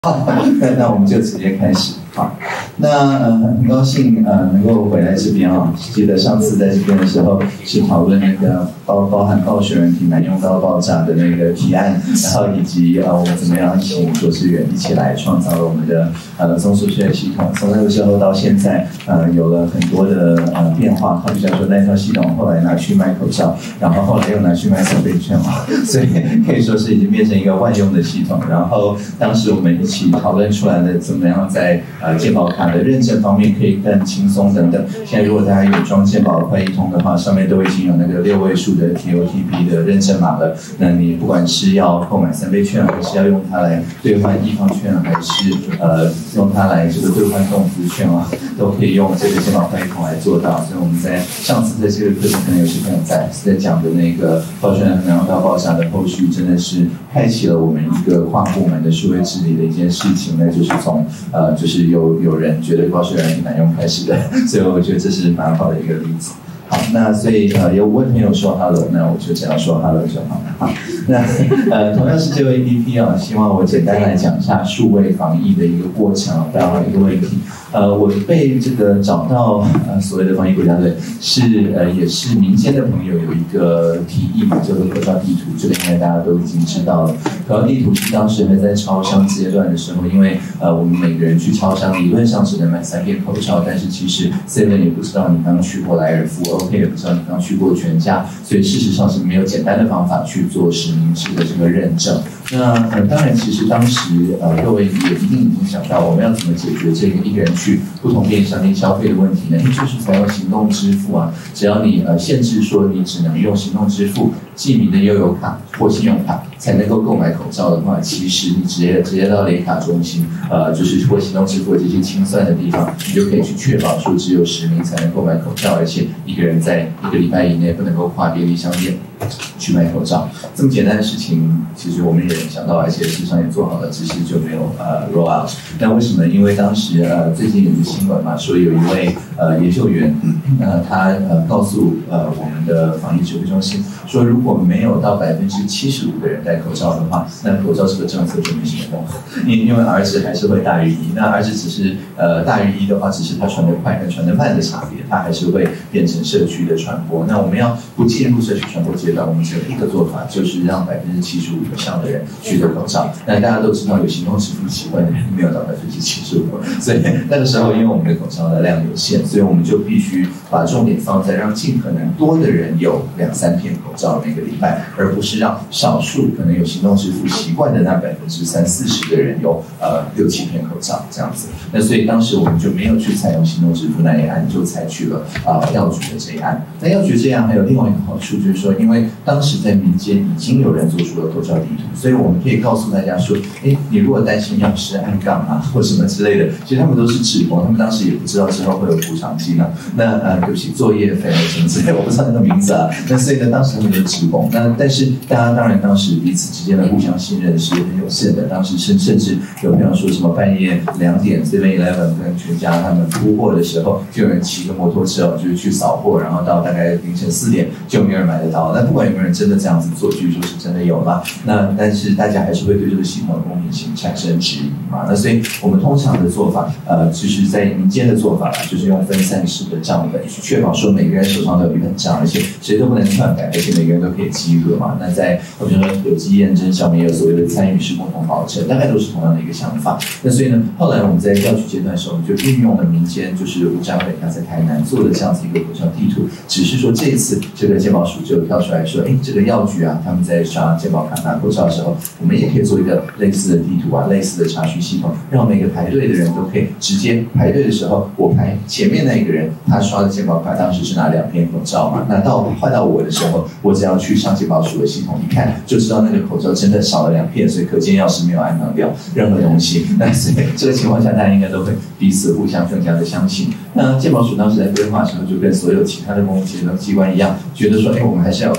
好，那我们就直接开始。好，那很高兴能够回来这边啊。记得上次在这边的时候是讨论那个包含暴雪软体难用到爆炸的那个提案，然后以及我们怎么样请卓志远一起来创造了我们的松鼠学系统。从那个时候到现在有了很多的变化。好比说那套系统后来拿去卖口罩，然后后来又拿去卖3倍券嘛，所以可以说是已经变成一个万用的系统。然后当时我们一起讨论出来的怎么样在健保卡的认证方面可以更轻松等等。现在如果大家有装健保快易通的话，上面都已经有那个6位数的 TOTP 的认证码了。那你不管是要购买3倍券，还是要用它来兑换易方券，还是用它来这个兑换动资券啊，都可以用这个健保快易通来做到。所以我们在上次在这个课程可能有些朋友在讲的那个暴雪难用到爆炸的后续，真的是开启了我们一个跨部门的数位治理的一件事情，那就是从就是有人觉得暴雪软体难用开始的，所以我觉得这是蛮好的一个例子。好，那所以有位朋友说 hello， 那我就只要说 hello 就好了。好，那同样是这位 APP 啊，希望我简单来讲一下数位防疫的一个过程，非常好的一个问题。我被这个找到所谓的防疫国家队是也是民间的朋友有一个提议，叫做口罩地图，这个应该大家都已经知道了。口罩地图是当时还在超商阶段的时候，因为我们每个人去超商理论上只能买3片口罩，但是其实 7 也不知道你刚去过莱尔富 ，OK 也不知道你刚去过全家，所以事实上是没有简单的方法去做实名制的这个认证。那当然，其实当时各位也一定已经想到，我们要怎么解决这个一个人去不同便利商店消费的问题呢？就是采用行动支付啊，只要你限制说你只能用行动支付、记名的悠游卡或信用卡才能够购买口罩的话，其实你直接到联卡中心，就是或行动支付的这些清算的地方，你就可以去确保说只有10名才能购买口罩，而且一个人在1个礼拜以内不能够跨便利商店去买口罩。这么简单的事情，其实我们也想到，而且事实上也做好了，只是就没有roll out。那为什么？因为当时最近有一个新闻嘛，说有一位研究员，他告诉我们的防疫指挥中心说，如果没有到75%的人戴口罩的话，那口罩这个政策就没什么用。因为 R 值还是会大于1，那 R 值只是大于1的话，只是它传得快跟传得慢的差别，它还是会变成社区的传播。那我们要不进入社区传播阶段，我们只有一个做法，就是让75%以上的人去戴口罩。那大家都知道，有行动支付习惯的人没有到75%，所以那个时候因为我们的口罩的量有限，所以我们就必须把重点放在让尽可能多的人有2-3片口罩每个礼拜，而不是让少数可能有行动支付习惯的那30-40%的人有6-7片口罩这样子。那所以当时我们就没有去采用行动支付那一案，就采取了药局的这一案。那药局这样还有另外一个好处，就是说，因为当时在民间已经有人做出了口罩地图，所以我们可以告诉大家说，你如果担心药师按杠啊或什么之类的，其实他们都是志工，他们当时也不知道之后会有补偿金啊。那对不起，作业费什么之类，我不知道那个名字啊。那所以呢，当时他们就是志工。那但是大家当然当时彼此之间的互相信任是很有限的。当时甚至有朋友说什么半夜2点 7-Eleven 跟全家他们铺货的时候，就有人骑个摩托车就是去扫货，然后到大概凌晨4点就没有人买得到。那不管有没有人真的这样子做，据说是真的有啦。那但是大家还是会对这个系统的公平性产生质疑嘛。那所以我们通常的做法，就是在民间的做法，就是用分散式的账本去确保说每个人手上都有一本账，而且谁都不能篡改，而且每个人都可以集合嘛。那在比如说有机验证上面有所谓的参与式共同保证，大概都是同样的一个想法。那所以呢，后来我们在药局阶段的时候，我们就运用了民间，就是吴展伟他在台南做的这样子一个口罩地图，只是说这一次这个健保署就跳出来说，这个药局啊，他们在刷健保卡拿口罩的时候，我们也可以做一个类似的地图啊，类似的查询系统，让每个排队的人都可以直接排队的时候，我排前面那一个人，他刷的健保卡当时是拿2片口罩嘛，那换到我的时候，我只要去上健保署的系统一看，就知道那个口罩真的少了2片，所以可见药师没有暗藏掉任何东西。那所以这个情况下，大家应该都会彼此互相更加的相信。那健保署当时在规划的时候，就跟所有其他的公务机关一样，觉得说，我们还是要有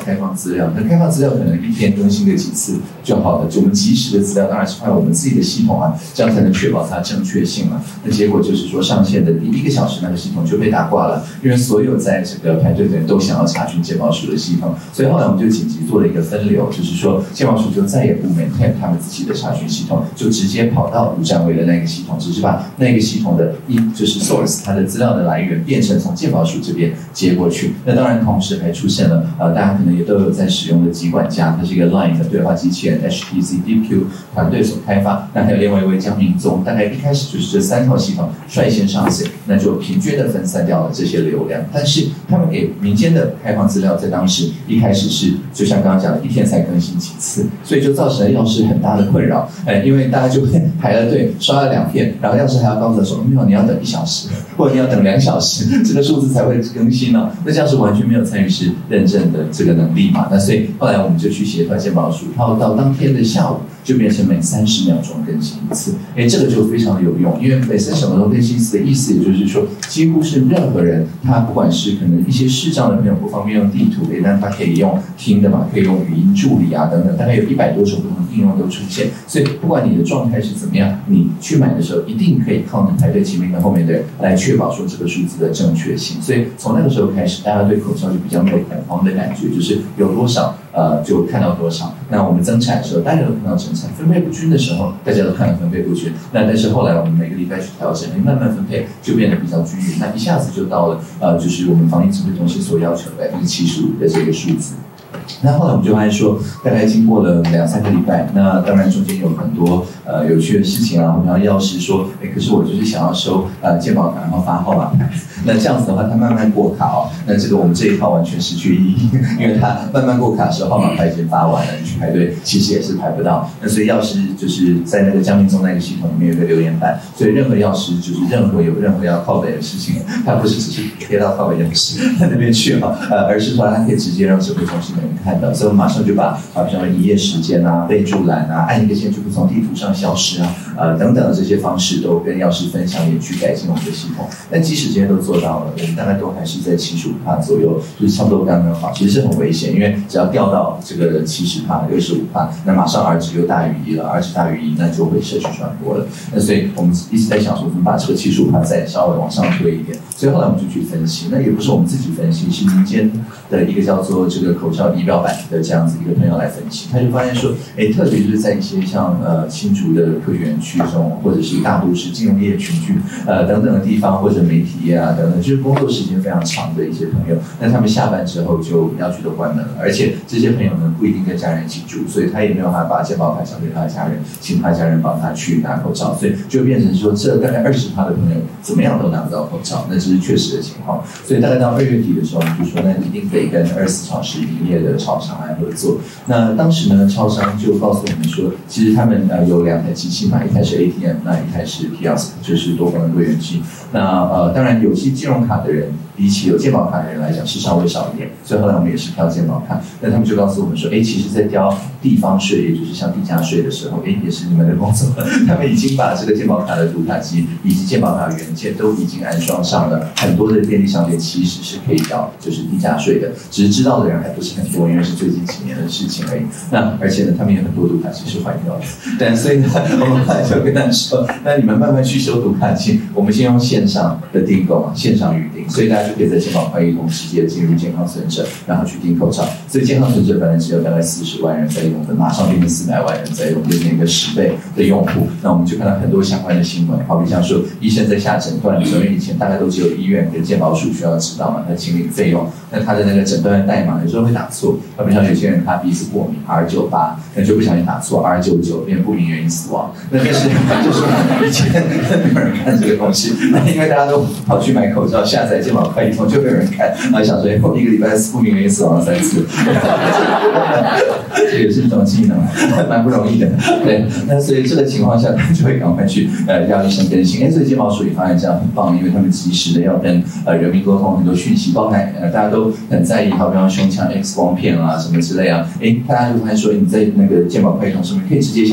开放资料，那开放资料可能一天更新个几次就好了。就我们及时的资料当然是放在我们自己的系统啊，这样才能确保它正确性嘛。那结果就是说上线的第1个小时，那个系统就被打挂了，因为所有在这个排队的人都想要查询健保署的系统，所以后来我们就紧急做了一个分流，就是说健保署就再也不 maintain 他们自己的查询系统，就直接跑到卢占维的那个系统，只是把那个系统的就是 source 它的资料的来源变成从健保署这边接过去。那当然同时还出现了大家可能也都有在使用的疾管家，它是一个 Line 的对话机器人 HTC DeepQ 团队所开发。那还有另外一位江明宗，大概一开始就是这3套系统率先上线，那就平均的分散掉了这些流量。但是他们给民间的开放资料，在当时一开始是就像刚刚讲的，一天才更新几次，所以就造成了药师很大的困扰。因为大家就排了队，刷了2片，然后药师还要告诉他说，没有，你要等1小时，或者你要等2小时，这个数字才会更新呢。那这样是完全没有参与式认证的这个能力嘛？那所以后来我们就去协调健保署，然后到当天的下午就变成每30秒钟更新一次。这个就非常的有用，因为每30秒钟更新一次的意思，也就是说，几乎是任何人，他不管是可能一些视障的朋友不方便用地图，但他可以用听的嘛，可以用语音助理啊等等，大概有100多种不同的应用都出现。所以不管你的状态是怎么样，你去买的时候一定可以靠你排队前面跟后面的人来确保说这个数字的正确性。所以从那个时候开始，大家对口罩就比较没有恐慌的感觉，就是有多少就看到多少。那我们增产的时候，大家都看到增产；分配不均的时候，大家都看到分配不均。那但是后来我们每个礼拜去调整，慢慢分配就变得比较均匀。那一下子就到了就是我们防疫指挥中心所要求的75%的这个数字。那后来我们就发现说，大概经过了2、3个礼拜，那当然中间有很多有趣的事情啊。然后药师说，可是我就是想要收健保卡，然后发号码牌。那这样子的话，他慢慢过卡哦，那这个我们这一套完全失去意义，因为他慢慢过卡的时候，号码牌已经发完了，你去排队其实也是排不到。那所以药师就是在那个江明宗那个系统里面有一个留言板，所以任何药师就是任何要靠北的事情，他不是只是贴到靠北药师那边去而是说他可以直接让指挥中心的人看到，所以我马上就把比方说营业时间啊、备注栏啊、按一个键就会从地图上消失等等的这些方式都跟药师分享，也去改进我们的系统。但即使这些都做到了，我们大概都还是在75%左右，就是差不多刚刚好，其实是很危险，因为只要掉到这个70%、65%，那马上 R 值又大于1了 ，R 值大于1，那就会社区传播了。那所以我们一直在想说，怎么把这个75%再稍微往上推一点。所以后来我们就去分析，那也不是我们自己分析，是民间的一个叫做这个口罩仪表板的这样子一个朋友来分析，他就发现说，特别就是在一些像新竹的科学园区中，或者是大都市金融业群聚等等的地方，或者媒体业啊等等，就是工作时间非常长的一些朋友，那他们下班之后就药局都关门了，而且这些朋友呢不一定跟家人一起住，所以他也没有办法把健保卡交给他的家人，请他家人帮他去拿口罩，所以就变成说，这大概20%的朋友怎么样都拿不到口罩，那这是确实的情况。所以大概到2月底的时候，我们就说，那一定得跟24小时营业的超商来合作。那当时呢，超商就告诉我们说，其实他们有2台机器嘛，一台是 ATM， 那一台是 Kiosk， 就是多功能柜员机。那当然有些金融卡的人，比起有健保卡的人来讲是稍微少一点，所以后来我们也是挑健保卡。那他们就告诉我们说，其实在挑地方税，也就是像地价税的时候，也是你们的工作，他们已经把这个健保卡的读卡机以及健保卡原件都已经安装上了，很多的便利商店其实是可以缴就是地价税的，只是知道的人还不是很多，因为是最近几年的事情而已。那而且呢，他们有很多读卡机是坏掉的，但所以呢，我们后来就跟他说，那你们慢慢去修读卡机，我们先用线上的订购嘛，线上预订，所以大家就可以在健保快易通直接进入健康存折，然后去订口罩。所以健康存折本来只有大概40万人在用的，马上变成400万人在用，变成一个10倍的用户。那我们就看到很多相关的新闻，好比像说医生在下诊断的时候，因为以前大概都只有医院跟健保署需要知道嘛，那请领费用，那他的那个诊断的代码有时候会打错，好比像有些人他鼻子过敏 R98， 那就不小心打错 R99， 变不明原因死亡。那但是就是以前没有人看这个东西，那因为大家都跑去买口罩，下载健保快易通，就没有人看，然后想说后一个礼拜不明原因死亡了3次，这也是一种技能，蛮不容易的。对，那所以这个情况下，他就会赶快去要医生更新。所以健保署也发现这样很棒，因为他们及时的要跟人民沟通很多讯息，包含大家都很在意，好比方胸腔 X 光片啊什么之类啊，大家就发现说你在那个健保快易通上面可以直接下载，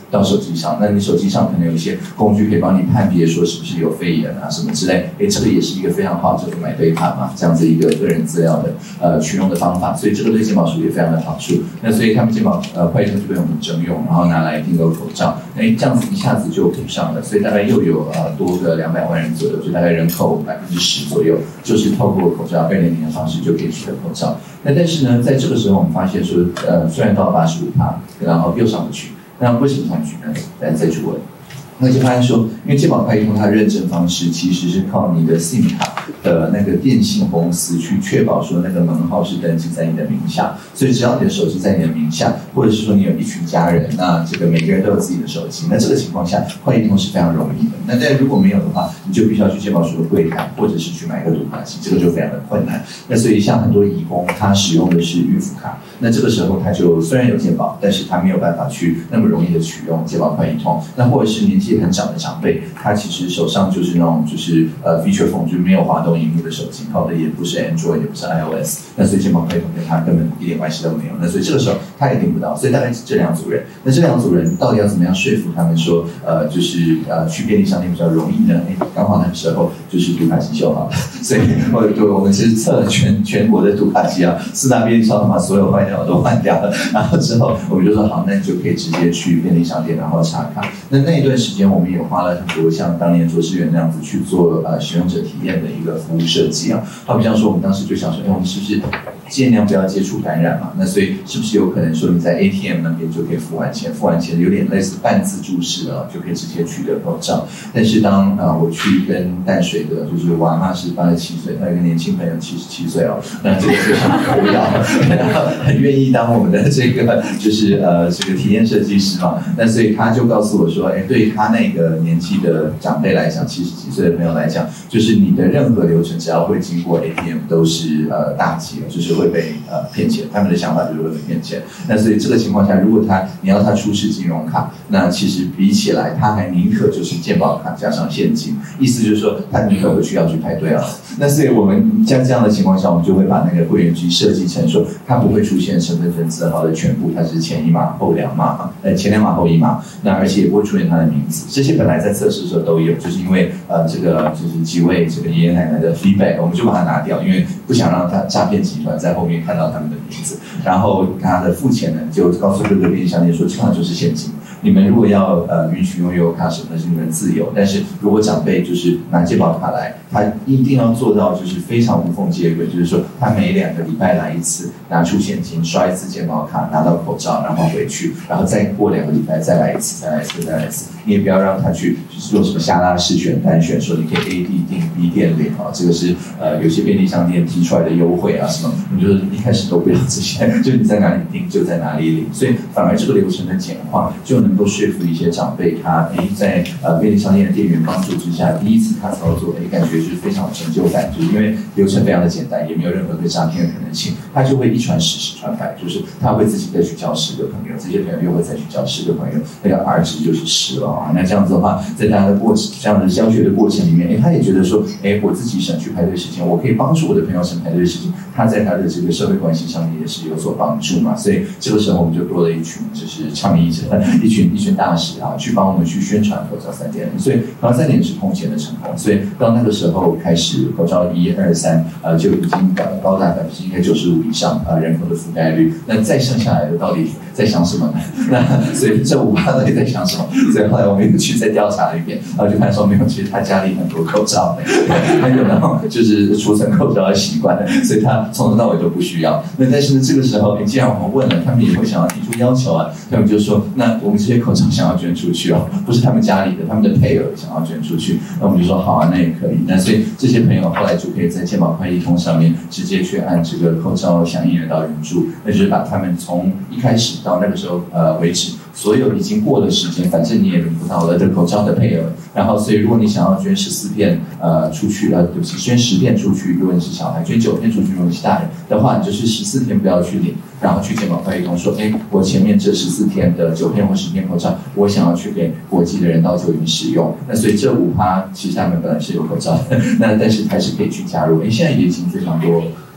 到手机上。那你手机上可能有一些工具可以帮你判别说是不是有肺炎啊什么之类，这个也是一个非常好，就是买对卡嘛，这样子一个个人资料的取用的方法，所以这个对健保署也非常的好处。那所以他们健保快易通就被我们征用，然后拿来订购口罩，这样子一下子就补上了，所以大概又有多个200万人左右，就大概人口10%左右，就是透过口罩2.0的方式就可以取得口罩。那但是呢，在这个时候我们发现说，虽然到了85%，然后又上不去，那为什么上不去呢？再去问。那就发现说，因为健保快易通它的认证方式其实是靠你的 SIM 卡的那个电信公司去确保说那个门号是登记在你的名下，所以只要你的手机在你的名下，或者是说你有一群家人，那这个每个人都有自己的手机，那这个情况下快易通是非常容易的。那但如果没有的话，你就必须要去健保署的柜台，或者是去买一个读卡器，这个就非常的困难。那所以像很多移工，他使用的是预付卡，那这个时候他就虽然有健保，但是他没有办法去那么容易的取用健保快易通。那或者是年纪很长的长辈，他其实手上就是那种feature phone， 就是没有滑动荧幕的手机，靠的也不是 Android， 也不是 iOS， 那所以健保快易通跟他根本一点关系都没有。那所以这个时候他也订不到，所以大概是这2组人。那这2组人到底要怎么样说服他们说，去便利商店比较容易呢？刚好那个时候就是读卡机修好了，所以我们其实测了全国的读卡机啊，4大便利商店把所有坏掉的都换掉了，然后之后我们就说好，那你就可以直接去便利商店然后插卡。那一段时间我们也花了很多像当年卓志远那样子去做使用者体验的一个服务设计啊。好比像说我们当时就想说，我们是不是尽量不要接触感染嘛？那所以是不是有可能说你在 ATM 那边就可以付完钱有点类似半自助式的，就可以直接取得口罩。但是当我去跟淡水的，就是我阿嬷是87岁，那一个年轻朋友77岁哦，那这个非常不要，很愿意当我们的这个这个体验设计师嘛。那所以他就告诉我说，对他那个年纪的长辈来讲，70几岁的朋友来讲，就是你的任何流程只要会经过 ATM 都是大忌，就是会被骗钱。他们的想法就是会被骗钱。那所以这个情况下，如果你要他出示金融卡，那其实比起来，他还宁可就是健保卡加上现金，意思就是说他宁可回去要去排队啊。那所以我们在这样的情况下，我们就会把那个会员机设计成说，它不会出现身份证字号的全部，它是前1码后2码，前2码后1码，那而且也不会出现他的名字。这些本来在测试的时候都有，就是因为这个就是几位这个爷爷奶奶的 feedback， 我们就把它拿掉，因为不想让他诈骗集团在后面看到他们的名字。然后他的付钱呢，就告诉各个便利商店说，这样就是现金。你们如果要允许用悠游卡什么的，是你们自由。但是如果长辈就是拿健保卡来，他一定要做到就是非常无缝接轨，就是说他每2个礼拜来一次，拿出现金刷一次健保卡，拿到口罩，然后回去，然后再过2个礼拜再来一次，再来一次，再来一次。你也不要让他去做什么下拉式选单选，说你可以 A 店订 B 店领啊，这个是有些便利商店提出来的优惠啊什么，你就是一开始都不要这些，就你在哪里订就在哪里领，所以反而这个流程的简化就能够说服一些长辈，他在便利商店的店员帮助之下，第一次他操作，感觉就是非常有成就感，就是因为流程非常的简单，也没有任何被诈骗的可能性，他就会一传十，十传百，就是他会自己再去教10个朋友，这些朋友又会再去教10个朋友，那个 R 值就是10了啊。那这样子的话，在他的这样的教学的过程里面，他也觉得说，我自己省去排队时间，我可以帮助我的朋友省排队时间，他在他的这个社会关系上面也是有所帮助嘛。所以这个时候我们就多了一群就是倡议者，一群大使啊，去帮我们去宣传口罩3.0。所以口罩3.0是空前的成功，所以到那个时候开始，口罩1、2、3就已经高达应该95%以上人口的覆盖率。那再剩下来的到底在想什么呢？那所以这5%到底在想什么？所以后来我们又去再调查了一遍，然后就看说没有，其实他家里很多口罩，他有那种就是储存口罩的习惯，所以他从头到尾都不需要。那但是呢，这个时候既然我们问了，他们也会想要提出要求啊，他们就说，那我们这些口罩想要捐出去哦，不是他们家里的，他们的配偶想要捐出去，那我们就说好啊，那也可以。那所以这些朋友后来就可以在健保快易通上面直接去按这个口罩响应人道援助，那就是把他们从一开始到那个时候为止，所有已经过的时间，反正你也领不到了的口罩的配额。然后，所以如果你想要捐14片出去，对不起，捐10片出去，如果你是小孩；捐9片出去，如果你是大人的话，你就是14天不要去领，然后去健保快易通说，我前面这14天的9片或10片口罩，我想要去给国际的人道救援使用。那所以这5%其实他们本来是有口罩的，那但是还是可以去加入。现在也已经非常多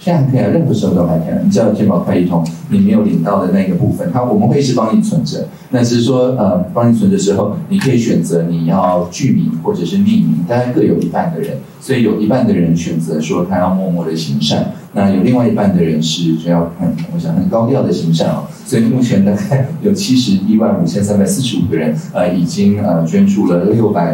现在还可以啊，任何时候都还可以啊。你只要有健保快易通，你没有领到的那个部分，我们会一直帮你存着。那只是说帮你存着之后，你可以选择你要具名或者是匿名，大概各有一半的人，所以有一半的人选择说他要默默的行善，那有另外一半的人是就要我想很高调的行善哦。所以目前大概有715345个人已经捐助了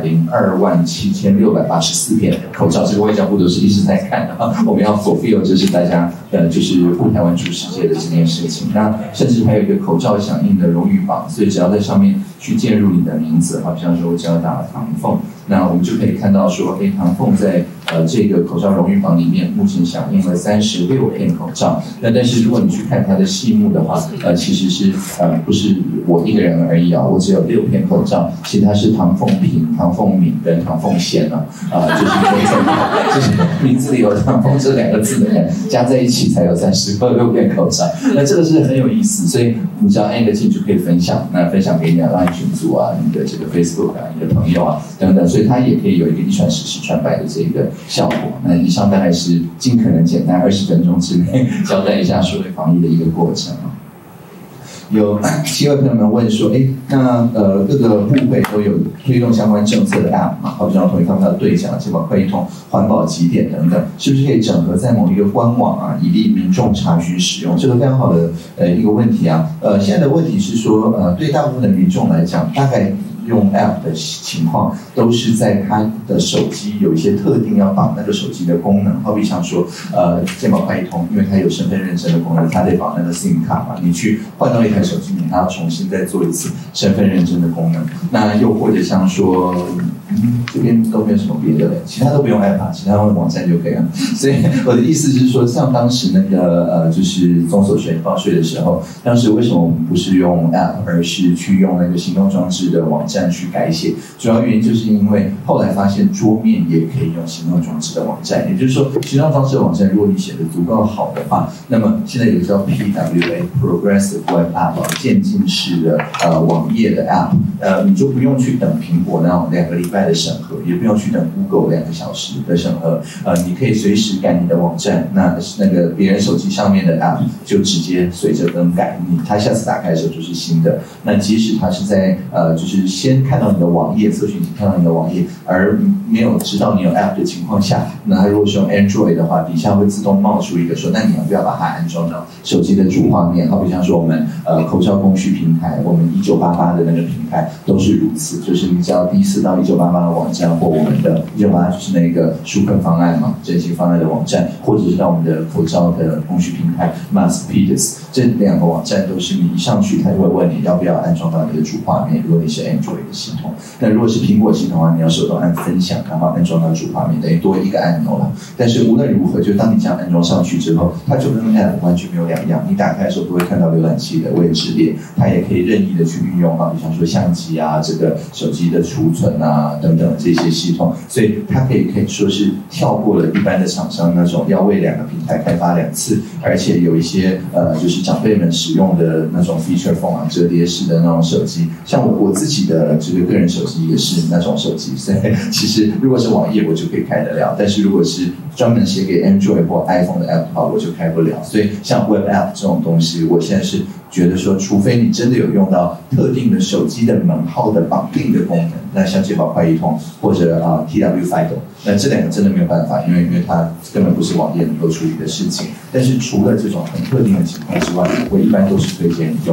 6027684片口罩，这个外交部都是一直在看的啊。我们要 fulfill 就是大家就是护台湾出世界的这件事情。那甚至还有一个口罩响应的荣誉榜，所以只要在上面去键入你的名字，好像说我只要打唐凤，那我们就可以看到说，唐凤在这个口罩荣誉榜里面目前响应了36片口罩。那但是如果你去看它的细目的话，其实是不是我一个人而已啊，我只有6片口罩，其他是唐凤平、唐凤敏跟唐凤贤啊，就是名字里有唐凤这2个字的人加在一起才有36片口罩。那这个是很有意思，所以你只要按一个键就可以分享，那分享给你的 LINE 群组啊、你的这个 Facebook 啊、你的朋友啊等等，所以它也可以有一个一传十、十传百的这个效果。那以上大概是尽可能简单20分钟之内交代一下数位防疫的一个过程。有7位朋友们问说，那各个部会都有推动相关政策的 App 嘛，好比像统一康的对讲、健保快易通、环保集点等等，是不是可以整合在某一个官网啊，以利民众查询使用？这个非常好的一个问题啊。现在的问题是说，对大部分的民众来讲，大概用 App 的情况都是在他的手机有一些特定要绑那个手机的功能，好比像说健保快易通，因为它有身份认证的功能，它得绑那个 SIM 卡嘛，你去换到一台手机，你还要重新再做一次身份认证的功能。那又或者像说这边都没有什么别的了，其他都不用 App 啊，其他用网站就可以了。所以我的意思是说，像当时那个就是综所税报税的时候，当时为什么我们不是用 App， 而是去用那个行动装置的网站去改写？主要原因就是因为后来发现桌面也可以用行动装置的网站，也就是说，行动装置的网站如果你写的足够好的话，那么现在有个叫 PWA Progressive Web App 渐进式的网页的 App， 你就不用去等苹果那种2个礼拜的审核，也不用去等 Google 2个小时的审核，你可以随时改你的网站，那个别人手机上面的 App 就直接随着更改，他下次打开的时候就是新的。那即使他是在就是先看到你的网页，搜寻引擎看到你的网页，而没有知道你有 App 的情况下，那他如果是用 Android 的话，底下会自动冒出一个说，那你要不要把它安装到手机的主画面？好比像说我们口罩供需平台，我们1988的那个平台都是如此，就是你只要第一次到1988的网站，或我们的1988就是那个纾困方案嘛，振兴方案的网站，或者是到我们的口罩的供需平台 Maskpedia， 这2个网站都是你一上去，他就会问你要不要安装到你的主画面。如果你是 Android 的系统，那如果是苹果系统的话，你要手动按分享，然后安装到主画面，等于多一个按钮了。但是无论如何，就当你这样安装上去之后，它就跟 App 完全没有两样。你打开的时候不会看到浏览器的位置列，它也可以任意的去运用，比方说相机啊、这个手机的储存啊等等这些系统，所以它可以说是跳过了一般的厂商那种要为2个平台开发2次，而且有一些就是长辈们使用的那种 feature phone 啊、折叠式的那种手机，像我自己的这个个人手机也是那种手机，所以其实如果是网页我就可以开得了，但是如果是专门写给 Android 或 iPhone 的 App 的话，我就开不了。所以像 Web App 这种东西，我现在是觉得说，除非你真的有用到特定的手机的门号的绑定的功能，那像健保快易通或者TW Fido， 那这2个真的没有办法，因为它根本不是网页能够处理的事情。但是除了这种很特定的情况之外，我一般都是推荐用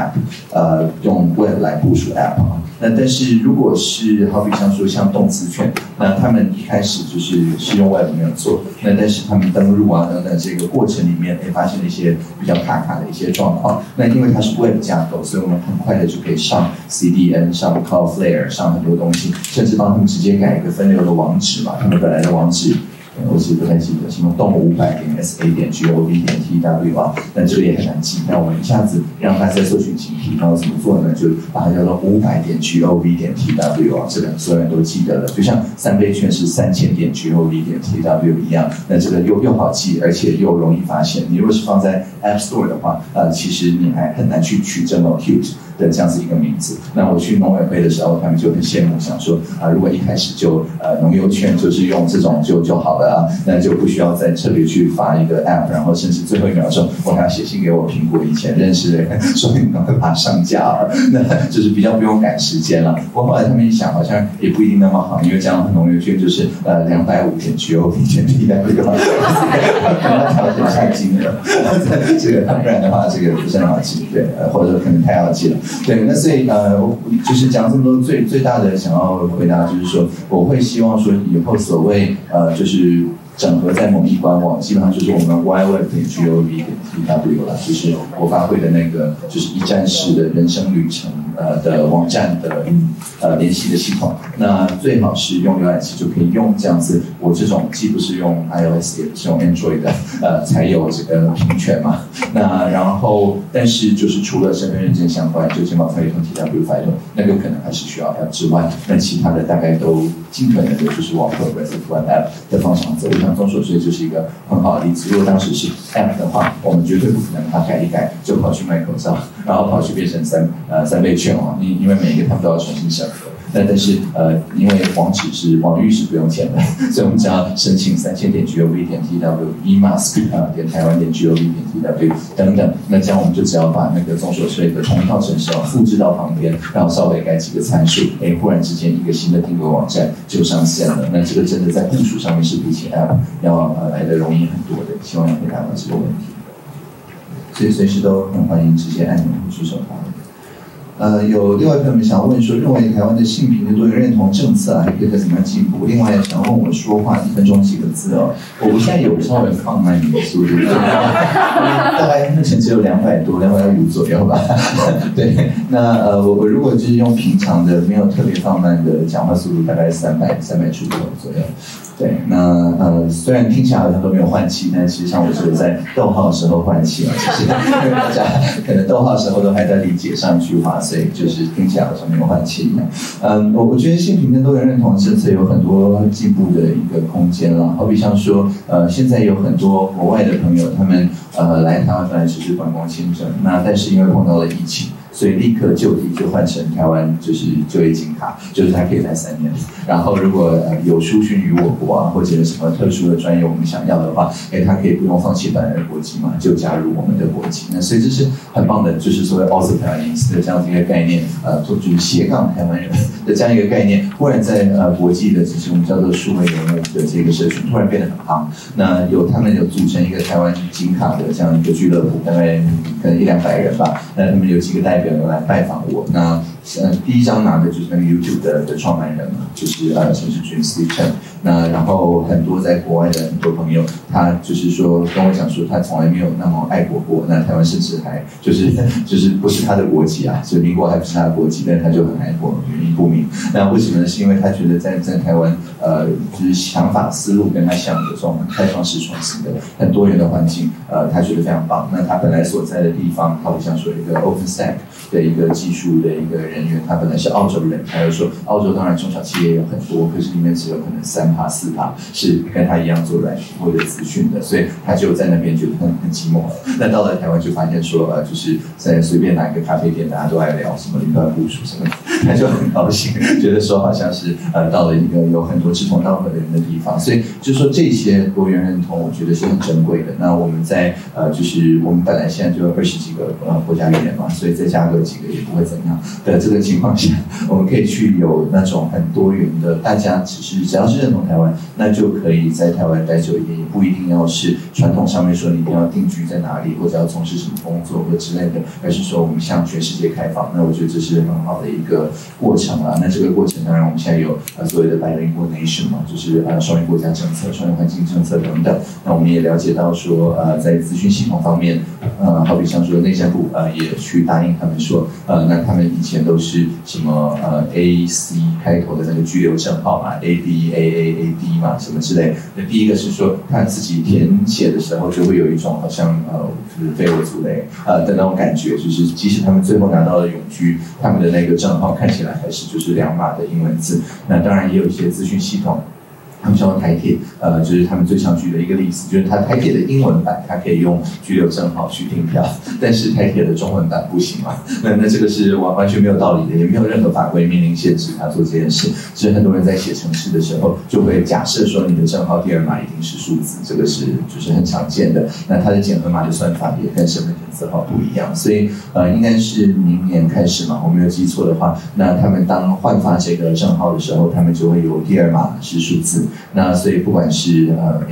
App， 用 Web 来部署 App 啊。那但是如果是好比像说像动词权，那他们一开始是用 Web 没有做，那但是他们登录啊等等这个过程里面，发现了一些比较卡的一些状况。那因为它是 Web 架构，所以我们很快的就可以上 CDN、上 Cloudflare、上很多东西，甚至帮他们直接改一个分流的网址嘛，他们本来的网址。我其实不太记得，什么动500.sa.gov.tw 啊，但这个也很难记。那我们一下子让它在搜寻引擎提高怎么做呢？就把它叫做500.gov.tw 啊，这个所有人都记得了。就像3倍券是3000.gov.tw 一样，那这个又好记，而且又容易发现。你如果是放在 App Store 的话，其实你还很难去取证哦 cute。 的这样子一个名字。那我去农委会的时候，他们就很羡慕，想说如果一开始就农优券就是用这种就好了啊，那就不需要再特别去发一个 app， 然后甚至最后一秒钟我还要写信给我苹果以前认识的人，说你赶快把它上架了，那就是比较不用赶时间了。不过后来他们一想，好像也不一定那么好，因为这样农优券就是250.GOV的这个，可能要调整一下金额，这个不然的话这个不是很好记，对，或者可能太好记了，对，那所以就是讲这么多，最大的想要回答就是说，我会希望说以后所谓就是整合在某一官网，基本上就是我们 yweb.gov.tw 了，就是国发会的那个就是一站式的人生旅程的网站的联系的系统。那最好是用浏览器就可以用这样子，我这种既不是用 iOS 也不是用 Android 的，才有这个平权嘛。那然后但是就是除了身份认证相关，就健保费用 TW 费用那个可能还是需要 App 之外，那其他的大概都尽可能的就是往 Progressive Web App 的方向走。像中所税就是一个很好的例子。如果当时是 App 的话，我们绝对不可能它改一改就跑去卖口罩，然后跑去变成三倍券哦，因为每一个他们都要重新审核。但是因为网域是不用钱的，所以我们只要申请3000.gov.tw、emask.台湾.gov.tw 等等，那这样我们就只要把那个综所税的同一套程式复制到旁边，然后稍微改几个参数，忽然之间一个新的订购网站就上线了。那这个真的在部署上面是比起 App 要来的容易很多的，希望能回答到这个问题。所以随时都很欢迎直接按钮或举手发问。有另外朋友们想要问说，认为台湾的性平的多元认同政策还可以怎么样进步？另外想问我说话1分钟几个字哦，我现在有稍微放慢你的速度，大概目前只有200多、250左右吧。对，那我如果就是用平常的没有特别放慢的讲话速度，大概300出头左右。对，那虽然听起来好像都没有换气，但其实像我只有在逗号的时候换气嘛，其实因为大家可能逗号的时候都还在理解上一句话，所以就是听起来好像没有换气一样。我觉得性平跟多元认同政策有很多进步的一个空间了，好比像说现在有很多国外的朋友，他们来台湾本来只是观光签证，那但是因为碰到了疫情，所以立刻就地就换成台湾就是就业金卡，就是他可以待3年。然后如果有书勋于我国啊，或者有什么特殊的专业我们想要的话，他可以不用放弃本来的国籍嘛，就加入我们的国籍。那所以这是很棒的，就是所谓 also Taiwanese 的这样的一个概念，就是斜杠台湾人的这样一个概念，忽然在国际的就是我们叫做数位人物的这个社群突然变得很夯。那他们有组成一个台湾金卡的这样一个俱乐部，大概可能100-200人吧。那他们有几个代表来拜访我，那第一张拿的就是那个 YouTube 的创办人嘛，就是陈世军 Steve Chen。那然后很多在国外的很多朋友，他就是说跟我讲说，他从来没有那么爱国过。那台湾甚至还就是不是他的国籍啊，所以民国还不是他的国籍，但是他就很爱国，原因不明。那为什么呢？是因为他觉得在台湾就是想法思路跟他像的这种很开放式创新的很多元的环境，他觉得非常棒。那他本来所在的地方，好像说一个 OpenStack 的一个技术的一个人员，他本来是澳洲人，他就说澳洲当然中小企业有很多，可是里面只有可能3%-4%是跟他一样做软体或者资讯的，所以他就在那边觉得很寂寞。那到了台湾就发现说，就是在随便哪一个咖啡店，大家都来聊什么云端部署什么的，他就很高兴，觉得说好像是到了一个有很多志同道合的人的地方。所以就是说这些多元认同，我觉得是很珍贵的。那我们在就是我们本来现在就有20几个国家语言嘛，所以再加个几个也不会怎样的这个情况下，我们可以去有那种很多元的，大家只要是认同台湾，那就可以在台湾待久一点，也不一定要是传统上面说你一定要定居在哪里，或者要从事什么工作或之类的，而是说我们向全世界开放。那我觉得这是很好的一个过程啦。那这个过程当然我们现在有所谓的 bilingual nation 嘛，就是双语国家政策、双语环境政策等等。那我们也了解到说在资讯系统方面，好比像说内政部也去答应他们说，那他们以前都是什么AC 开头的那个居留证号嘛 ，AD 嘛，什么之类。那第一个是说他自己填写的时候就会有一种好像就是非我族类的那种感觉，就是即使他们最后拿到了永居，他们的那个证号看起来还是就是2码的英文字。那当然也有一些资讯系统他们说台铁，就是他们最常举的一个例子，就是台铁的英文版，它可以用居留证号去订票，但是台铁的中文版不行嘛？那这个是完全没有道理的，也没有任何法规命令限制他做这件事。只是很多人在写程式的时候，就会假设说你的证号第二码一定是数字，这个是就是很常见的。那它的检核码的算法也跟身份证字号不一样，所以应该是明年开始嘛，我没有记错的话，那他们当换发这个证号的时候，他们就会有第二码是数字。那所以不管是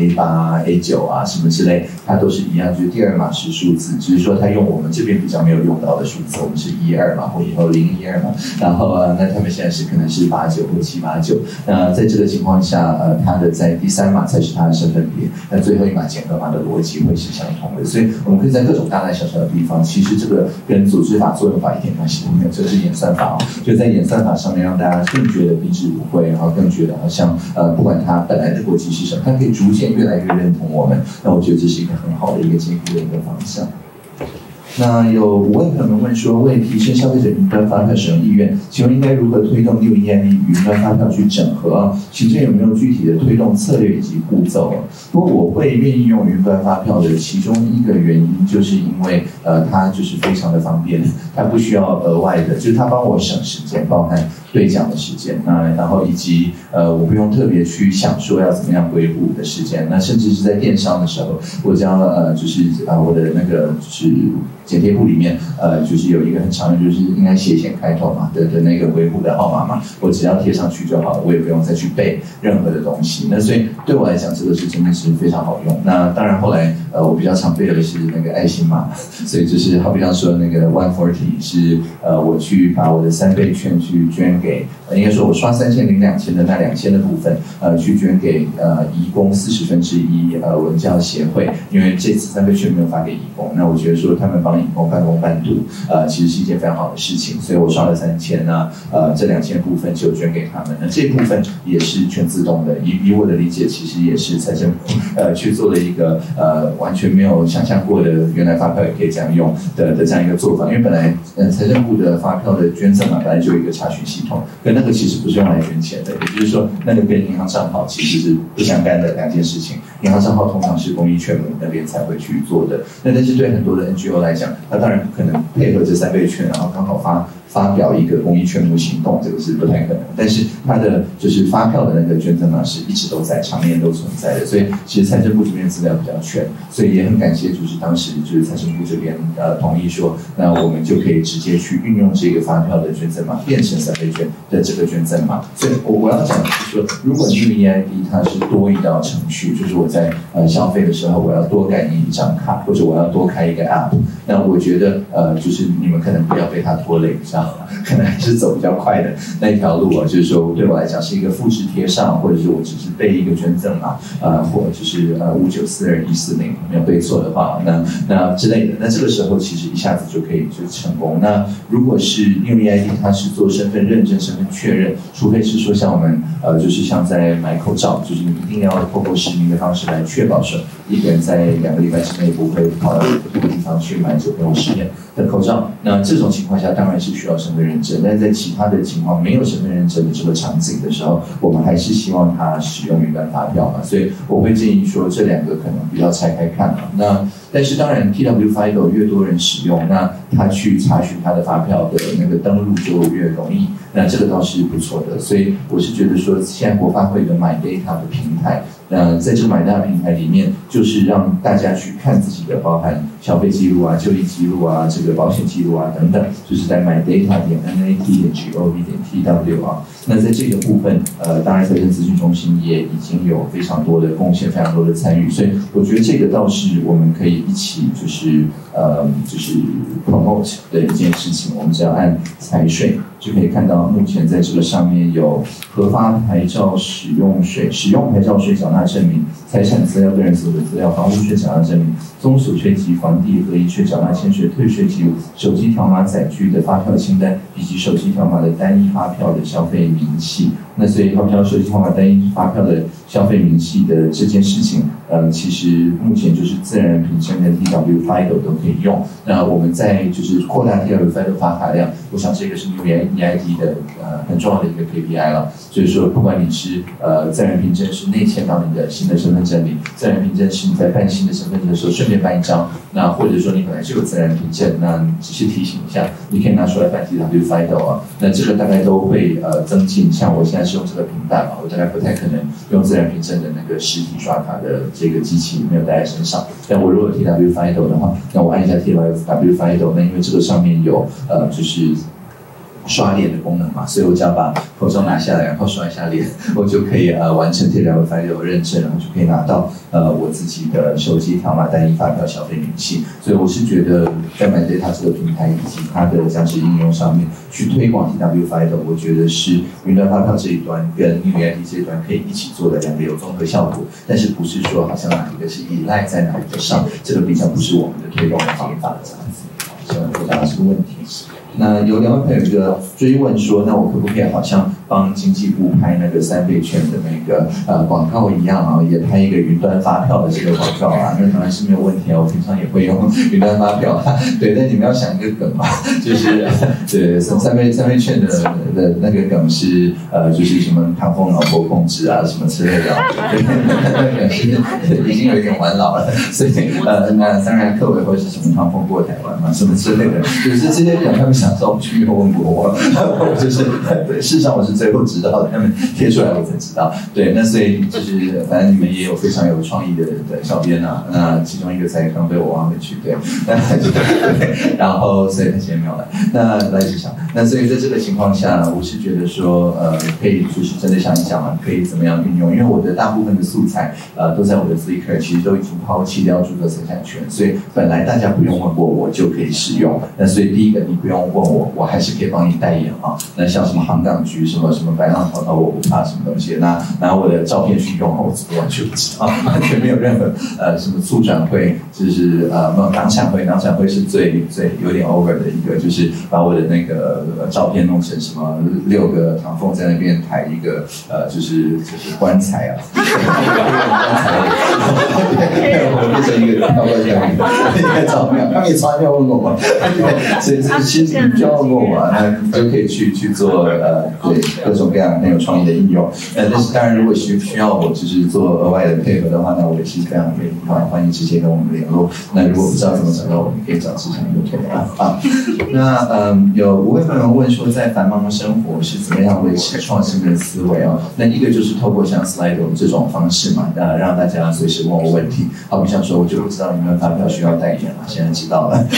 A8、A9啊什么之类，它都是一样，就是第二码是数字，只是说它用我们这边比较没有用到的数字，我们是12嘛，或以后012嘛，然后那他们现在是可能是89或789。那在这个情况下，它的在第3码才是它的身份别，那最后一码检核码的逻辑会是相同的，所以我们可以在各种大大小小的地方，其实这个跟组织法、作用法一点关系都没有，这是演算法哦，就在演算法上面让大家更觉得宾至如归，然后更觉得好像不管它本来的国籍是什么，它可以逐渐越来越认同我们。那我觉得这是一个很好的一个进步的一个方向。那有5位朋友们问说，为提升消费者云端发票使用意愿，请问应该如何推动6EID云端发票去整合啊？行政有没有具体的推动策略以及步骤啊？不过我会愿意用云端发票的其中一个原因，就是因为它就是非常的方便，它不需要额外的，就是它帮我省时间，包含兑奖的时间，那然后以及我不用特别去想说要怎么样归户的时间，那甚至是在电商的时候，我只要就是我的那个就是剪贴簿里面就是有一个很常用，就是应该斜线开头嘛的那个归户的号码嘛，我只要贴上去就好了，我也不用再去背任何的东西。那所以对我来讲，这个是真的是非常好用。那当然后来我比较常背的是那个爱心码，所以就是好比方说那个140是我去把我的3倍券去捐给，应该说我刷3000领2000的那2000的部分，去捐给移工1/40文教协会，因为这次3倍券没有发给移工，那我觉得说他们帮移工半工半读，其实是一件非常好的事情，所以我刷了3000啊，这2000部分就捐给他们，那这部分也是全自动的，以我的理解，其实也是财政部去做了一个完全没有想象过的，原来发票也可以这样用的这样一个做法，因为本来财政部的发票的捐赠嘛，本来就有一个查询系统，可那个其实不是用来捐钱的，也就是说那个跟银行账号其实是不相干的2件事情，银行账号通常是公益券那边才会去做的，那但是对很多的 NGO 来讲，他当然不可能配合这3倍券，然后刚好发表一个公益劝募行动，这个是不太可能。但是它的就是发票的那个捐赠码是一直都在，常年都存在的。所以其实财政部这边资料比较全，所以也很感谢，就是当时就是财政部这边同意说，那我们就可以直接去运用这个发票的捐赠码变成3倍券的这个捐赠码。所以我要讲的是说，如果 UEID 它是多一道程序，就是我在消费的时候我要多盖印一张卡，或者我要多开一个 App， 那我觉得就是你们可能不要被它拖累，这样。可能还是走比较快的那一条路啊，就是说对我来讲是一个复制贴上，或者是我只是背一个捐赠码，或者就是5942140没有背错的话，那之类的，那这个时候其实一下子就可以就成功。那如果是 UEID 它是做身份认证、身份确认，除非是说像我们就是像在买口罩，就是你一定要透过实名的方式来确保说一个人在2个礼拜之内不会跑到这个地方去买9用实验的口罩。那这种情况下当然是需要身份认证，但是在其他的情况没有身份认证的这个场景的时候，我们还是希望他使用云端发票嘛，所以我会建议说这2个可能比较拆开看嘛。那但是当然 TW FIDO 越多人使用，那他去查询他的发票的那个登录就越容易，那这个倒是不错的。所以我是觉得说，现在国发会的 MyData 的平台，在这个 MyData 平台里面，就是让大家去看自己的，包含消费记录啊、就医记录啊、这个保险记录啊等等，就是在 MyData.NAT.gov.tw 啊。那在这个部分，当然财政资讯中心也已经有非常多的贡献，非常多的参与，所以我觉得这个倒是我们可以一起就是promote 的一件事情。我们只要按财税就可以看到，目前在这个上面有核发牌照使用税、使用牌照税缴纳证明、财产资料、个人所得资料、房屋税缴纳证明、综所税及房地合一税缴纳欠税退税记录、手机条码载具的发票清单，以及手机条码的单一发票的消费明细。那所以好像手机条码单一发票的消费明细的这件事情，其实目前就是自然人凭证跟 TW FIDO 都可以用。那我们在就是扩大 TW FIDO 发卡量，我想这个是 UEID EID 的很重要的一个 KPI 了，就是说不管你是自然凭证是内嵌到你的新的身份证里，自然凭证是你在办新的身份证的时候顺便办一张，那或者说你本来就有自然凭证，那只是提醒一下，你可以拿出来办 TW FIDO 啊，那这个大概都会增进，像我现在是用这个平板嘛，我大概不太可能用自然凭证的那个实体刷卡的这个机器没有带在身上，但我如果有 TW FIDO 的话，那我按一下 TW FIDO， 那因为这个上面有就是刷脸的功能嘛，所以我只要把口罩拿下来，然后刷一下脸，我就可以完成 TW FIDO 认证，然后就可以拿到我自己的手机条码、单一发票、消费明细。所以我是觉得在MyData这个平台以及它的价值应用上面去推广 TW FIDO， 我觉得是云端发票这一端跟英语 ID 这一端可以一起做的两个有综合效果，但是不是说好像哪一个是依赖在哪一个上，这个比较不是我们的推广的方法这样子。希望回答这个问题。那有两位朋友有一个追问说，那我可不可以好像帮经济部拍那个3倍券的那个广告一样啊，也拍一个云端发票的这个广告啊？那当然是没有问题啊，我平常也会用云端发票啊。对，但你们要想一个梗嘛，就是对三倍券的那个梗是就是什么唐凤老婆控制啊什么之类的，对，那个梗是已经有一点晚老了，所以那当然客委会是什么唐凤过台湾嘛什么之类的，就是这些梗他们想知道，我就没有问过我就是对，事实上我是最后知道的，他们贴出来我才知道。对，那所以就是反正你们也有非常有创意的小编啊，那其中一个才刚被我挖回去，对，对，然后所以他今天没有来，那来志祥，那所以在这个情况下，我是觉得说可以就是真的想一想啊，可以怎么样运用，因为我的大部分的素材都在我的 Flickr， 其实都已经抛弃掉著作财产权，所以本来大家不用问过我就可以使用。那所以第一个你不用问我，我还是可以帮你代言啊。那像什么航港局什么白浪滔滔我不怕什么东西，拿我的照片去用，我怎么完全不知道，完全没有任何什么促转会，就是党产会是最有点 over 的一个，就是把我的那个照片弄成什么6个唐凤在那边抬一个就是棺材啊，棺材，我变成一个高高下面的照片，他们也从来没有问过我，所以其实你不要问我啊，那你就可以去做对各种各样很有创意的应用。但是当然如果需要我就是做额外的配合的话，那我也是非常愿意欢迎直接跟我们联络。那如果不知道怎么找到我们，可以找市场就可以了啊。那有5位朋友问说，在繁忙的生活是怎么样维持创新的思维啊？那一个就是透过像 Slido 这种方式嘛，让大家随时问我问题。好比像说，我就不知道你们发票需要代言了，现在知道了。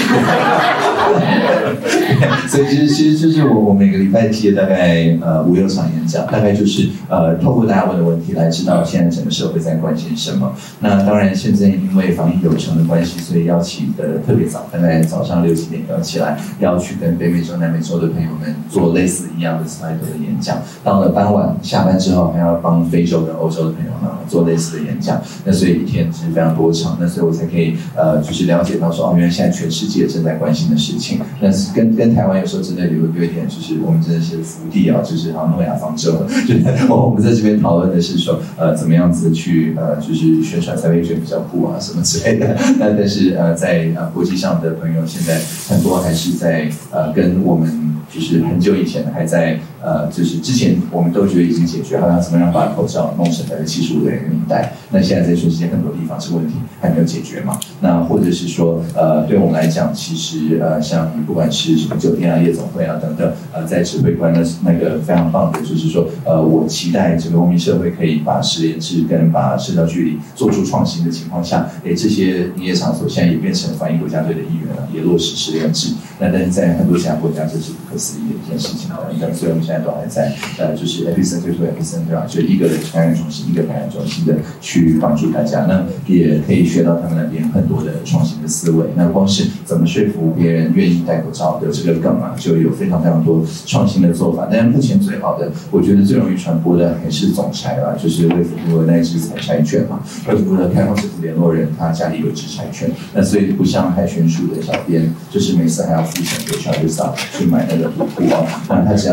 所以其实就是我每个礼拜接大概5-6场演讲，大概就是透过大家问的问题来知道现在整个社会在关心什么。那当然现在因为防疫有成的关系，所以要起得特别早，大概早上6-7点要起来，要去跟北美洲、南美洲的朋友们做类似一样的 Slido 的演讲。到了傍晚下班之后，还要帮非洲跟欧洲的朋友们做类似的演讲。那所以一天是非常多场，那所以我才可以就是了解到说原来现在全世界正在关心的事情。但是跟台湾有时候真的有一点，就是我们真的是福地啊，就是好像诺亚方舟，就是我们在这边讨论的是说怎么样子去就是宣传3倍券比较酷啊什么之类的。但是在国际上的朋友现在很多还是在跟我们就是很久以前还在就是之前我们都觉得已经解决，好像怎么样把口罩弄成75人民戴。那现在在全世界很多地方这个问题还没有解决嘛？那或者是说对我们来讲，其实像不管是什么酒店啊、夜总会啊等等，在指挥官的那个非常棒的，就是说我期待这个公民社会可以把实联制跟把社交距离做出创新的情况下，这些营业场所现在也变成防疫国家队的一员了，也落实实联制。那但是在很多其他国家这是不可思议的一件事情等等，所以我们现在都还在就是 epicenter to epicenter 啊，就一个感染中心一个感染中心的去帮助大家，那也可以学到他们那边很多的创新的思维。那光是怎么说服别人愿意戴口罩的这个梗啊，就有非常多创新的做法。但是目前最好的，我觉得最容易传播的还是总裁啦，就是卫福部的那支采柴犬嘛，卫福部的开放政府联络人，他家里有只柴犬，那所以不像海巡署的小编，就是每次还要付钱给 Travis 去买那个布啊，那他只要有新的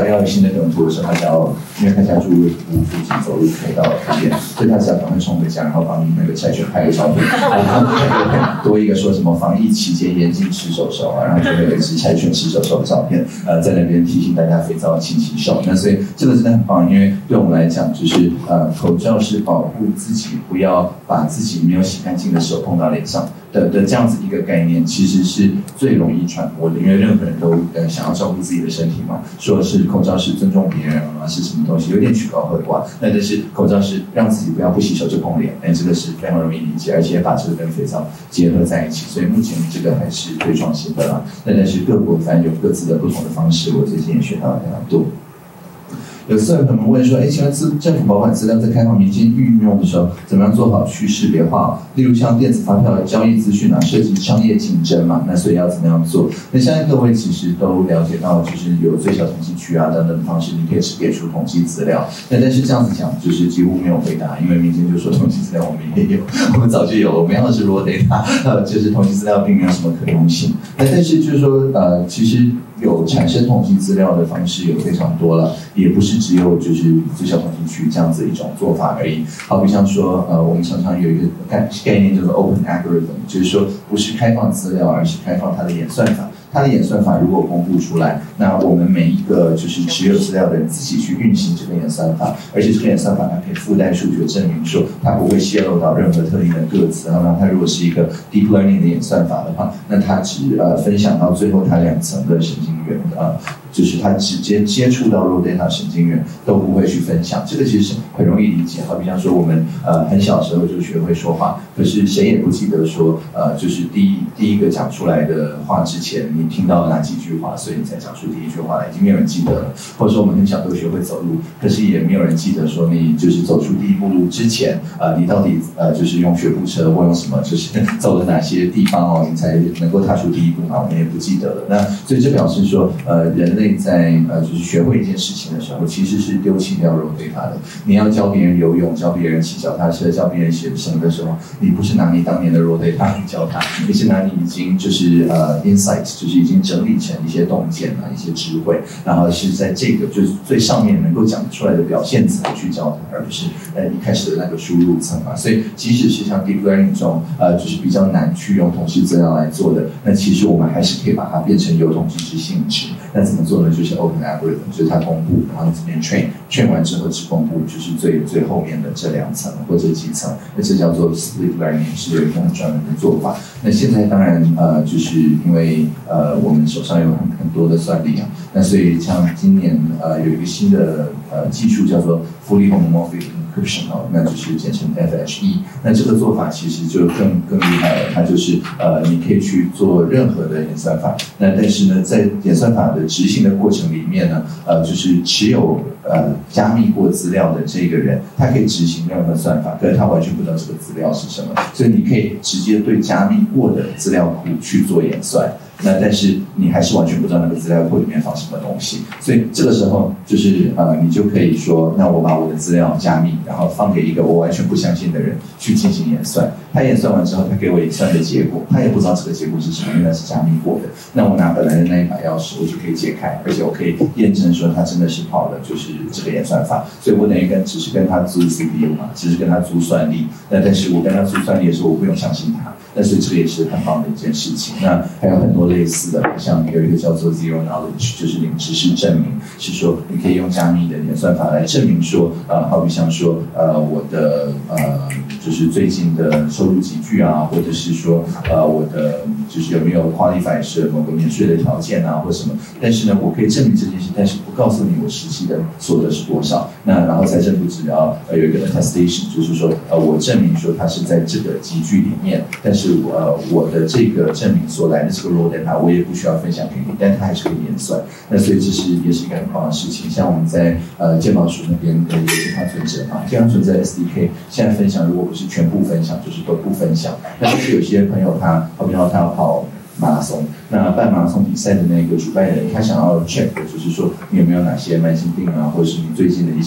等图的时候，他因为他家住路附近，走路可以到旁边，所以他只要赶快冲回家，然后帮你那个柴犬拍个照片，然后多一个说什么防疫期间严禁吃手手啊，然后就会有一只柴犬吃手手的照片，在那边提醒大家肥皂勤洗手。那所以这个真的很棒，因为对我们来讲，就是口罩是保护自己，不要把自己没有洗干净的手碰到脸上的这样子一个概念，其实是最容易传播的，因为任何人都想要照顾自己的身体嘛，说是口罩是尊重别人啊，是什么东西，有点曲高和寡。那但是口罩是让自己不要不洗手就碰脸，这个是非常容易理解，而且把这个跟肥皂结合在一起，所以目前这个还是最创新的啦。那但是各国反正有各自的不同的方式，我最近也学到了非常多。有时候可能问说，请问政府保管资料在开放民间运用的时候，怎么样做好去识别化？例如像电子发票的交易资讯啊，涉及商业竞争嘛，那所以要怎么样做？那相信各位其实都了解到，就是有最小统计区啊等等的方式，你可以识别出统计资料。那但是这样子讲，就是几乎没有回答，因为民间就说统计资料我们也有，我们早就有了，我们要的是 raw data， 就是统计资料并没有什么可用性。那但是就是说，其实有产生统计资料的方式有非常多了，也不是只有就是最小统计区这样子一种做法而已。好比像说，我们常常有一个概念叫做 open algorithm， 就是说不是开放资料，而是开放它的演算法。它的演算法如果公布出来，那我们每一个就是持有资料的人自己去运行这个演算法，而且这个演算法它可以附带数据证明说它不会泄露到任何特定的个资。然后它如果是一个 deep learning 的演算法的话，那它只分享到最后它2层的神经元就是它直接接触到 raw data 神经元都不会去分享。这个其实很容易理解，好比像说我们很小时候就学会说话，可是谁也不记得说就是第一个讲出来的话之前你听到了哪几句话，所以你才讲出第一句话来，已经没有人记得了。或者说我们很小都学会走路，可是也没有人记得说你就是走出第一步路之前你到底就是用学步车或用什么，就是走了哪些地方你才能够踏出第一步嘛，我们也不记得了。那所以这表示说人类在就是学会一件事情的时候，其实是丢弃掉 raw data 的。你要教别人游泳，教别人骑脚踏车，教别人写生的时候，你不是拿你当年的 raw data 去教他，你是拿你已经就是insight， 就是已经整理成一些洞见一些智慧，然后是在这个就是最上面能够讲出来的表现层去教他，而不是一开始的那个输入层嘛。所以即使是像 deep learning 这种就是比较难去用统计资料来做的，那其实我们还是可以把它变成有统计之性质。那怎么做呢？就是 open algorithm， 就是它公布，然后你这边 train 完之后只公布就是最后面的这2层或者几层，那这叫做 split learning， 是有一个很专门的做法。那现在当然就是因为我们手上有很多的算力那所以像今年有一个新的技术叫做 fully homomorphic encryption， 那就是简称 FHE。那这个做法其实就更厉害了，它就是你可以去做任何的演算法，那但是呢，在演算法的执行的过程里面呢，就是持有加密过资料的这个人，他可以执行任何算法，可是他完全不知道这个资料是什么，所以你可以直接对加密过的资料库去做演算。那但是你还是完全不知道那个资料库里面放什么东西，所以这个时候就是你就可以说，那我把我的资料加密，然后放给一个我完全不相信的人去进行演算。他演算完之后，他给我演算的结果，他也不知道这个结果是什么，因为那是加密过的。那我拿本来的那一把钥匙，我就可以解开，而且我可以验证说他真的是跑了就是这个演算法。所以我等于只是跟他租 CPU 嘛，只是跟他租算力。但是我跟他租算力的时候，我不用相信他。但是这个也是很棒的一件事情。那还有很多类似的，像有一个叫做 Zero Knowledge， 就是零知识证明，是说你可以用加密的演算法来证明说，好比像说，我的就是最近的收入集聚啊，或者是说，我的就是有没有 qualify 是某个免税的条件啊，或什么。但是呢，我可以证明这件事，但是不告诉你我实际的所得是多少。那然后财政部只要有一个 attestation， 就是说，我证明说它是在这个集聚里面，但是我的这个证明所来的这个 raw data 我也不需要分享给你，但它还是可以演算。那所以这也是一个很棒的事情。像我们在健保署那边有健康存折嘛，健康存折 SDK 现在分享，如果不是全部分享，就是都不分享。但是有些朋友好比说他要跑马拉松，那办马拉松比赛的那个主办人，他想要 check 的就是说你有没有哪些慢性病啊，或者是你最近的一些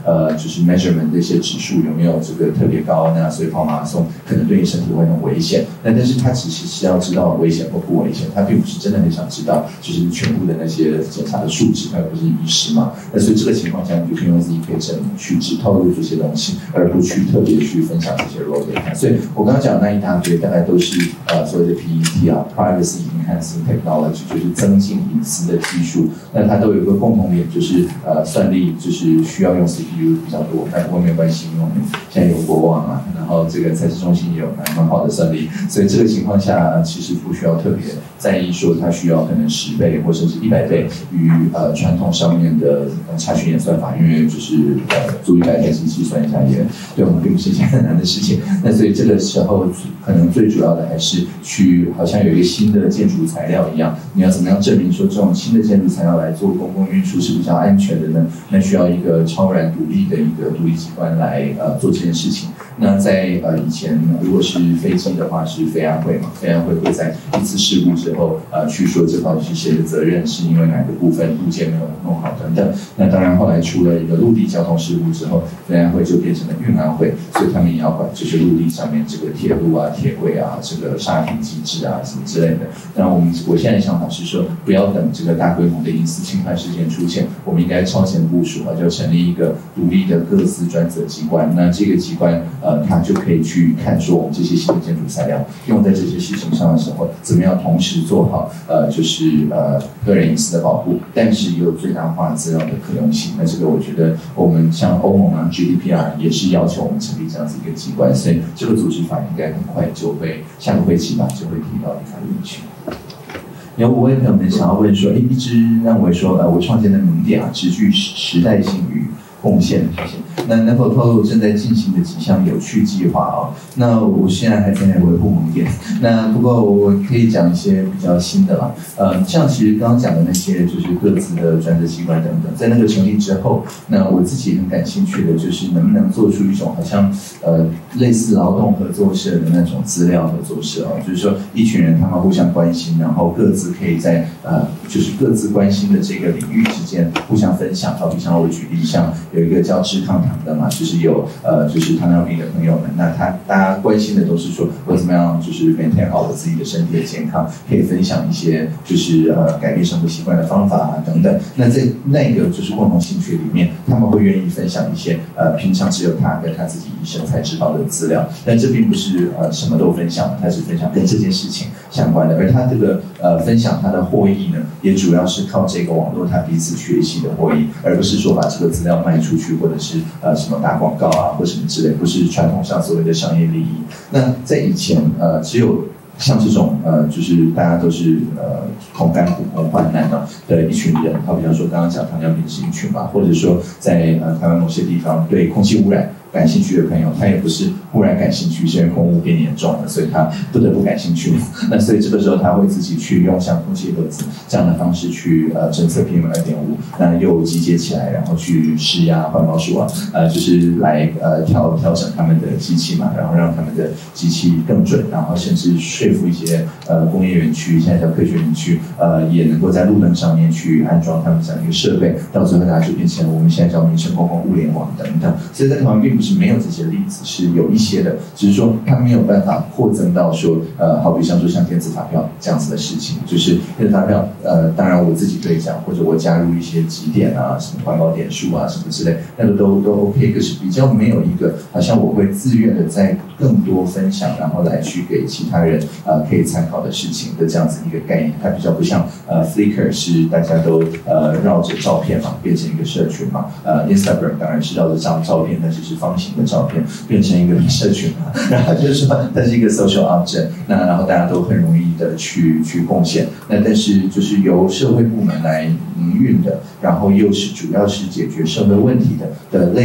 就是 measurement 的一些指数有没有这个特别高，那所以跑马拉松可能对你身体会很危险。但是他只是要知道危险或不危险，他并不是真的很想知道就是全部的那些检查的数值，他又不是医师嘛。那所以这个情况下，你就可以用自己可以证明去只透露这些东西，而不去特别去分享这些 role 给他。所以我刚刚讲的那一大堆大概都是所谓的 PET 啊 ，Privacy Enhancing Technology， 就是增进隐私的技术。那它都有一个共同点，就是算力就是需要用 CPU 比较多，但不过没有关系，因为我们现在有国网啊，然后这个财资中心也有蛮好的算力，所以这个情况下其实不需要特别在意说它需要可能10倍或甚至100倍于传统上面的查询演算法，因为就是租100台机器算一下也对我们并不是一件很难的事情。那所以这个时候可能最主要的还是去好像有一个新的建筑材料一样，你要怎么样证明说这种新的建筑材料来做公共运输是比较安全的呢？那需要一个超然独立的一个独立机关来做这件事情。那在以前如果是飞机的话是飞安会嘛，飞安会会在一次事故之后去说这到底是谁的责任，是因为哪个部分部件没有弄好等等。那当然后来出了一个陆地交通事故之后，飞安会就变成了运安会，所以他们也要管就是陆地上面这个铁路啊、铁轨啊、这个刹停机制啊什么之类的。那我现在的想法是说，不要等这个大规模的隐私侵犯事件出现，我们应该超前部署就成立一个独立的各自专责机关。那这个机关它就可以去看说我们这些新的建筑材料用在这些事情上的时候，怎么样同时做好就是个人隐私的保护，但是也有最大化资料的可用性。那这个我觉得我们像欧盟啊 GDPR 也是要求我们成立这样子一个机关，所以这个组织法应该很快就会下个会期吧就会提到立法院去。有5位朋友们想要问说，一直认为说我创建的名点啊，极具时代性与贡献，谢谢。那能否透露正在进行的几项有趣计划啊？那我现在还在维护盟点，那不过我可以讲一些比较新的啦。像其实刚刚讲的那些就是各自的专责机关等等，在那个成立之后，那我自己很感兴趣的就是能不能做出一种好像类似劳动合作社的那种资料合作社啊，就是说一群人他们互相关心，然后各自可以在就是各自关心的这个领域之间互相分享。好比像我举例，像有一个叫知抗糖的嘛，就是有就是糖尿病的朋友们，那大家关心的都是说我怎么样就是maintain好我自己的身体的健康，可以分享一些就是改变生活习惯的方法啊等等。那在那个就是共同兴趣里面，他们会愿意分享一些平常只有他跟他自己医生才知道的资料。但这并不是什么都分享，他是分享跟这件事情相关的，而他这个分享他的获益呢，也主要是靠这个网络他彼此学习的获益，而不是说把这个资料卖出去，或者是什么打广告啊或什么之类，不是传统上所谓的商业利益。那在以前只有像这种就是大家都是同甘苦共患难的一群人，好比方说刚刚讲糖尿病是一群嘛，或者说在台湾某些地方对空气污染感兴趣的朋友，他也不是忽然感兴趣，是因为空污变严重了，所以他不得不感兴趣。那所以这个时候他会自己去用像空气盒子这样的方式去侦测 PM2.5，那又集结起来，然后去施压环保署啊，就是来调整他们的机器嘛，然后让他们的机器更准，然后甚至说服一些工业园区，现在叫科学园区，也能够在路灯上面去安装他们这样一个设备，到最后大家就变成我们现在叫民生公共物联网等等。所以在台湾并不是没有这些例子，是有一些的，只是说它没有办法扩增到说好比像电子发票这样子的事情，就是电子发票当然我自己兑奖，或者我加入一些集点啊，什么环保点数啊什么之类，那个都 OK， 可是比较没有一个好像我会自愿的在更多分享，然后来去给其他人可以参考的事情的这样子一个概念。它比较不像Flickr 是大家都绕着照片嘛，变成一个社群嘛，Instagram 当然是绕着照片，但是是方形的照片，变成一个社群嘛，然后就是说它是一个 social object， 那然后大家都很容易的去贡献，那但是就是由社会部门来营运的，然后又是主要是解决社会问题的类似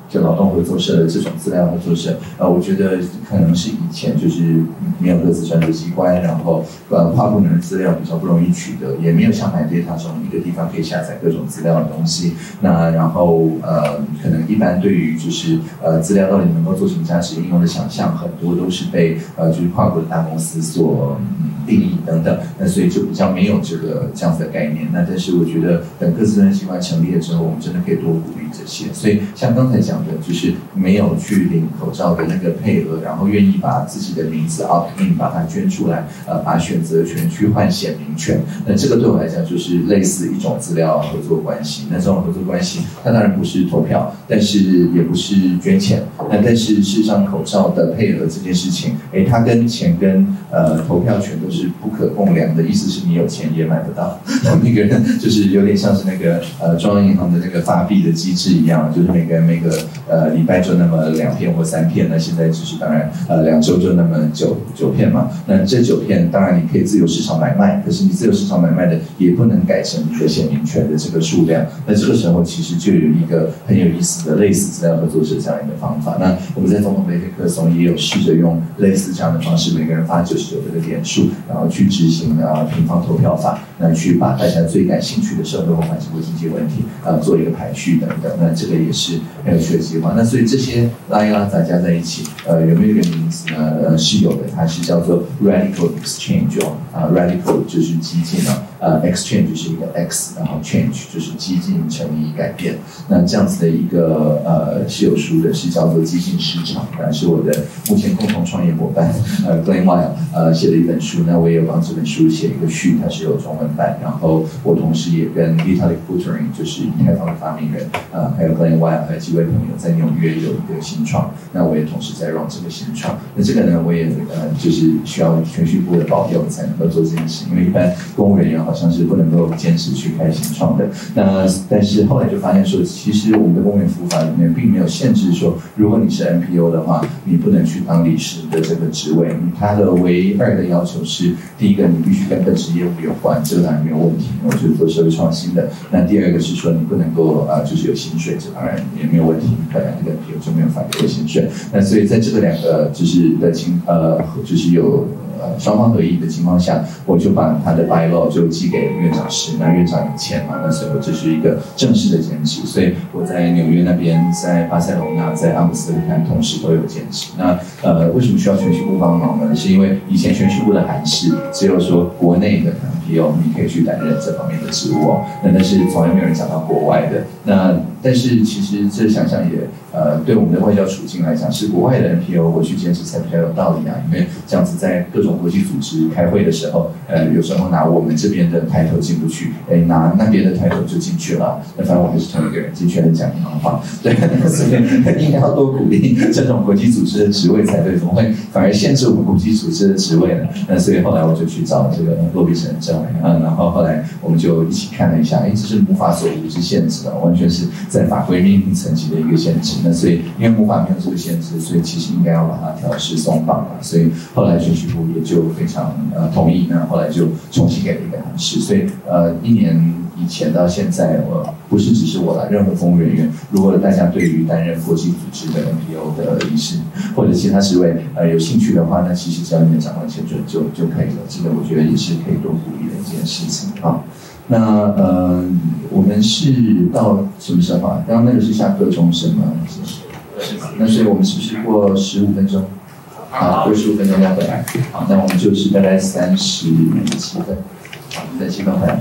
就劳动合作社的这种资料合作社，我觉得可能是以前就是没有各自专责机关，然后跨部门的资料比较不容易取得，也没有像MyData这种一个地方可以下载各种资料的东西。那然后可能一般对于就是资料到底能够做什么价值应用的想象，很多都是被就是跨国的大公司所定义等等，那所以就比较没有这样子的概念。那但是我觉得等各自专责机关成立了之后，我们真的可以多鼓励这些。所以像刚才讲的，就是没有去领口罩的那个配额，然后愿意把自己的名字 opt in 把它捐出来，把选择权去换显名权。那这个对我来讲就是类似一种资料合作关系。那这种合作关系，它当然不是投票，但是也不是捐钱。那但是事实上口罩的配额这件事情，它跟钱跟投票权都是不可共量的，意思是你有钱也买不到。每个人就是有点像是那个中央银行的那个发币的机制一样，就是每个人每个礼拜就那么2片或3片，那现在就是当然2周就那么9片嘛。那这9片当然你可以自由市场买卖，可是你自由市场买卖的也不能改成你的显名权的这个数量。那这个时候其实就有一个很有意思的类似资料合作社这样一个方法。那我们在总统杯黑客松也有试着用类似这样的方式，每个人发99个点数，然后去执行平方投票法，那去把大家最感兴趣的社会或环境或经济问题做一个排序等等。那这个也是很有趣的计划。那所以这些拉一拉杂加在一起，有没有一个名字呢？是有的，它是叫做 Radical Exchange Radical 就是激进exchange 就是一个 X， 然后 change 就是激进、诚意、改变。那这样子的一个是有书的，是叫做激进市场，是我的目前共同创业伙伴Glenn Weil 写的一本书。那我也有帮这本书写一个序，它是有中文版。然后我同时也跟 Vitalik Buterin 就是以太坊的发明人还有 Glenn Weil 还有几位朋友在纽约有一个新创，那我也同时在 run 这个新创。那这个呢，我也就是需要全序部的保佑才能够做这件事，因为一般公务人员好像是不能够坚持去开新创的。那但是后来就发现说，其实我们的公务员服务法里面并没有限制说，如果你是 NPO 的话，你不能去当理事的这个职位。它的唯二的要求是，第一个你必须跟本职业务有关，这个当然没有问题，我就是做社会创新的。那第二个是说你不能够就是有薪水，这当然也没有问题，本来那个 NPO 就没有法律的薪水。那所以在这个2个就是就是有双方合意的情况下，我就把他的 bylaw 就寄给院长室，那院长有签嘛，那所以我这是一个正式的兼职。所以我在纽约那边，在巴塞罗那，在阿姆斯特丹同时都有兼职。那为什么需要全序部帮忙呢？是因为以前全序部的函释只有说国内的 NPO 你可以去担任这方面的职务那但是从来没有人讲到国外的。那但是其实这想想也对我们的外交处境来讲，是国外的 NPO 我去兼职才比较有道理因为这样子在各种国际组织开会的时候，有时候拿我们这边的抬头进不去，拿那边的抬头就进去了。那反正我还是同一个人进去还讲银行话，对，所以应该要多鼓励这种国际组织的职位才对，怎么会反而限制我们国际组织的职位呢？那所以后来我就去找这个洛比城政委然后后来我们就一起看了一下，这是母法所无之限制完全是在法规命令层级的一个限制。那所以因为母法没有这个限制，所以其实应该要把它调试松绑所以后来全序部也就非常同意，那后来就重新给了一个函释。所以1年以前到现在，不是只是我任何公务人员，如果大家对于担任国际组织的 NPO 的理事或者其他职位有兴趣的话，那其实只要你们长官签准就可以了。这个我觉得也是可以多鼓励的一件事情那我们是到什么时候刚刚那个是下课钟声吗？是吗？那所以我们是不是过15分钟？过15分钟要回来。好，那我们就是大概37分。好，37分回来。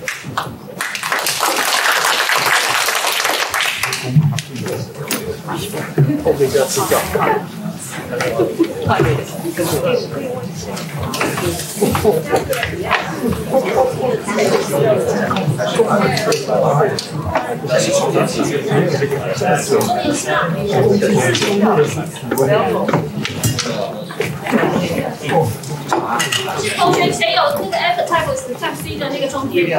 后面就要吃掉。 同学谁有那个 appetite Type C 的那个充电？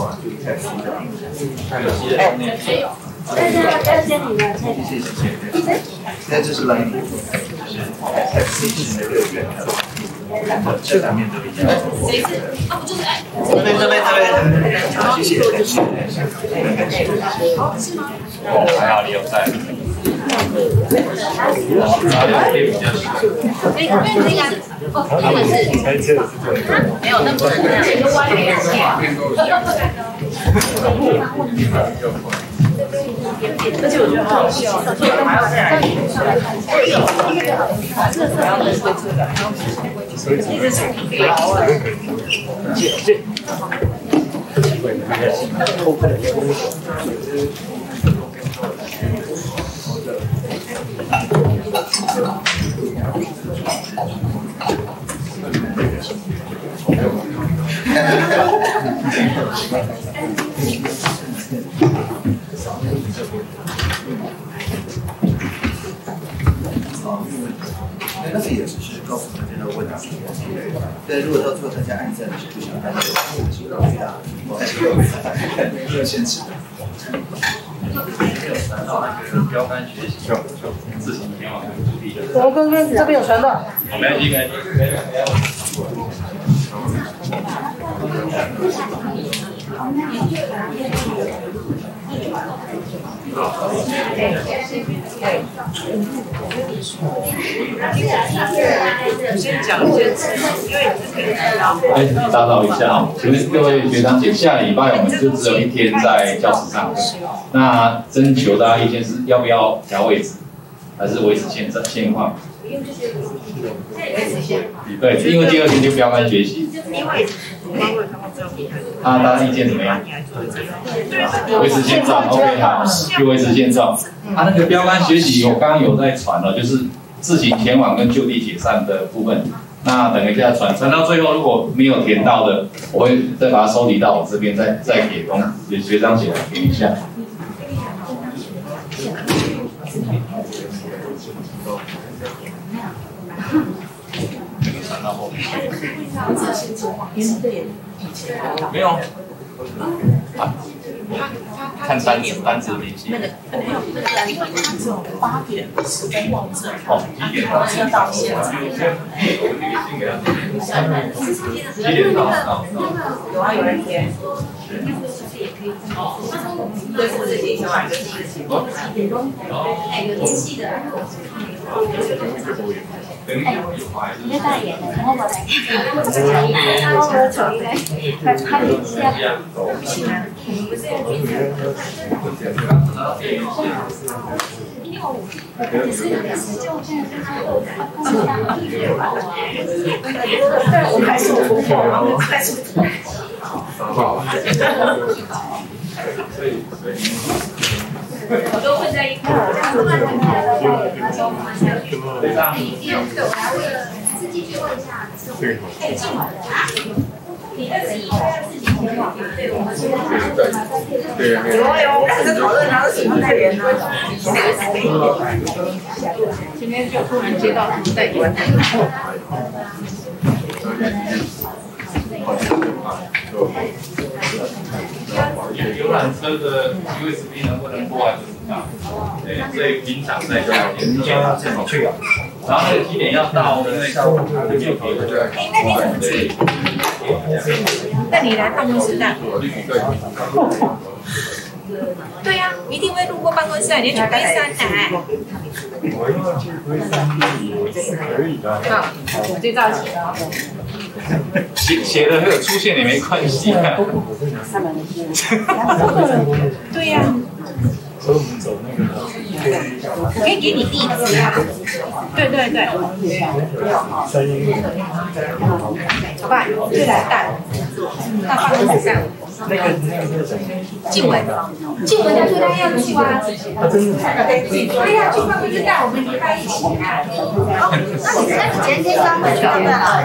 谁有？ 要先你的菜单。 现在这是 Lightning， 就是 Type C 是那个圆的，这两面都一样。 谁是？不就是谢谢。 是吗？ 还好你有在。 没有，那不是那个弯的而且我觉得好好笑，还要再来那这也只是告诉大家的问题。对，如果到最后大家按赞是不想看的，就让最大，我还是没有限制。 没有传到那个标杆学习，就自行前往目的地。 我刚刚这边有传到。 没关系，没关系。打扰一下啊，请问各位学长姐，下礼拜我们就只有一天在教室上课，那征求大家意见是要不要调位置，还是维持现况？对，因为第二天就标杆学习。大家意见怎么样？维持现状 ，OK 好，就维持现状。那个标杆学习我刚刚有在传了，就是自行前往跟就地解散的部分。那等一下传到最后，如果没有填到的，我会再把它收集到我这边，再给学长姐来填一下。传到后面去。没有。啊。看单子明细。那个单子只有8点10分忘证。哦，1点到现在。7点到。有啊，有人填。对，是自己先玩这事情。有联系的。 你在大眼的，然后我来，然后我瞅一来，他联系啊，不行啊，不是要联系。可是就现在对，我还是突破，还是突我都混在一块儿，这样子慢慢看到大眼，他说我们才对，我还为了自己去问一下，可以进来的啊。你的自己前往，对，我们现在对，有，我开始讨论，然后什么代言呢？ 今天就突然接到什么代言。 游览车的 USB 能不能播还是怎么样？对，所以平常在教研究怎么去，然后那个起点要到，因为它没有别的。 哎，那你怎么去？那你来办公室站。对呀，一定会路过办公室，你去龟山来。好，这造型哦。 写的没有出现也没关系啊。 对呀。我可以给你地址啊。对对对。好吧，就来带。到办公室站。静文他说他要去啊。他要去办公室站，我们礼拜一起啊。那你前天刚回去对啊。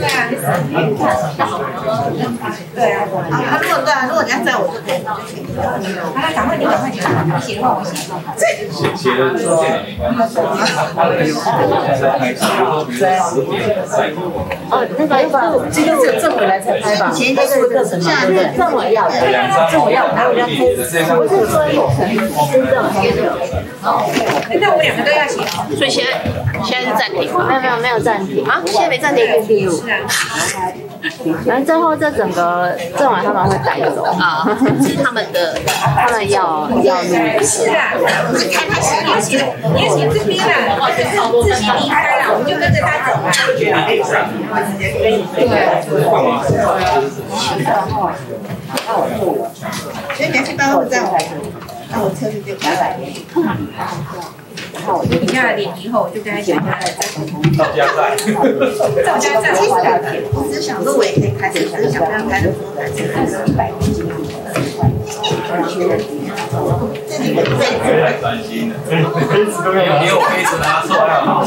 对啊。他如果对啊，如果你要在我就可以。他赶快你写的话我写。 写的出现也没关系。 哦，那个今天只有政委来才拍吧？前天是课程嘛，对不对？政委要，政委要，还有要拍。我是说有真正。那我们2个都要写。 所以现在是暂停吗？ 没有暂停啊，现在没暂停。 是啊。然后最后这整个这晚他们会带走啊，是他们要录。 是啊，看他行不行？也行这边啦，自己离开了，我们就跟着他走啊。 所以你要去办公站，那我车子就开来。 你看脸皮厚，就跟他讲到家站， 到家站。 我只想说我也可以开始，只是想让开的时候来这里的杯子， 太专心了。你有杯子拿出来啊！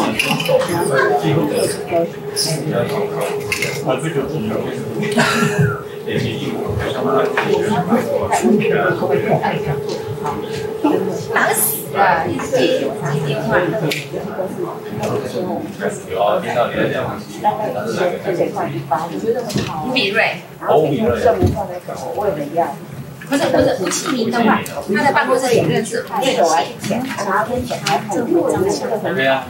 这个忙死了，一直接我打电话。 有听到你在讲， 吴比瑞。 吴比瑞。 不是吴启明的话，他在办公室里认识。 对啊。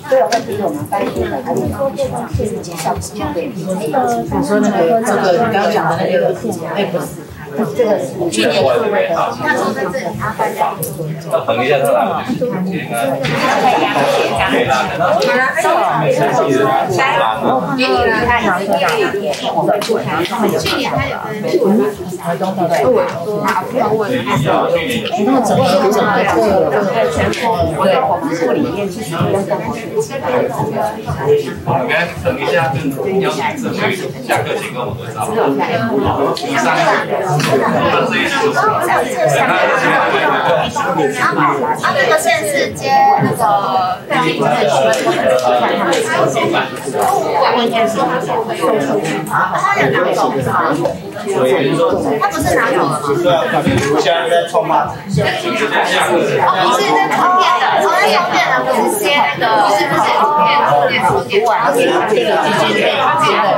你说那个这个你刚刚讲的那个，哎不是。这个是去年他坐在这里， 等一下他来。 给你了，他有去年他有跟台东的我说，他问那个整个这个全部对我们部里面其实我们等一下，要下课前跟我合照。 这个县是接那个经济的区，我应该说他是会有他有拿走是吗？他不是拿走了吗？ 对啊，现在在冲吗？ 不是在充电的，充电的不是接那个，不是充电，然后这个基金可以接的，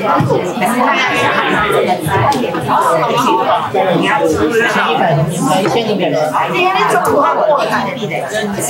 你要吃1100人，因为你中午要过台币的，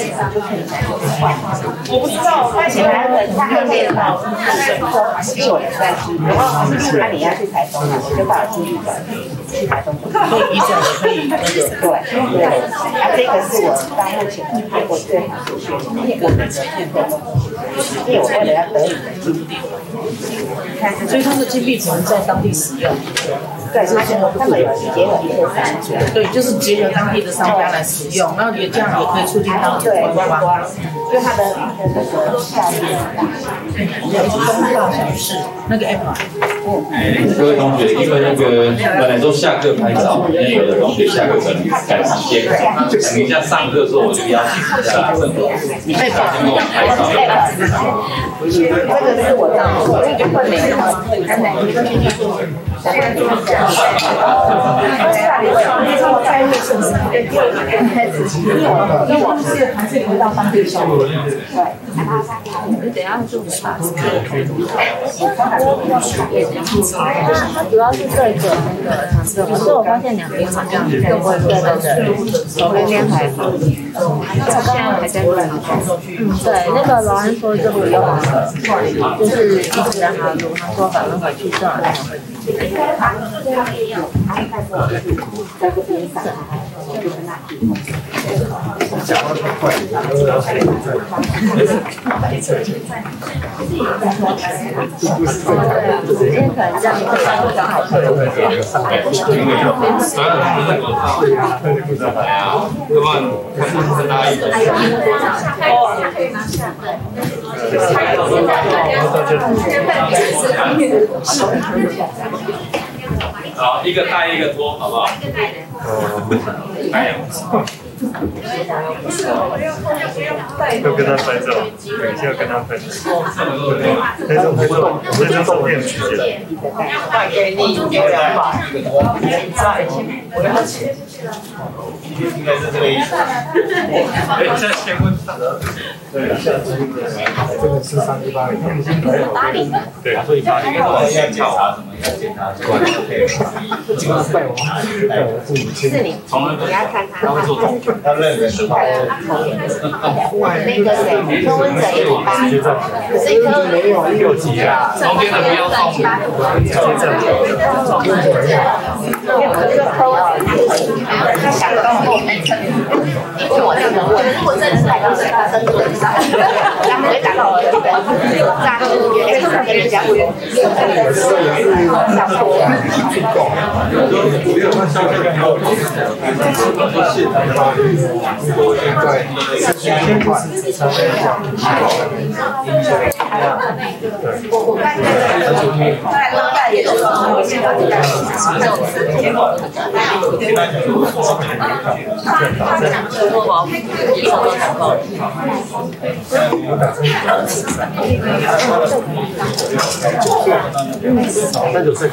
我不知道，但是他还可以到9人再去，那你要去台东嘛，我就把出去转去台东，所以医生也可以那个对，啊这个是我到目前看过最好的学历，我们的因为我为了要得你的金币，所以它的金币只能在当地使用。对，他们结合一些商家，对，就是结合当地的商家来使用，然后也这样也可以促进当地的观光，因为它的那个效率很大。有中大小事那个 app 各位同学，因为那个本来都下课拍照，因为有的同学下课可能赶时间，等一下上课的时候我就邀请一下郑总，你可以早点跟我拍照。 这个是我当初我就会每个我在路上是因为我是还是回到当地消费，对， 等一下就把它主要是这个那个，可是我发现两边好像都不会对那边还好，现在还在录。对，那个老安说就不用了，就是一直让他录，他说反正回去这两天会。 在这边上，就跟他讲话太快， 因为可能这样刚好可以。 要不然看大一。好，一个带一个拖，好不好？ 要跟他拍照，等一下跟他拍照。那种照片直接。 带给你200， 应该是这个意思。现在先问他。对，下次这个是380，对，所以80。 要检查什么？要检查什么？ 带我父母亲。 是你，你要看他他认人的话， 那个谁，柯文哲108，所以柯没有6级啊， 中间的不要动。 他想到后面，因为我这个如果真的是来到深圳上，他们会打到我的诈骗，跟人家不用。 39岁。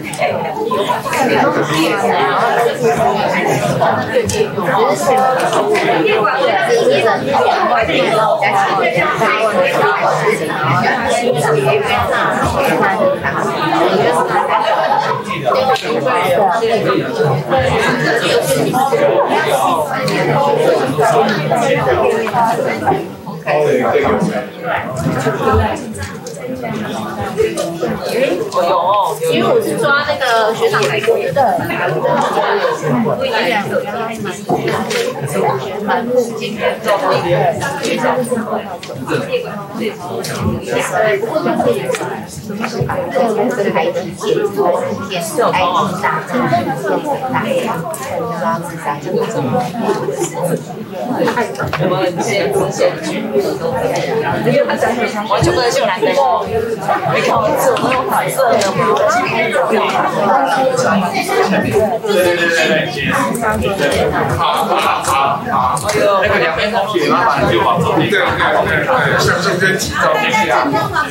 因为我是抓那个学长来过的， 完全不能秀男的，没看我字，我用彩色的吗？ 好，那个2边同学麻烦就往左边。对，像这边几张片啊。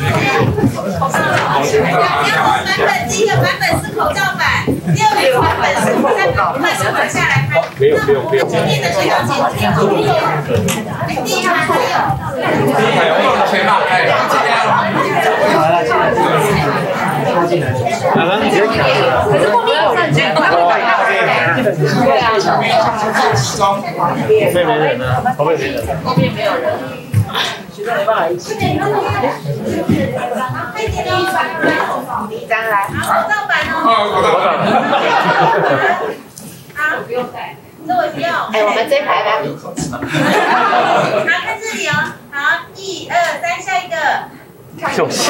第一个版本是口罩版，第二个版本是3版，快速转下来拍。 不用。 前面的学长姐姐有，第一排还有。 前把开了，这样。 来了，你直接看。 可是后面有看见， 对啊， 后面没人呢，后面没人。 后面没有人，学生没办法一起。第一张来， 口罩版哦。好，不用带，这我不用。 哎，我们这一排来。 好，看这里哦。好，1、2、3，下一个。 有戏。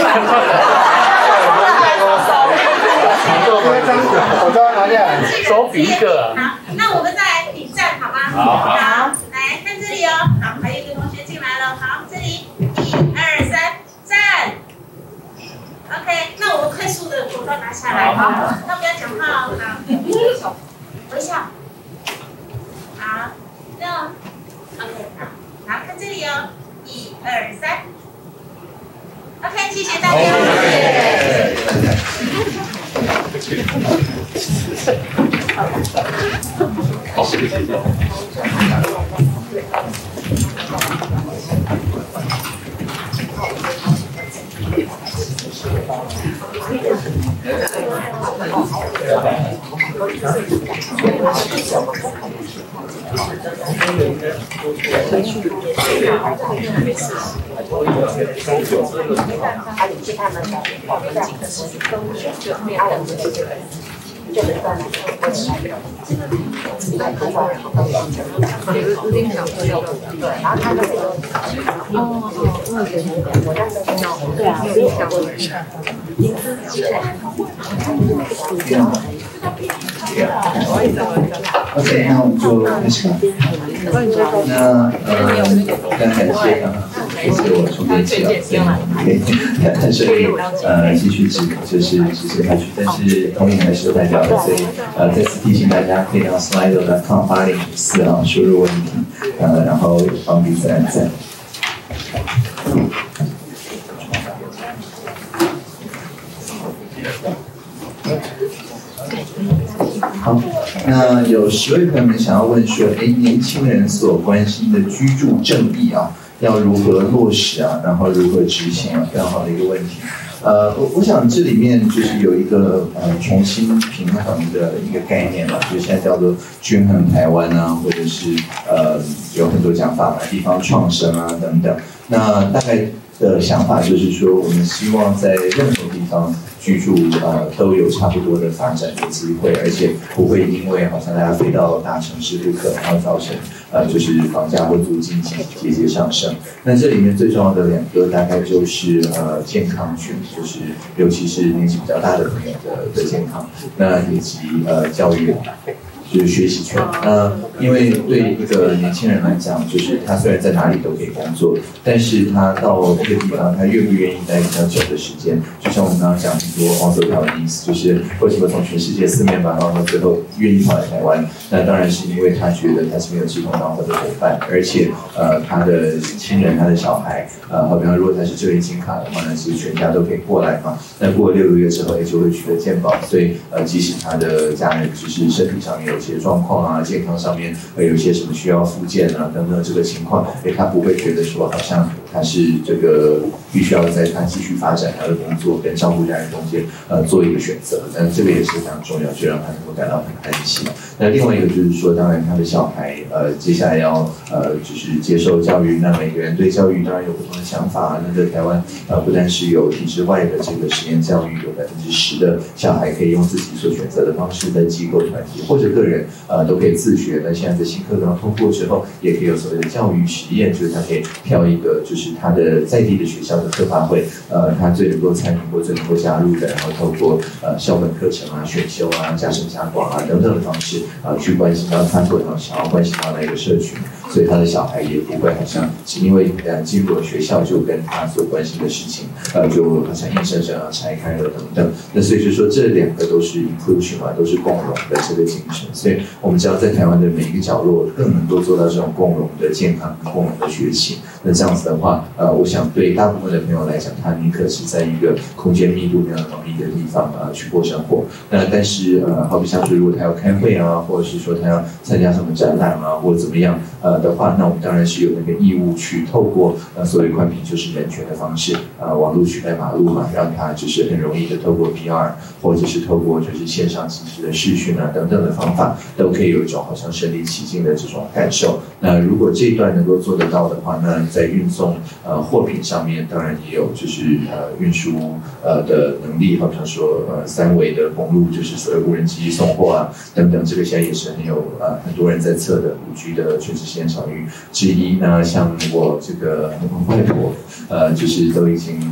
口罩拿下来，手比一个。 好，那我们再来比战，好吗？好，来看这里哦。好，还有一个同学进来了。好，这里1、2、3，站。OK， 那我们快速的口罩拿下来。好，那不要讲话哦。好，微笑。好，这样。OK， 好，看这里哦。1、2、3。OK， 谢谢大家。 好，谢谢。 OK， 那我们就开始吧。那非常感谢谢谢我充电器啊，很顺利继续执行下去，但是同意还是有代表的，所以再次提醒大家可以到 slido.com8054啊输入问题，然后帮彼此按赞。好，那有10位朋友们想要问说，年轻人所关心的居住正义啊， 要如何落实啊，然后如何执行啊，非常好的一个问题。我想这里面就是有一个重新平衡的一个概念吧，就是现在叫做均衡台湾啊，或者是有很多讲法嘛，地方创生啊等等。那大概的想法就是说，我们希望在任何地方居住都有差不多的发展的机会，而且不会因为好像大家非到大城市不可，然后造成就是房价或租金节节上升。那这里面最重要的两个大概就是健康权，就是尤其是年纪比较大的朋友的健康，那以及教育。就是学习权。因为对一个年轻人来讲，就是他虽然在哪里都可以工作，但是他到一个地方，他愿不愿意待比较久的时间？就像我们刚刚讲很多黄手条的意思，就是为什么从全世界四面八方到最后愿意跑来台湾？那当然是因为他觉得他是没有志同道合的伙伴，而且他的亲人、他的小孩，好比方如果他是就业金卡的话呢，其实全家都可以过来嘛。那过了6个月之后，就会取得健保，所以即使他的家人就是身体上面有些状况啊，健康上面有些什么需要复健啊等等这个情况，他不会觉得说好像他是这个必须要在他继续发展他的工作跟照顾家人中间做一个选择，那这个也是非常重要，就让他能够感到很安心。那另外一个就是说，当然他的小孩接下来要就是接受教育，那每个人对教育当然有不同的想法。那在台湾不但是有体制外的这个实验教育，有10%的小孩可以用自己所选择的方式的机构团体或者个人都可以自学。那现在的新课纲通过之后，也可以有所谓的教育实验，就是他可以挑一个就是他的在地的学校的课发会，他最能够参与或最能够加入的，然后透过校本课程啊、选修啊、加深加广啊等等的方式去关心到他所想要关心到那个社群，所以他的小孩也不会好像是因为进入了学校就跟他所关心的事情就好像硬生生拆开了等等。那所以就说这两个都是 inclusion 嘛，都是共融的这个精神。所以我们只要在台湾的每一个角落更能够做到这种共融的健康、共融的学习，那这样子的话，我想对大部分的朋友来讲，他宁可是在一个空间密度比较浓密的地方去过生活。那但是好比像是如果他要开会啊，或者是说他要参加什么展览啊，或者怎么样的话，那我们当然是有那个义务去透过所谓宽频就是人权的方式，网络取代马路嘛，让他就是很容易的透过 PR 或者是透过就是线上即时的视讯啊等等的方法，都可以有一种好像身临其境的这种感受。那如果这一段能够做得到的话，那在运送货品上面，当然也有就是运输的能力，好像说3维的公路，就是所谓无人机送货啊等等，这个现在也是很多人在测的5G 的全世界场域之一。那像我这个外婆就是都已经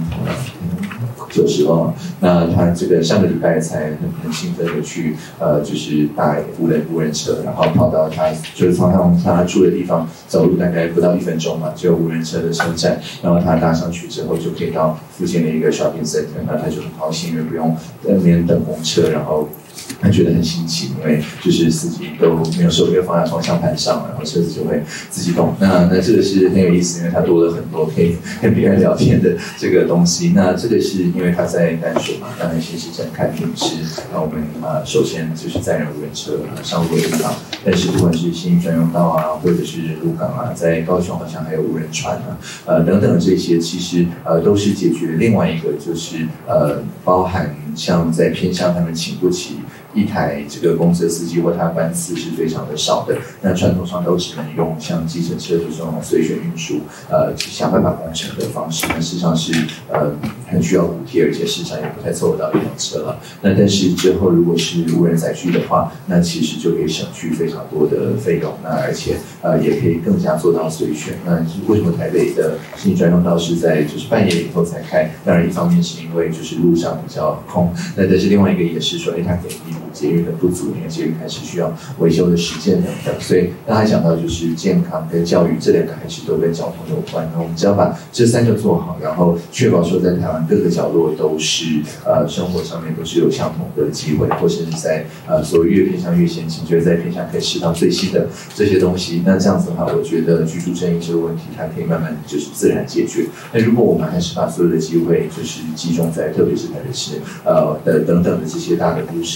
90了，那他这个上个礼拜才很兴奋的去就是搭无人车，然后跑到他就是从他住的地方走路大概不到1分钟嘛，就有无人车的车站，然后他搭上去之后就可以到附近的一个 shopping center， 那他就很高兴，因为不用在那边等红车，然后他觉得很新奇，因为就是司机都没有手没有放在方向盘上，然后车子就会自己动。那这个是很有意思，因为它多了很多可以跟别人聊天的这个东西。那这个是因为它在淡水嘛，当然新市镇看品质，我们首先就是载人无人车上路的地方，但是不管是新专用道啊，或者是鹿港啊，在高雄好像还有无人船啊，等等这些，其实都是解决另外一个就是包含像在偏向他们请不起一台这个公车司机或他班次是非常的少的，那传统上都只能用像计程车这种随选运输，想办法工程的方式，那事实上是很需要补贴，而且市场也不太凑得到一辆车了。那但是之后如果是无人载具的话，那其实就可以省去非常多的费用，那而且也可以更加做到随选。那为什么台北的新专用道是在就是半夜以后才开？当然一方面是因为就是路上比较空，那但是另外一个也是说，它可以弥补捷运的不足，因为捷运还是需要维修的时间等等。所以刚才讲到就是健康跟教育这2个还是都跟交通有关。那我们只要把这3个做好，然后确保说在台湾各个角落都是生活上面都是有相同的机会，或是在所谓越偏向越先进，就是在偏向可以吃到最新的这些东西。那这样子的话，我觉得居住正义这个问题它可以慢慢就是自然解决。那如果我们还是把所有的机会就是集中在特别是台北市的等等的这些大的都市的话，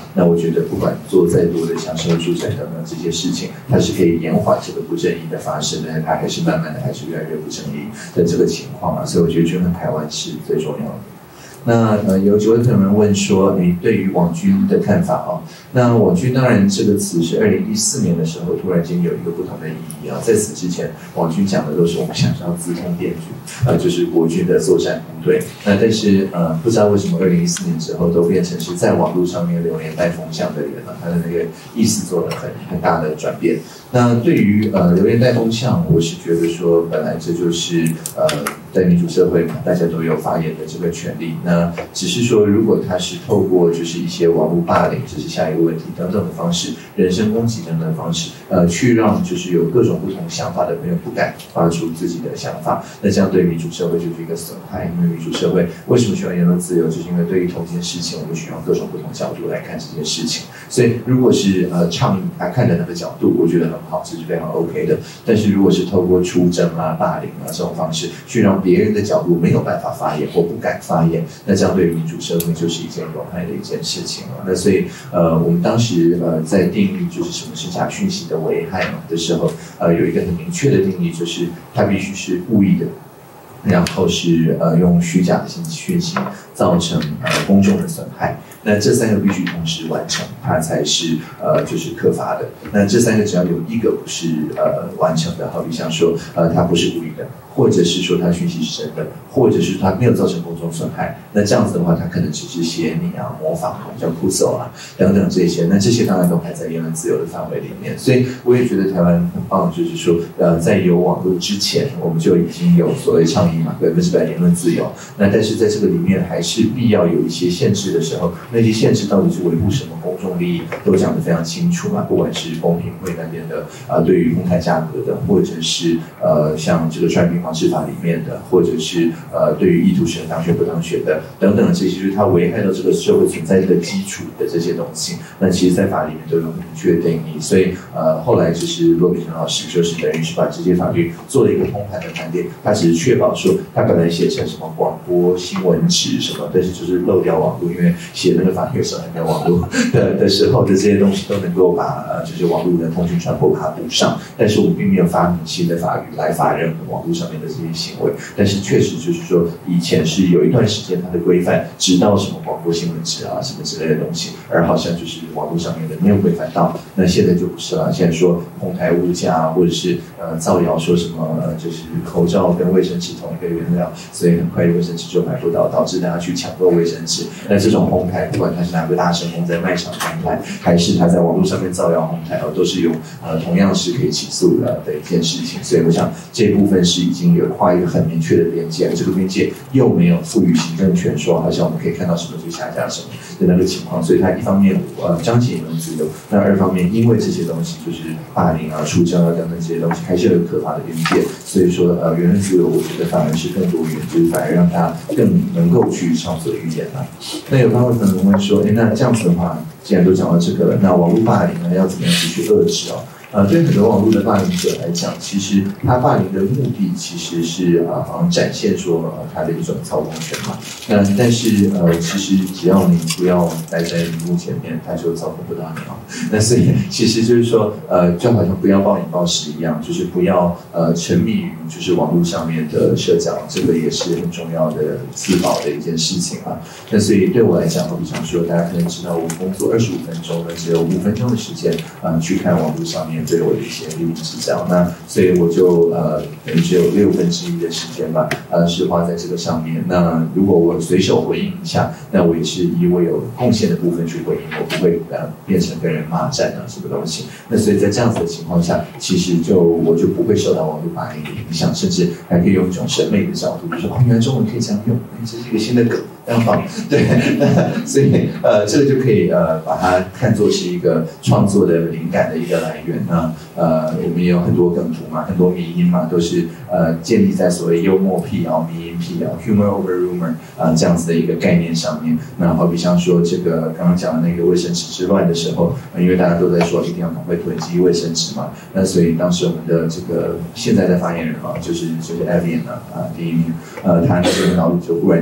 那我觉得不管做再多的像社会住宅等等这些事情，它是可以延缓这个不正义的发生，但是它还是慢慢的还是越来越不正义的这个情况啊，所以我觉得均衡台湾是最重要的。那有几位朋友们问说，你对于网军的看法哦？那网军当然这个词是2014年的时候突然间有一个不同的意义啊，在此之前，网军讲的都是我们想要资通电军，就是国军的作战部队。那但是不知道为什么2014年之后都变成是在网络上面流连带风向的人了，他的那个意思做了很大的转变。那对于流连带风向，我是觉得说，本来这就是在民主社会嘛，大家都有发言的这个权利。那只是说，如果他是透过就是一些网络霸凌，这是下一个问题等等的方式，人身攻击等等的方式，去让就是有各种不同想法的朋友不敢发出自己的想法，那这样对民主社会就是一个损害。因为民主社会为什么需要言论自由，就是因为对于同一件事情，我们需要各种不同角度来看这件事情。所以如果是倡议他看的那个角度，我觉得很好，这是非常 OK 的。但是如果是透过出征啊、霸凌啊这种方式，去让别人的角度没有办法发言或不敢发言，那这样对于民主社会就是一件有害的一件事情了。那所以我们当时在定义就是什么是假讯息的危害嘛的时候，有一个很明确的定义，就是它必须是故意的。然后是用虚假的讯息造成公众的损害，那这三个必须同时完成，它才是就是可罚的。那这三个只要有一个不是完成的，好比像说它不是故意的，或者是说它讯息是真的，或者是它没有造成公众损害，那这样子的话，它可能只是写你啊、模仿啊、叫酷搜啊等等这些，那这些当然都还在言论自由的范围里面。所以我也觉得台湾很棒，就是说在有网络之前，我们就已经有所谓倡议嘛，100%言论自由。那但是在这个里面还是必要有一些限制的时候，那些限制到底是维护什么公众利益，都讲得非常清楚嘛。不管是公平会那边的对于公开价格的，或者是像这个《传频防治法》里面的，或者是对于意图使人当选不当选的等等的这些，就是它危害到这个社会存在这个基础的这些东西，那其实在法里面都有明确定义。所以后来就是罗秉成老师就是等于是把这些法律做了一个通盘的盘点，他只是确保说他本来写成什么广播新闻纸什么，但是就是漏掉网络，因为写那个法律的时候还没有网络的时候的这些东西都能够把就是网络的通讯传播把它补上，但是我们并没有发明新的法律来法任何网络上面的这些行为。但是确实就是说，以前是有一段时间它的规范，直到什么广播新闻纸啊什么之类的东西，而好像就是网络上面的没有规范到，那现在就不是了。现在说哄抬物价，或者是造谣说什么就是口罩跟卫生纸同一个原料，所以很快卫生纸就买不到，导致大家去抢购卫生纸。那这种哄抬，不管他是哪个大神翁在卖场哄抬，还是他在网络上面造谣哄抬，都是有同样是可以起诉的一件事情。所以我想这一部分是已经有画一个很明确的边界，这个边界又没有赋予行政权说好像我们可以看到什么就下架什么的那个情况，所以它一方面彰显言论自由，那二方面因为这些东西就是霸凌啊、出征啊等等这些东西还是有可罚的边界，所以说言论自由我觉得反而是更多元，就是反而让它更能够去畅所欲言啊。那有方会可能会说，那这样子的话，既然都讲到这个了，那网络霸凌呢要怎么样去遏制哦？对很多网络的霸凌者来讲，其实他霸凌的目的其实是好像展现说他的一种操控权嘛。但是其实只要你不要待在荧幕前面，他就操控不到你哦。那所以其实就是说就好像不要暴饮暴食一样，就是不要沉迷于就是网络上面的社交，这个也是很重要的自保的一件事情啊。那所以对我来讲，我比方说大家可能知道，我工作25分钟呢，只有5分钟的时间去看网络上面对我的一些批评指教，那所以我就等于只有1/6的时间吧，是花在这个上面。那如果我随手回应一下，那我也是以我有贡献的部分去回应，我不会变成跟人骂战啊什么东西。那所以在这样子的情况下，其实我就不会受到网络霸凌的影响，甚至还可以用一种审美的角度，就说原来中文可以这样用，这是一个新的梗。非常棒，对，所以这个就可以把它看作是一个创作的灵感的一个来源啊。我们也有很多梗图嘛，很多迷因嘛，都是建立在所谓幽默辟谣、迷因辟谣 （humor over rumor） 这样子的一个概念上面。那好比像说这个刚刚讲的那个卫生纸之乱的时候，因为大家都在说一定要赶快囤积卫生纸嘛，那所以当时我们的这个现在的发言人啊，就是 Evian 第一名，他那个脑里就忽然间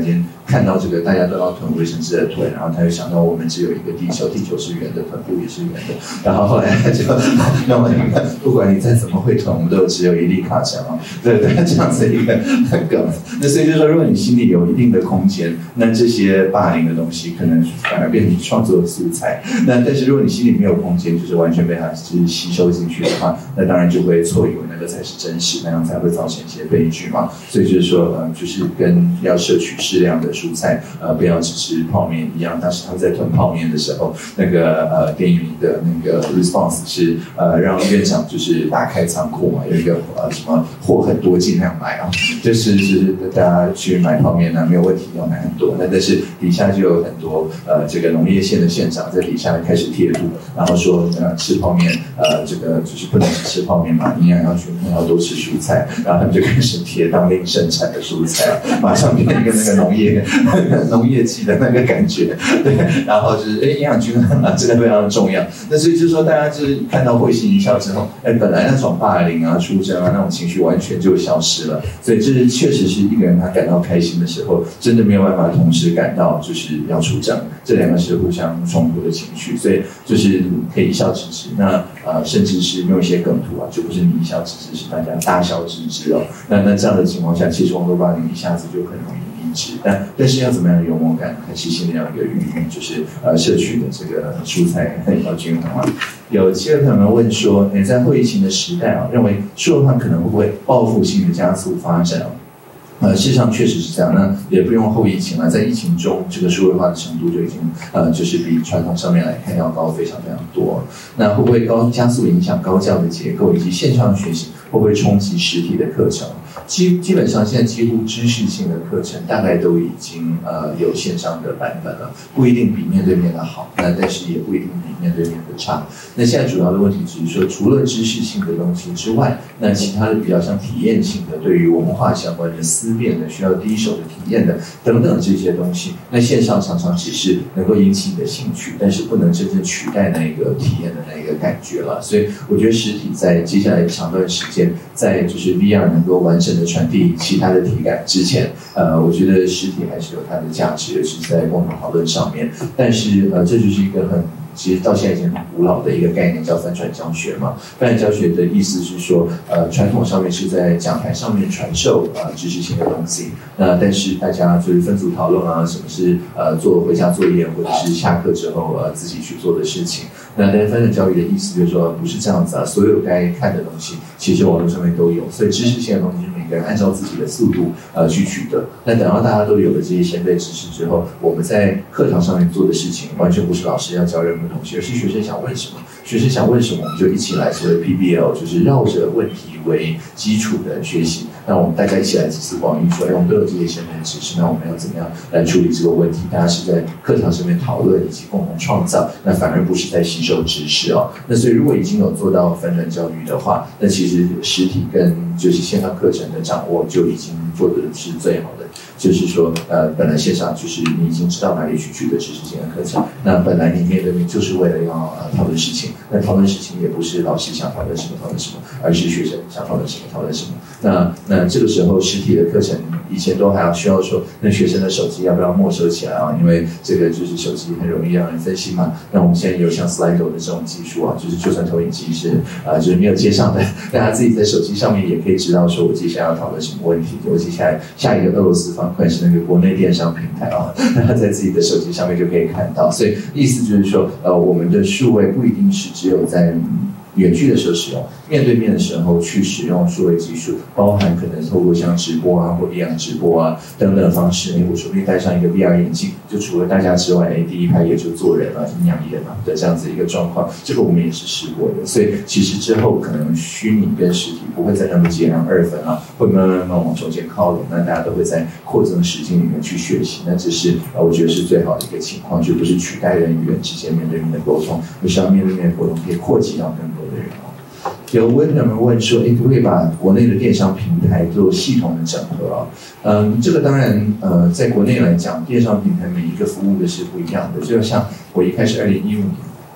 看到这个大家都要囤卫生纸的囤，然后他就想到我们只有一个地球，地球是圆的，臀部也是圆的，然后后来他就那么你看，不管你再怎么会囤，我们都只有一粒卡墙啊，对，这样子一个梗。那所以就是说，如果你心里有一定的空间，那这些霸凌的东西可能反而变成创作的素材。那但是如果你心里没有空间，就是完全被它就是吸收进去的话，那当然就会错以为那个才是真实，那样才会造成一些悲剧嘛。所以就是说，就是跟要摄取适量的蔬菜，不要只吃泡面一样。当时他们在囤泡面的时候，那个电影的那个 response 是让院长就是打开仓库嘛，有一个什么货很多尽量买啊，就是大家去买泡面呢没有问题，要买很多。那但是底下就有很多这个农业县的县长在底下开始贴布，然后说吃泡面这个就是不能只吃泡面嘛，营养要均衡，要多吃蔬菜。然后他们就开始贴当令盛产的蔬菜，马上变成一个那个农业季的那个感觉，对。然后就是营养均衡啊，这个非常的重要。那所以就是说，大家就是看到会心一笑之后，本来那种霸凌啊、出征啊那种情绪完全就消失了。所以这是确实是一个人他感到开心的时候，真的没有办法同时感到就是要出征，这两个是互相冲突的情绪，所以就是可以一笑置之。那甚至是用一些梗图啊，就不是你一笑置之，是大家大笑置之哦。那这样的情况下，其实网络霸凌一下子就很容易。但是要怎么样的幽默感，还是心里要有一个余裕，就是摄取的这个蔬菜要均衡啊。有7位朋友们问说，在后疫情的时代啊，认为数位化可能会不会报复性的加速发展啊？事实上确实是这样，那也不用后疫情了，在疫情中，这个数位化的程度就已经就是比传统上面来看要高非常非常多。那会不会加速影响高教的结构，以及线上学习会不会冲击实体的课程？基本上现在几乎知识性的课程大概都已经有线上的版本了，不一定比面对面的好，但是也不一定比面对面的差。那现在主要的问题只是说，除了知识性的东西之外，那其他的比较像体验性的，对于文化相关的思辨的，需要第一手的体验的等等这些东西，那线上常常只是能够引起你的兴趣，但是不能真正取代那个体验的那个感觉了。所以我觉得实体在接下来长段时间，在就是 VR 能够完整的传递其他的体感之前，我觉得实体还是有它的价值，尤其是在共同讨论上面。但是这就是一个其实到现在已经很古老的一个概念，叫翻转教学嘛。翻转教学的意思是说，传统上面是在讲台上面传授知识性的东西，但是大家就是分组讨论啊，什么是做回家作业，或者是下课之后自己去做的事情。但是翻转教育的意思就是说，不是这样子啊，所有该看的东西，其实网络上面都有，所以知识性的东西是每个人按照自己的速度去取得。那等到大家都有了这些先辈知识之后，我们在课堂上面做的事情，完全不是老师要教任何同学，而是学生想问什么，学生想问什么，我们就一起来所谓 PBL， 就是绕着问题为基础的学习。那我们大家一起来集思广益，说，我们都有这些先辈知识，那我们要怎么样来处理这个问题？大家是在课堂上面讨论以及共同创造，那反而不是在吸收知识哦。那所以如果已经有做到翻转教育的话，那其实实体跟就是线上课程的掌握就已经做的是最好的。就是说，本来线上就是你已经知道哪里去取得知识性的课程，那本来你面对面就是为了要讨论事情，那讨论事情也不是老师想讨论什么讨论什么，而是学生想讨论什么讨论什么。那这个时候实体的课程以前都还要需要说，那学生的手机要不要没收起来啊？因为这个就是手机很容易让人分心嘛。那我们现在有像 Slido 的这种技术啊，就是就算投影机是就是没有接上的，但他自己在手机上面也可以知道说我接下来要讨论什么问题，我接下来下一个俄罗斯方块是那个国内电商平台啊，那他在自己的手机上面就可以看到。所以意思就是说，我们的数位不一定是只有在远距的时候使用，面对面的时候去使用数位技术，包含可能透过像直播啊或VR直播啊等等的方式，我说不定戴上一个 VR 眼镜，就除了大家之外，第一排也就做人了、阴阳眼了的这样子一个状况，这个我们也是试过的。所以其实之后可能虚拟跟实体不会再那么截然二分啊，会慢慢往中间靠拢，那大家都会在扩增实境里面去学习，那这是我觉得是最好的一个情况，就不是取代人与人之间面对面的沟通，而是要面对面的沟通可以扩及到更多的人。有温人们问说，可不可以把国内的电商平台做系统的整合啊？这个当然，在国内来讲，电商平台每一个服务的是不一样的。就像我一开始2015年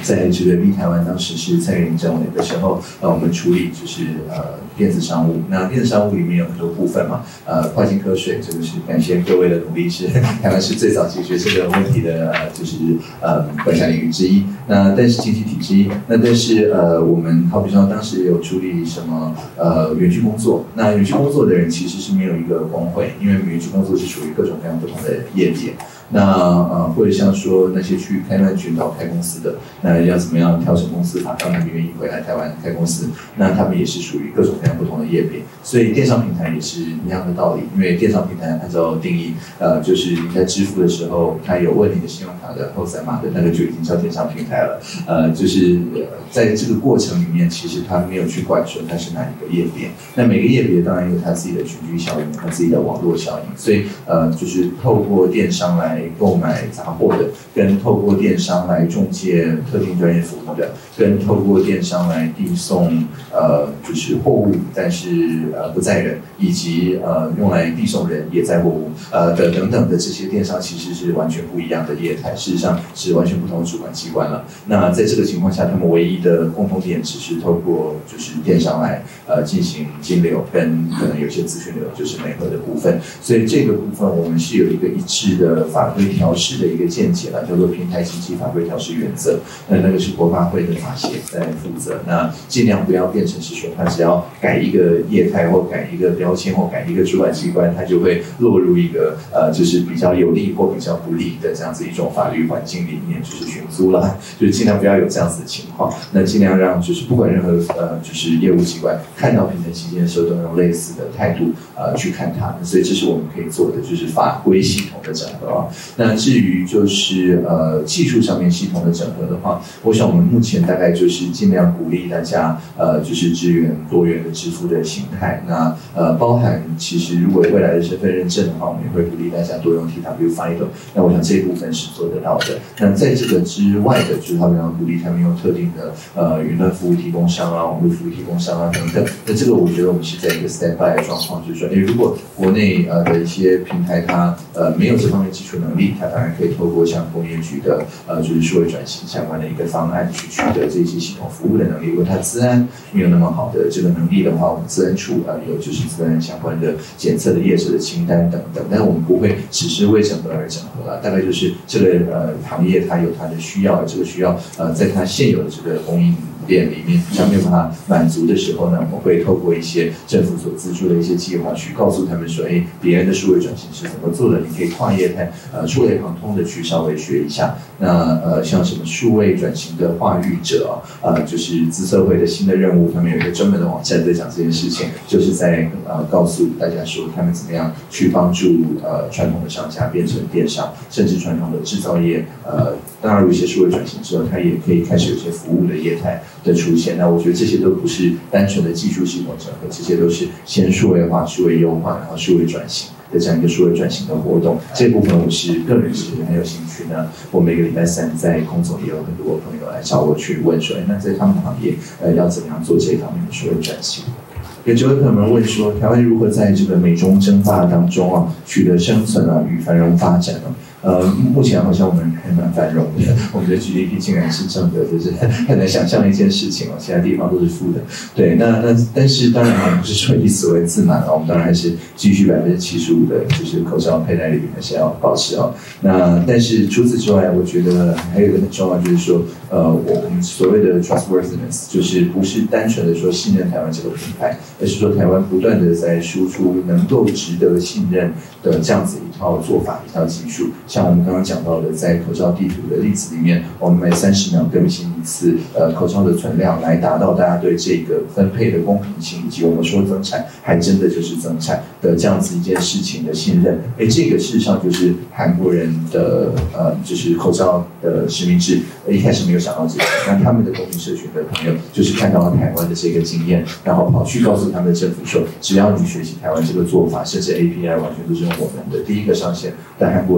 在这个立台湾当时是蔡英文政委的时候，我们处理就是电子商务。那电子商务里面有很多部分嘛，跨境课税，这个是感谢各位的努力，是台湾是最早解决这个问题的就是本项领域之一。那但是经济体之一，那但是我们好比说当时有处理什么远距工作，那远距工作的人其实是没有一个工会，因为远距工作是属于各种各样不同的业别。那或者像说那些去开曼群岛开公司的，那要怎么样调整公司法，让他们愿意回来台湾开公司？那他们也是属于各种各样不同的业别，所以电商平台也是一样的道理。因为电商平台按照定义，就是你在支付的时候，它有问你的信用卡的后三码的那个就已经叫电商平台了。就是在这个过程里面，其实他没有去管说它是哪一个业别。那每个业别当然有它自己的群居效应，它自己的网络效应，所以就是透过电商来购买杂货的，跟透过电商来中介特定专业服务的，跟透过电商来递送就是货物，但是不载人，以及用来递送人也载货物等等的这些电商，其实是完全不一样的业态，事实上是完全不同的主管机关了。那在这个情况下，他们唯一的共同点只是透过就是电商来进行金流，跟可能有些资讯流就是媒合的部分。所以这个部分我们是有一个一致的法规调试的一个见解了，叫做平台经济法规调试原则。那个是国发会的法协在负责。那尽量不要变成是说，他只要改一个业态或改一个标签或改一个主管机关，他就会落入一个就是比较有利或比较不利的这样子一种法律环境里面，就是寻租了，就是尽量不要有这样子的情况。那尽量让就是不管任何就是业务机关看到平台基金的时候，都用类似的态度去看它。所以这是我们可以做的，就是法规系统的整合啊。那至于就是技术上面系统的整合的话，我想我们目前大概就是尽量鼓励大家就是支援多元的支付的形态。那包含其实如果未来的身份认证的话，我们也会鼓励大家多用 TW FIDO。那我想这一部分是做得到的。那在这个之外的，就是他们要鼓励他们用特定的云端服务提供商啊、网络服务提供商啊等等。那这个我觉得我们是在一个 stand by 的状况，就是说，如果国内的一些平台它没有这方面基础能力，它当然可以透过像工业局的就是数位转型相关的一个方案去取得这些系统服务的能力。如果它资安没有那么好的这个能力的话，我们资安处有就是资安相关的检测的业者的清单等等，但我们不会只是为整合而整合大概就是这个行业它有它的需要，这个需要在它现有的这个供应链里面想没有办法满足的时候呢，我们会透过一些政府所资助的一些计划去告诉他们说，别人的数位转型是怎么做的，你可以跨业态触类旁通的去稍微学一下。那像什么数位转型的话语者就是资策会的新的任务，他们有一个专门的网站在讲这件事情，就是在告诉大家说他们怎么样去帮助传统的商家变成电商，甚至传统的制造业当然有一些数位转型之后，它也可以开始有些服务的业态的出现。那我觉得这些都不是单纯的技术系统整合，这些都是先数位化、数位优化，然后数位转型的这样一个数位转型的活动。这部分我个人是很有兴趣的。我每个礼拜三在空总也有很多朋友来找我去问说，那在他们的行业要怎么样做这方面的数位转型？有几位朋友们问说，台湾如何在这个美中争霸当中取得生存与繁荣发展目前好像我们还蛮繁荣的，我们的 GDP 竟然是正的，就是很难想象的一件事情其他地方都是负的。对，但是当然不是说以此为自满我们当然还是继续75%的，就是口罩佩戴率还是要保持那但是除此之外，我觉得还有一个很重要，就是说我们所谓的 trustworthiness， 就是不是单纯的说信任台湾这个品牌，而是说台湾不断的在输出能够值得信任的这样子一套做法、一套技术。像我们刚刚讲到的，在口罩地图的例子里面，我们每30秒更新一次口罩的存量，来达到大家对这个分配的公平性，以及我们说增产还真的就是增产的这样子一件事情的信任。这个事实上就是韩国人的就是口罩的实名制一开始没有想到这个，那他们的公民社群的朋友就是看到了台湾的这个经验，然后跑去告诉他们的政府说，只要你学习台湾这个做法，甚至 API 完全都是用我们的第一个上线的韩国地图。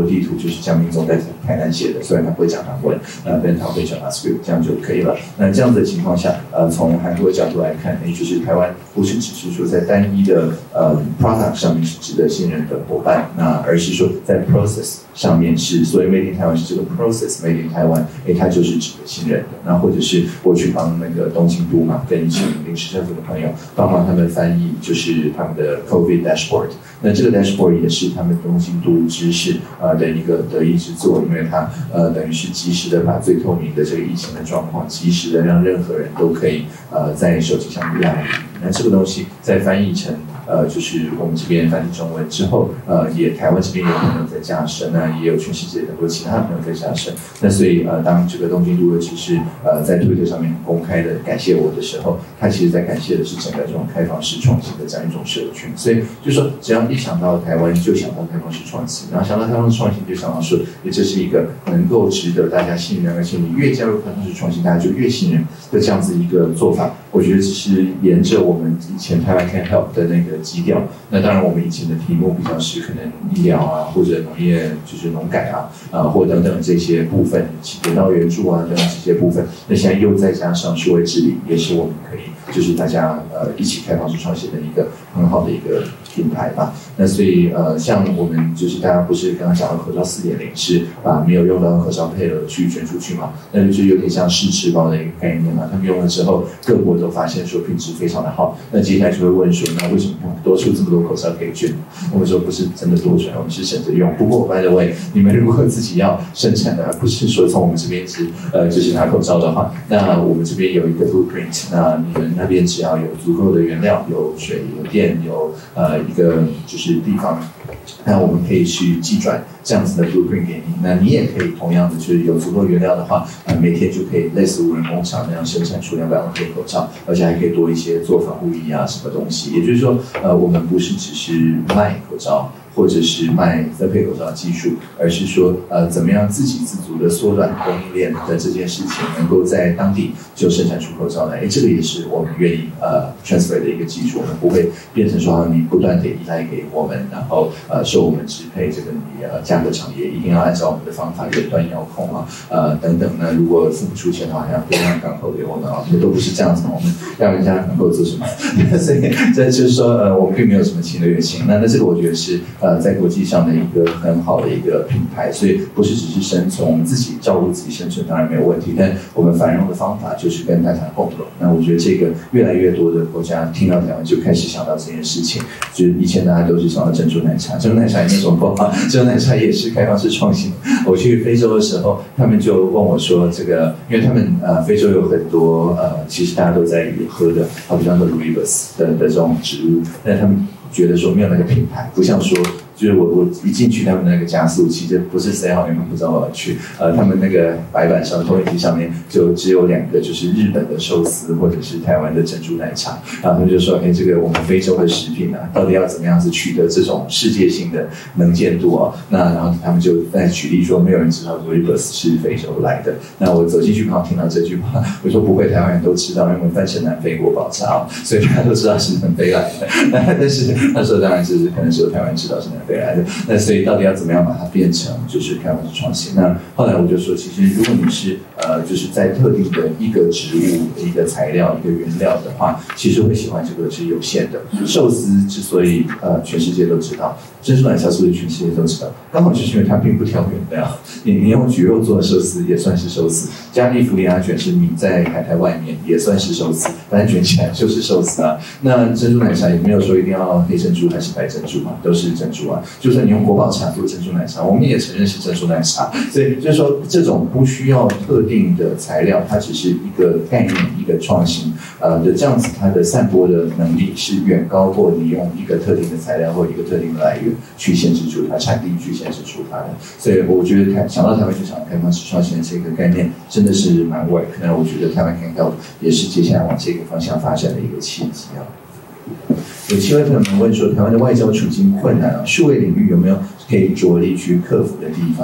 就是江明宗在台南写的，虽然他不会讲韩文，但他会讲 script， 这样就可以了。那这样子的情况下，从韩国的角度来看，就是台湾不是只是说在单一的product 上面是值得信任的伙伴，那而是说在 process 上面是所谓 Made in Taiwan 是这个 process Made in Taiwan， 它就是值得信任的。那或者是我去帮那个东京都嘛，跟一群临时政府的朋友帮忙他们翻译，就是他们的 COVID dashboard。那这个 dashboard 也是他们东京都知事的一个得意之作，因为它等于是及时的把最透明的这个疫情的状况，及时的让任何人都可以在手机上面来。那这个东西在翻译成就是我们这边翻译中文之后，也台湾这边有朋友在加深，那也有全世界很多其他朋友在加深。那所以当这个东京都的知事在推特上面公开的感谢我的时候，他其实在感谢的是整个这种开放式创新的这样一种社群。所以就是说，只要一想到台湾，就想到开放式创新，然后想到开放式创新，就想到说，这是一个能够值得大家信任，而且你越加入开放式创新，大家就越信任的这样子一个做法。我觉得只是沿着我们以前台湾 Can Help 的那个基调。那当然，我们以前的题目比较是可能医疗啊，或者农业就是农改啊，或等等这些部分，人道援助啊等等这些部分。那现在又再加上数位治理，也是我们可以就是大家一起开放式创新的一个很好的一个品牌吧。那所以像我们就是大家不是刚刚讲的口罩4.0是把没有用到的口罩配额去捐出去嘛？那就有点像试吃包的一个概念嘛。他们用了之后，各国都发现说品质非常的好。那接下来就会问说，那为什么多出这么多口罩可以捐？我们说不是真的多出来，我们是省着用。不过by the way，你们如果自己要生产的，不是说从我们这边就是拿口罩的话，那我们这边有一个 blueprint， 那你们那边只要有足够的原料，有水、有电，有一个就是地方，那我们可以去寄转这样子的 blueprint 给你。那你也可以同样的，就是有足够原料的话，每天就可以类似无人工厂那样生产出200万片口罩，而且还可以多一些做防护衣啊什么东西。也就是说，我们不是只是卖口罩，或者是卖分配口罩的技术，而是说怎么样自给自足的缩短供应链的这件事情，能够在当地就生产出口罩来。这个也是我们愿意transfer 的一个技术，我们不会变成说你不断的依赖给我们，然后受我们支配，这个你价格产业一定要按照我们的方法远端遥控等等。那如果付不出钱的话，还要拨让港口给我们这都不是这样子，我们让人家能够做什么？所以这就是说我们并没有什么侵略性。那这个我觉得是在国际上的一个很好的一个品牌，所以不是只是生存，我们自己照顾自己生存当然没有问题，但我们繁荣的方法就是跟大家共荣。那我觉得这个越来越多的国家听到台湾就开始想到这件事情，就是以前大家都是想到珍珠奶茶，珍珠奶茶也没什么不好，珍珠奶茶也是开放式创新。我去非洲的时候，他们就问我说，这个因为他们非洲有很多其实大家都在喝的，比方说 Rooibos 的这种植物，但他们觉得说没有那个品牌，不像说就是我一进去他们那个加速器，就不是塞好你们不知道我要去，他们那个白板上投影机上面就只有2个，就是日本的寿司或者是台湾的珍珠奶茶，然后他们就说，这个我们非洲的食品到底要怎么样子取得这种世界性的能见度那然后他们就在举例说，没有人知道 Rooibos 是非洲来的。那我走进去刚好听到这句话，我说不会，台湾人都知道，因为我们翻成南非国宝茶所以大家都知道是南非来的。但是那时候当然是可能只有台湾知道是南非来的。那所以到底要怎么样把它变成就是开放式创新？那后来我就说，其实如果你是就是在特定的一个植物、一个材料、一个原料的话，其实会喜欢这个是有限的。寿司之所以全世界都知道，珍珠奶茶是不是全世界都知道？刚好就是因为它并不挑原料，你用菊肉做的寿司也算是寿司，加利福尼亚卷是米在海苔外面也算是寿司，反正卷起来就是寿司那珍珠奶茶也没有说一定要黑珍珠还是白珍珠嘛，都是珍珠就算你用国宝茶做珍珠奶茶，我们也承认是珍珠奶茶。所以就是说，这种不需要特定的材料，它只是一个概念、一个创新的这样子，它的散播的能力是远高过你用一个特定的材料或一个特定的来源去限制住它产地，去限制住它的。所以我觉得想到台湾就想开放式创新的这个概念，真的是蛮 work。那我觉得台湾 Can Help 也是接下来往这个方向发展的一个契机有7位朋友们问说，台湾的外交处境困难数位领域有没有可以着力去克服的地方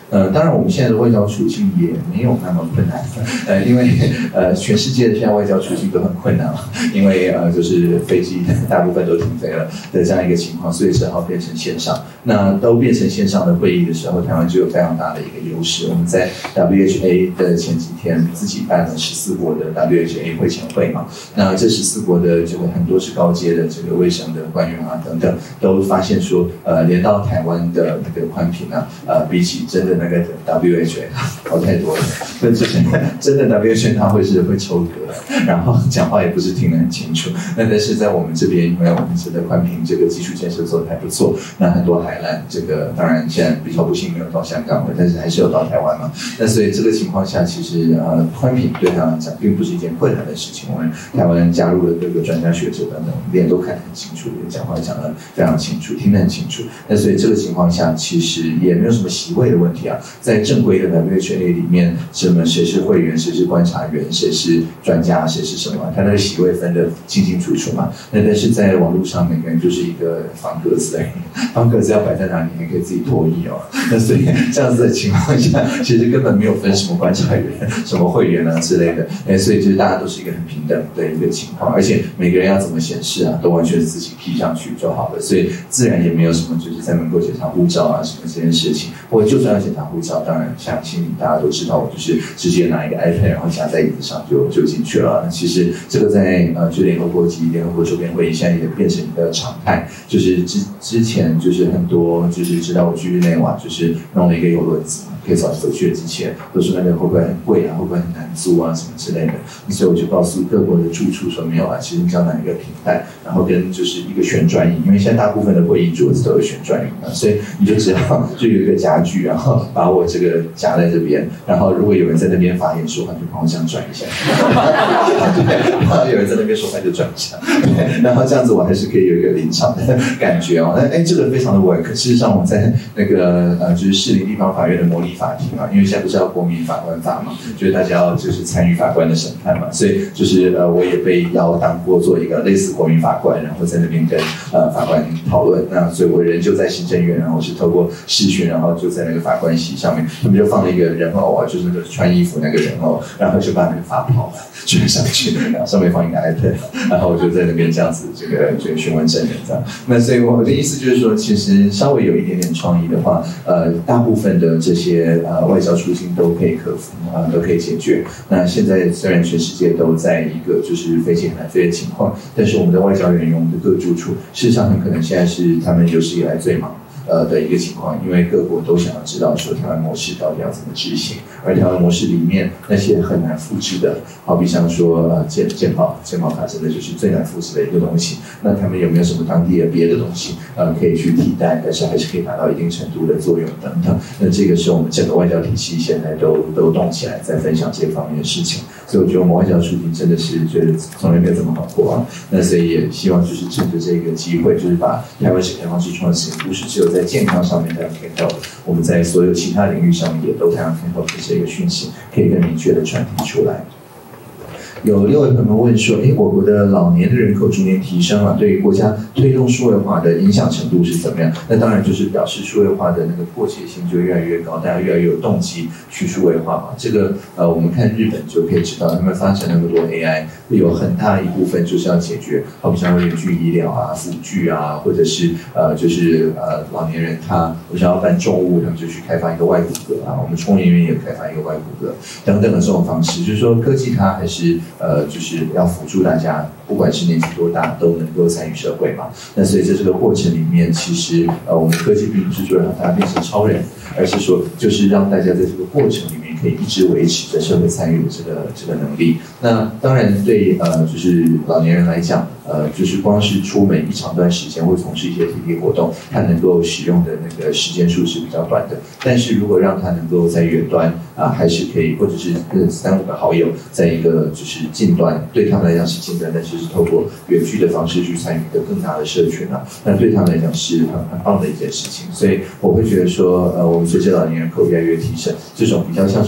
当然我们现在的外交处境也没有那么困难，因为全世界现在外交处境都很困难了，因为就是飞机大部分都停飞了的这样一个情况，所以只好变成线上。那都变成线上的会议的时候，台湾就有非常大的一个优势。我们在 WHA 的前几天自己办了14国的 WHA 会前会嘛，那这14国的这个很多是高阶的这个卫生的官员啊等等，都发现说，连到台湾的那个宽频啊，比起真的那个 WHA 好太多了。那就是真的 WHA 它会抽格，然后讲话也不是听得很清楚。那但是在我们这边，因为我们这个宽频这个基础建设做得还不错，那很多海缆这个当然现在比较不幸没有到香港了，但是还是有到台湾嘛。那所以这个情况下，其实宽频对他来讲并不是一件困难的事情。我们台湾加入了各个专家学者等等，脸都看得很清楚，也讲话讲得非常清楚，听得很清楚。那所以这个情况下，其实也没有什么席位的问题啊。在正规的 WHA 里面，谁是会员，谁是观察员，谁是专家，谁是什么，他那个席位分得清清楚楚嘛。那但是在网络上，每个人就是一个方格子而已，方格子要摆在哪里，你可以自己脱衣哦。那所以这样子的情况下，其实根本没有分什么观察员、什么会员啊之类的，所以就是大家都是一个很平等的一个情况，而且每个人要怎么显示啊，都完全是自己 key 上去就好了，所以自然也没有什么就是在门口检查护照啊什么这件事情。或者就算要检查护照，当然相信大家都知道，我就是直接拿一个 iPad 然后夹在椅子上就进去了。其实这个在就联合国及联合国周边会议现在也变成一个常态，就是之前就是很多就是知道我去日内瓦就是弄了一个邮轮子，可以走去的之前都说那个会不会很贵啊，会不会很难租啊什么之类的。所以我就告诉各国的住处说没有啊，其实你只要拿一个平台，然后跟就是一个旋转椅，因为现在大部分的会议桌子都有旋转椅嘛，所以你就只要就有一个夹具，然后把我这个夹在这边，然后如果有人在那边发言说话，就帮我这样转一下，然后有人在那边说话就转一下，然后这样子我还是可以有一个临场的感觉哦。这个非常的 work。事实上我在那个就是士林地方法院的模拟法庭啊，因为现在不是要国民法官法嘛，就是大家要就是参与法官的审判嘛，所以就是我也被邀当过做一个类似国民法官，然后在那边跟法官讨论。那所以我人就在行政院，然后是透过视讯，然后就在那个法官席上面，他们就放了一个人偶啊，就是那个穿衣服那个人偶，然后就把那个法袍卷上去，然后上面放一个 iPad， 然后我就在那边这样子这个询问证人这样。那所以我的意思就是说，其实稍微有一点点创意的话，大部分的这些外交处境都可以克服都可以解决。那现在虽然全世界都在一个就是飞机很难飞的情况，但是我们的外交人员，我们的各住处，事实上很可能现在是他们有史以来最忙的一个情况，因为各国都想要知道说台湾模式到底要怎么执行，而台湾模式里面那些很难复制的，好比像说健保卡真的就是最难复制的一个东西，那他们有没有什么当地的别的东西可以去替代，但是还是可以达到一定程度的作用等等。那这个是我们整个外交体系现在都动起来在分享这方面的事情，所以我觉得我们外交处境真的是觉得从来没有这么好过啊。那所以也希望就是趁着这个机会，就是把台湾是开放式创新，不是只有在健康上面非常 can help， 我们在所有其他领域上面也都非常 can help 的这个讯息，可以更明确的传递出来。有6位朋友们问说，我国的老年的人口逐年提升了，对于国家推动数位化的影响程度是怎么样？那当然就是表示数位化的那个迫切性就越来越高，大家越来越有动机去数位化嘛。这个我们看日本就可以知道，他们发展那么多 AI， 有很大一部分就是要解决，好比像远距医疗啊、辅具啊，或者是就是老年人我想要搬重物，他们就去开发一个外骨骼啊，我们冲研院也开发一个外骨骼等等的这种方式，就是说科技它还是就是要辅助大家，不管是年纪多大都能够参与社会嘛。那所以在这个过程里面，其实我们科技并不是说让大家变成超人，而是说就是让大家在这个过程里面可以一直维持着社会参与的这个能力。那当然对就是老年人来讲，就是光是出门一长段时间或从事一些体力活动，他能够使用的那个时间数是比较短的。但是如果让他能够在远端还是可以，或者是3-5个好友在一个就是近端，对他们来讲是近端，但是是透过远距的方式去参与一个更大的社群那对他们来讲是很棒的一件事情。所以我会觉得说，我们随着老年人口越来越提升，这种比较像是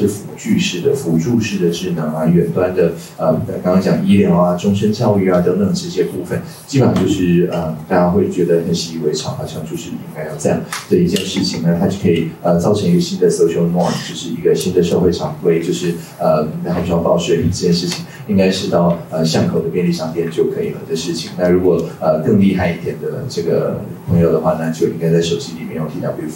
是辅助式的智能啊，远端的刚刚讲医疗啊、终身教育啊等等这些部分，基本上就是大家会觉得很习以为常，好像就是应该要这样的一件事情呢，它就可以造成一个新的 social norm， 就是一个新的社会常规，就是然后说报税这件事情应该是到巷口的便利商店就可以了的事情。那如果更厉害一点的这个朋友的话，那就应该在手机里面用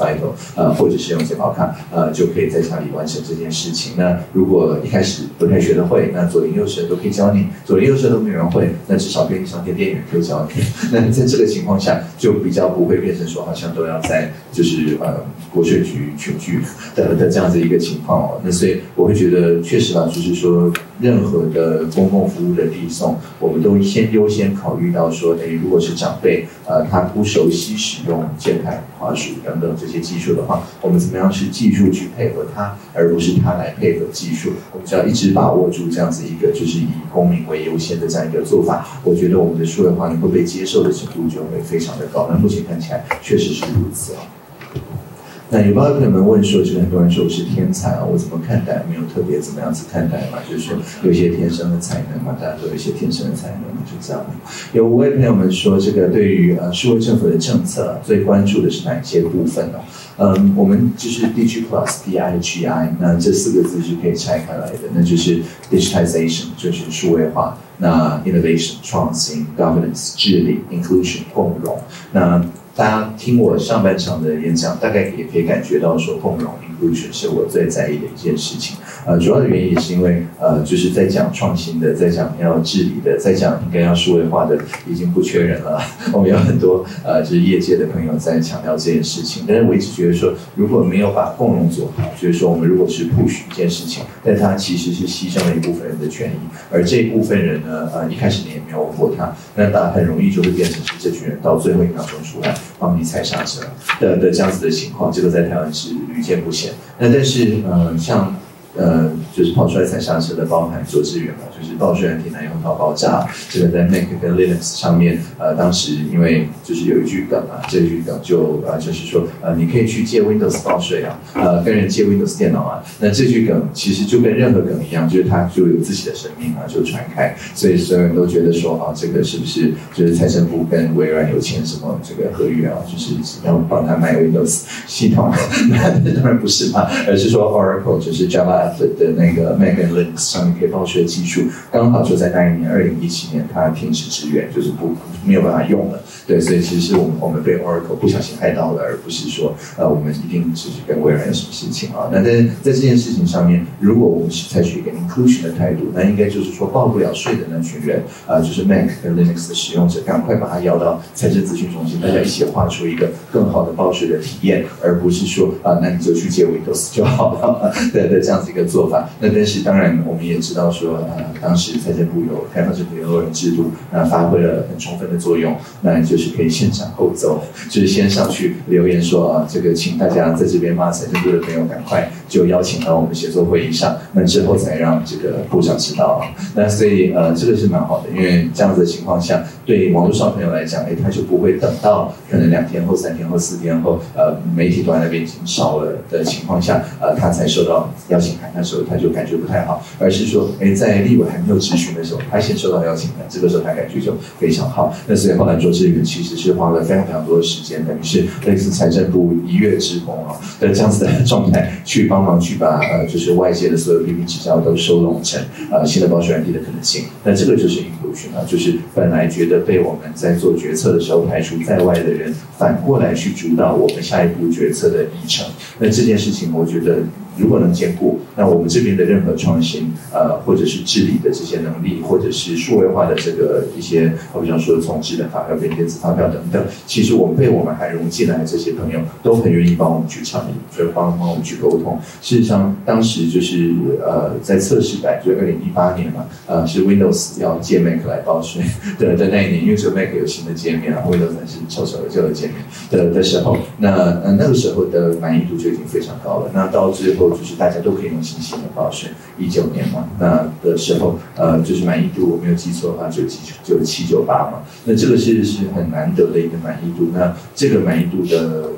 TW5 或者是用健保卡就可以在家里完成这件事情。那如果一开始不太学得会，那左邻右舍都可以教你，左邻右舍都没有人会，那至少便利商店店员可以教你。那在这个情况下，就比较不会变成说好像都要在就是国税局群聚的这样子一个情况哦。那所以我会觉得确实啦，就是说任何的公共服务的递送，我们都优先考虑到说，如果是长辈他不熟悉使用键盘、滑鼠等等这些技术的话，我们怎么样是技术去配合他，而不是他来配合技术。我们只要一直把握住这样子一个就是以公民为优先的这样一个做法，我觉得我们的数位化能够被接受的程度就会非常的高。那目前看起来确实是如此啊。那有朋友们问说，这个很多人说我是天才啊，我怎么看待？没有特别怎么样子看待嘛，就是说有一些天生的才能嘛，大家都有一些天生的才能，就这样。有5位朋友们说，这个对于数位政府的政策最关注的是哪一些部分呢？我们就是 DigiPlus，DIGI， 那这4个字是可以拆开来的，那就是 Digitization， 就是数位化，那 Innovation 创新 ，Governance 治理 ，Inclusion 共融，那大家听我上半场的演讲，大概也可以感觉到说，共融 inclusion 是我最在意的一件事情。主要的原因也是因为就是在讲创新的，在讲要治理的，在讲应该要数位化的，已经不缺人了。我们有很多就是业界的朋友在强调这件事情。但是我一直觉得说，如果没有把共融做好，就是说我们如果是 push 一件事情，但它其实是牺牲了一部分人的权益，而这一部分人呢，一开始你也没有问过他，那他很容易就会变成是这群人到最后1秒钟出来帮你踩刹车的这样子的情况，这个在台湾是屡见不鲜。那但是像就是跑出来踩刹车的，包含卓志远嘛，就是报税软体难用到爆炸。这个在 Mac 跟 Linux 上面，当时因为就是有一句梗啊，这句梗就是说，你可以去借 Windows 报税啊，跟人借 Windows 电脑啊。那这句梗其实就跟任何梗一样，就是它就有自己的生命啊，就传开，所以所有人都觉得说，这个是不是就是财政部跟微软有签什么这个合约啊，就是要帮他卖 Windows 系统？那当然不是嘛，而是说 Oracle 就是 Java的那个 Mac 跟 Linux 上面可以报税的技术，刚好就在那一年2017年它停止支援，就是没有办法用了。对，所以其实是我们被 Oracle 不小心害到了，而不是说我们一定只是跟微软有什么事情啊。那在这件事情上面，如果我们是采取一个 inclusion 的态度，那应该就是说报不了税的那群人，就是 Mac 跟 Linux 的使用者，赶快把它邀到财政咨询中心，大家一起画出一个更好的报税的体验，而不是说那你就去借 Windows 就好了的这样子一个做法。那但是当然我们也知道说，当时财政部有开放政府联络人制度，那发挥了很充分的作用，那就是可以先斩后奏，就是先上去留言说这个请大家在这边骂财政部的朋友赶快就邀请到我们协作会议上，那之后才让这个部长知道。那所以这个是蛮好的，因为这样子的情况下，对网络上朋友来讲，他就不会等到可能2天后、3天后、4天后，媒体都在那边已经烧了的情况下，他才收到邀请函，那时候他就感觉不太好，而是说，在立委还没有质询的时候，他先收到邀请函，这个时候他感觉就非常好。那所以后来卓志远其实是花了非常非常多的时间，等于是类似财政部一跃之功的这样子的状态，去帮忙去把就是外界的所有批评指教都收拢成新的报税软体的可能性。那这个就是 inclusion 就是本来觉得被我们在做决策的时候排除在外的人，反过来去主导我们下一步决策的议程。那这件事情，我觉得如果能兼顾，那我们这边的任何创新，或者是治理的这些能力，或者是数位化的这个一些，我比方说从纸本发票变电子发票等等，其实我们还融进来的这些朋友，都很愿意帮我们去倡议，就帮我们去沟通。事实上，当时就是在测试版，就2018年嘛，是 Windows 要借 Mac 来报税的那一年，因为只有 Mac 有新的界面，Windows 还是丑丑的旧的界面的时候，那个时候的满意度就已经非常高了。那到最后就是大家都可以用新系统报税，19年嘛，那的时候就是满意度我没有记错的话97、98嘛，那这个是很难得的一个满意度。那这个满意度的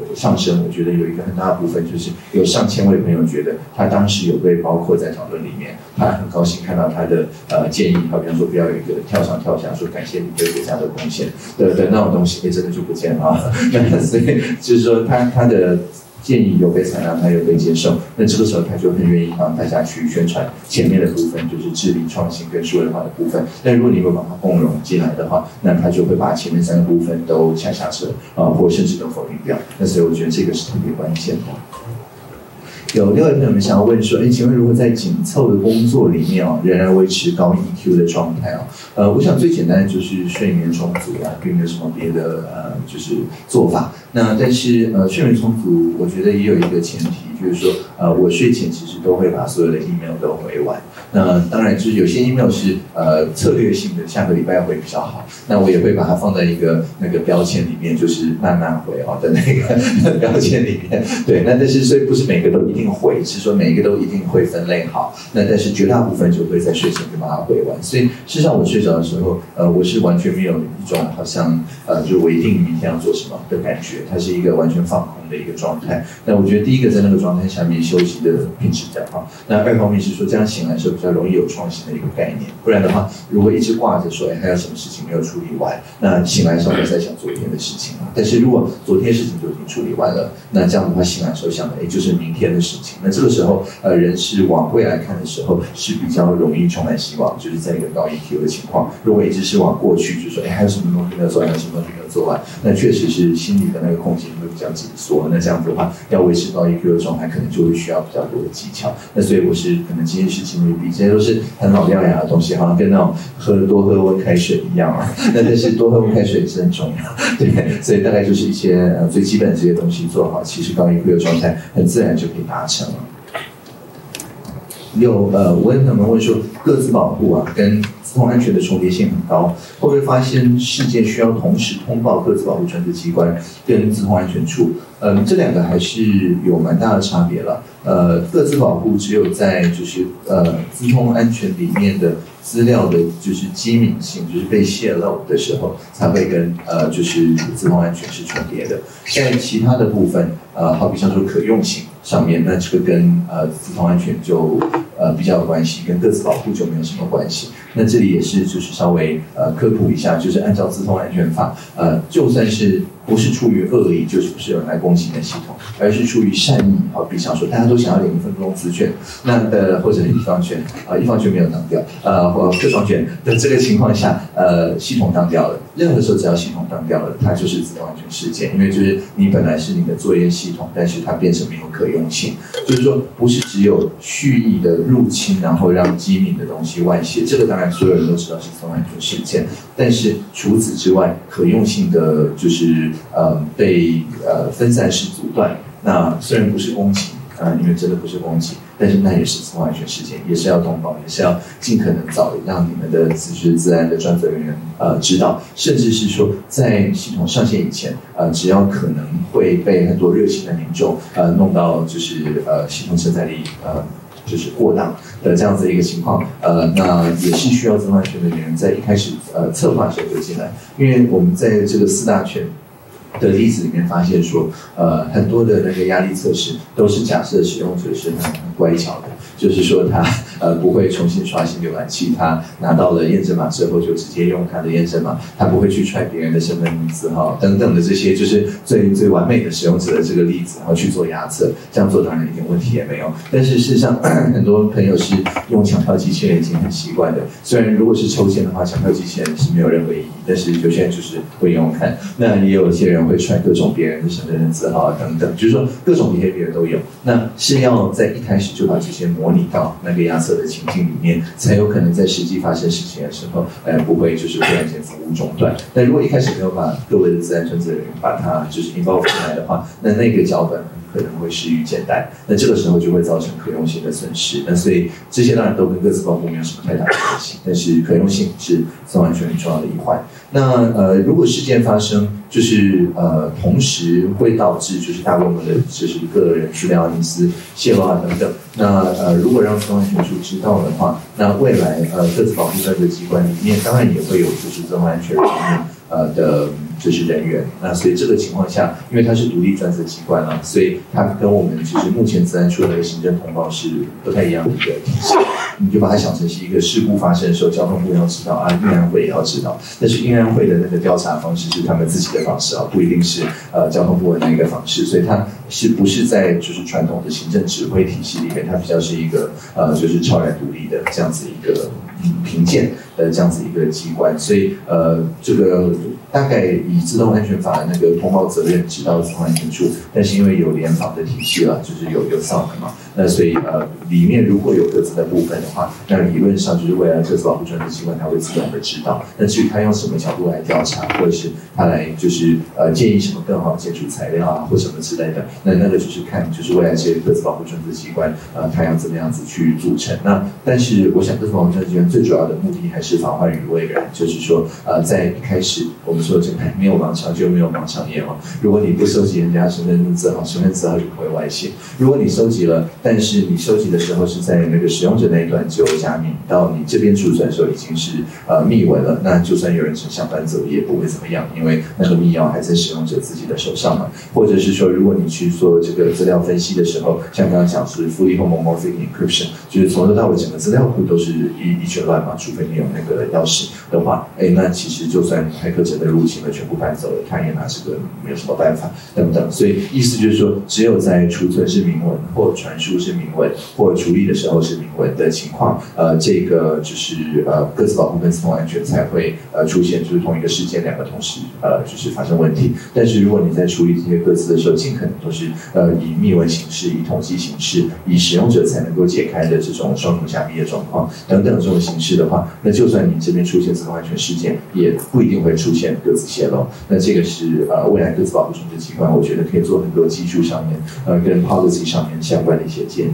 上升，我觉得有一个很大的部分就是有上千位朋友觉得他当时有被包括在讨论里面，他很高兴看到他的建议，比方说不要有一个跳上跳下说感谢你对国家的贡献的那种东西，真的就不见了啊。那所以就是说他的建议有被采纳，他有被接受，那这个时候他就很愿意帮大家去宣传前面的部分，就是治理创新跟数位化的部分。但如果你有把它共融进来的话，那他就会把前面3个部分都下车或甚至都否定掉。那所以我觉得这个是特别关键的。有6位朋友们想要问说，请问如果在紧凑的工作里面仍然维持高 EQ 的状态我想最简单的就是睡眠充足并没有什么别的就是做法。那但是睡眠充足，我觉得也有一个前提，就是说我睡前其实都会把所有的 email 都回完。那当然就是有些 email 是策略性的，下个礼拜回比较好。那我也会把它放在一个那个标签里面，就是慢慢回的那个标签里面。对，那但是所以不是每个都一定回，是说每一个都一定会分类好。那但是绝大部分就会在睡前就把它回完。所以事实上我睡着的时候，我是完全没有一种好像就我一定明天要做什么的感觉，它是一个完全放空的一个状态。那我觉得第一个在那个状态下面休息的品质比较好。那2方面是说这样醒来的时候比较容易有创新的一个概念，不然的话如果一直挂着说还有什么事情没有处理完，那醒来的时候还在想昨天的事情但是如果昨天事情就已经处理完了，那这样的话醒来的时候想的就是明天的事情。那这个时候人是往未来看的时候是比较容易充满希望，就是在一个高 EQ 的情况。如果一直是往过去就说还有什么东西没有做完，还有什么东西没有做完，那确实是心里的那个空间会比较紧缩。那这样子的话要维持高 EQ 的状态可能就会需要比较多的技巧。那所以我是可能今天是金鱼笔，这些都是很老掉牙的东西，好像跟那种多喝温开水一样那但是多喝温开水也是很重要。对，所以大概就是一些最基本的这些东西做好，其实高 EQ 的状态很自然就可以达成了。我也可能问说，个资保护跟自动安全的重叠性很高，会不会发现事件需要同时通报个资保护专责机关跟自动安全处？这2个还是有蛮大的差别了。个资保护只有在就是自动安全里面的资料的就是机敏性，就是被泄露的时候才会跟就是自动安全是重叠的。在其他的部分好比像说可用性上面，那这个跟自动安全就比较有关系，跟个资保护就没有什么关系。那这里也是就是稍微科普一下，就是按照自动安全法，就算是不是出于恶意，就是不是有人来攻击你的系统，而是出于善意。好比想说大家都想要领1份工资券，那或者一方券一方券没有当掉或各双券的这个情况下，系统当掉了。任何时候只要系统当掉了，它就是自动安全事件，因为就是你本来是你的作业系统，但是它变成没有可用性，就是说不是只有蓄意的入侵，然后让机敏的东西外泄，这个当然所有人都知道是自动安全事件，但是除此之外，可用性的就是被分散式阻断。那虽然不是攻击因为真的不是攻击，但是那也是自动安全事件，也是要通报，也是要尽可能早的让你们的自安的专责人员知道，甚至是说在系统上线以前只要可能会被很多热心的民众弄到就是系统承载力就是过当的这样子一个情况，那也是需要自动安全的人员在一开始策划的时候就进来，因为我们在这个4大圈的例子里面发现说，很多的那个压力测试都是假设使用者是很乖巧的，就是说他不会重新刷新浏览器，他拿到了验证码之后就直接用他的验证码，他不会去踹别人的身份字号等等的这些，就是最完美的使用者的这个例子，然后去做压测，这样做当然一点问题也没有。但是事实上，很多朋友是用抢票机器人已经很习惯的，虽然如果是抽签的话，抢票机器人是没有任何意义，但是有些人就是会用看，那也有些人会踹各种别人的身份证字号等等，就是说各种behavior都有。那是要在一开始就把这些模拟到那个压测的情境里面，才有可能在实际发生事情的时候，不会就是忽然间服务中断。但如果一开始没有把各位的自安专责人员把它就是involve进来的话，那个脚本可能会失于简单，那这个时候就会造成可用性的损失。那所以这些当然都跟个资保护没有什么太大的关系，但是可用性是自动安全很重要的一环。那如果事件发生，就是同时会导致就是大规模的就是个人资料隐私泄露等等。那如果让自动安全处知道的话，那未来个资保护专责机关里面当然也会有就是自动安全方面的就是人员。那所以这个情况下，因为它是独立专责机关啊，所以它跟我们就是目前资安处的那个行政通报是不太一样的一个体系。你就把它想成是一个事故发生的时候，交通部要知道啊，运安会也要知道，但是运安会的那个调查方式是他们自己的方式啊，不一定是交通部的那个方式，所以它是不是在就是传统的行政指挥体系里面，它比较是一个就是超然独立的这样子一个评鉴的这样子一个机关，所以这个大概以自动安全法的那个通报责任直到自动安全处，但是因为有联防的体系了，就是有 SOC 嘛，那所以里面如果有各自的部分的话，那理论上就是未来各自保护专责机关它会自动的知道。那至于他用什么角度来调查，或者是他来就是建议什么更好的建筑材料啊，或什么之类的，那个就是看就是未来这些各自保护专责机关它要怎么样子去组成。那但是我想各自保护专责机关最主要的目的还是防患于未然，就是说在一开始我们说这个没有盲肠就没有盲肠炎嘛。如果你不收集人家身份证字号，身份字号就不会外泄。如果你收集了，但是你收集的时候是在那个使用者那一段只有加密，到你这边储存的时候已经是密文了，那就算有人想搬走也不会怎么样，因为那个密钥还在使用者自己的手上嘛。或者是说，如果你去做这个资料分析的时候，像刚刚讲是 fully homomorphic encryption， 就是从头到尾整个资料库都是一圈乱嘛，除非你有那个钥匙的话，那其实就算骇客真的入侵了，全部搬走了，他也拿这个没有什么办法等等。所以意思就是说，只有在储存是明文，或传输是明文，或处理的时候是明文的情况，这个就是各自保护跟自动安全才会出现，就是同一个事件两个同时就是发生问题。但是如果你在处理这些各自的时候，尽可能都是以密文形式、以统计形式、以使用者才能够解开的这种双重加密的状况等等这种形式的话，那就算你这边出现自动安全事件，也不一定会出现各自泄露。那这个是未来各自保护专责机关，我觉得可以做很多技术上面跟 policy 上面相关的一些建议。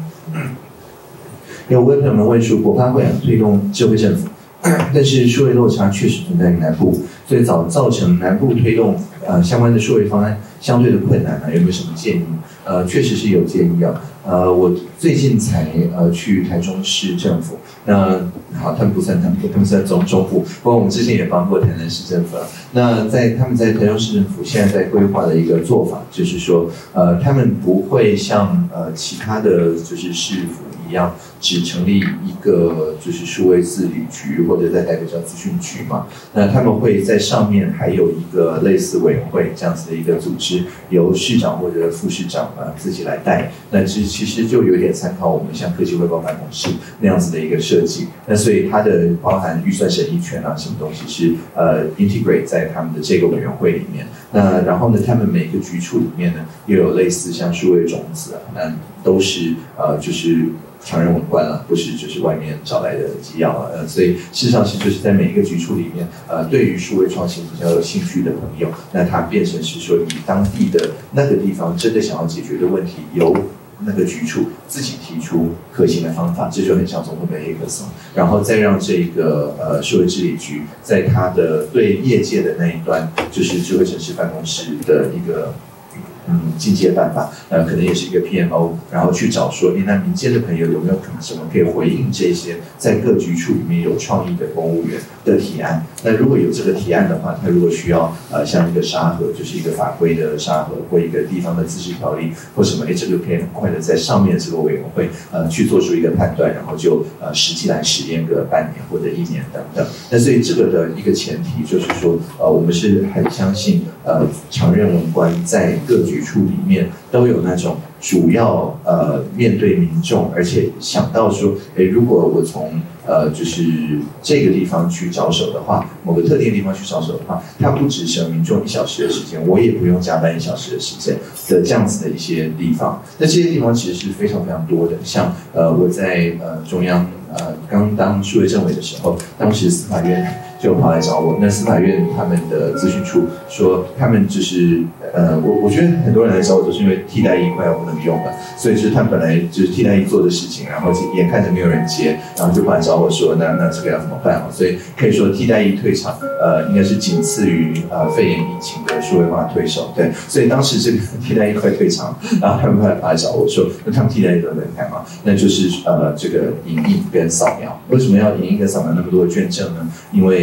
有位朋友们问说，国发会推动智慧政府，但是数位落差确实存在于南部，所以造成南部推动相关的数位方案相对的困难有没有什么建议？确实是有建议啊。我最近才去台中市政府，那好，他们不算南部，他们算中部。不过我们之前也帮过台南市政府了。那他们在台中市政府现在在规划的一个做法，就是说，他们不会像其他的就是市府一样，只成立一个就是数位治理局，或者在台北叫资讯局嘛。那他们会在上面还有一个类似委员会这样子的一个组织，由市长或者副市长自己来带。那其实就有点参考我们像科技汇报办公室那样子的一个设计。那所以它的包含预算审议权什么东西是integrate 在他们的这个委员会里面。那然后呢，他们每个局处里面呢，又有类似像数位种子那都是就是常人文官不是就是外面找来的机要所以事实上是就是在每一个局处里面，对于数位创新比较有兴趣的朋友，那它变成是说以当地的那个地方真的想要解决的问题，由那个局处自己提出可行的方法，这就很像总统的 hackathon， 然后再让这个数位治理局在它的对业界的那一端，就是智慧城市办公室的一个进阶办法，可能也是一个 PMO， 然后去找说，那民间的朋友有没有可能什么可以回应这些在各局处里面有创意的公务员的提案？那如果有这个提案的话，他如果需要像一个沙盒，就是一个法规的沙盒，或一个地方的自治条例，或什么，这个可以很快的在上面这个委员会去做出一个判断，然后就实际来实验个半年或者1年等等。那所以这个的一个前提就是说，我们是很相信常任文官在各局处里面都有那种主要面对民众，而且想到说，如果我从就是这个地方去着手的话，某个特定的地方去着手的话，它不只省民众1小时的时间，我也不用加班1小时的时间的这样子的一些地方。那这些地方其实是非常非常多的，像我在中央刚当数位政委的时候，当时司法院就跑来找我，那司法院他们的资讯处说，他们就是我觉得很多人来找我都是因为替代役快要不能用了，所以就是他们本来就是替代役做的事情，然后眼看着没有人接，然后就跑来找我说，那这个要怎么办？所以可以说替代役退场，应该是仅次于肺炎疫情的数位化推手，对，所以当时这个替代役快退场，然后他们跑来找我说，那他们替代役都能干嘛？那就是这个影印跟扫描。为什么要影印跟扫描那么多的卷证呢？因为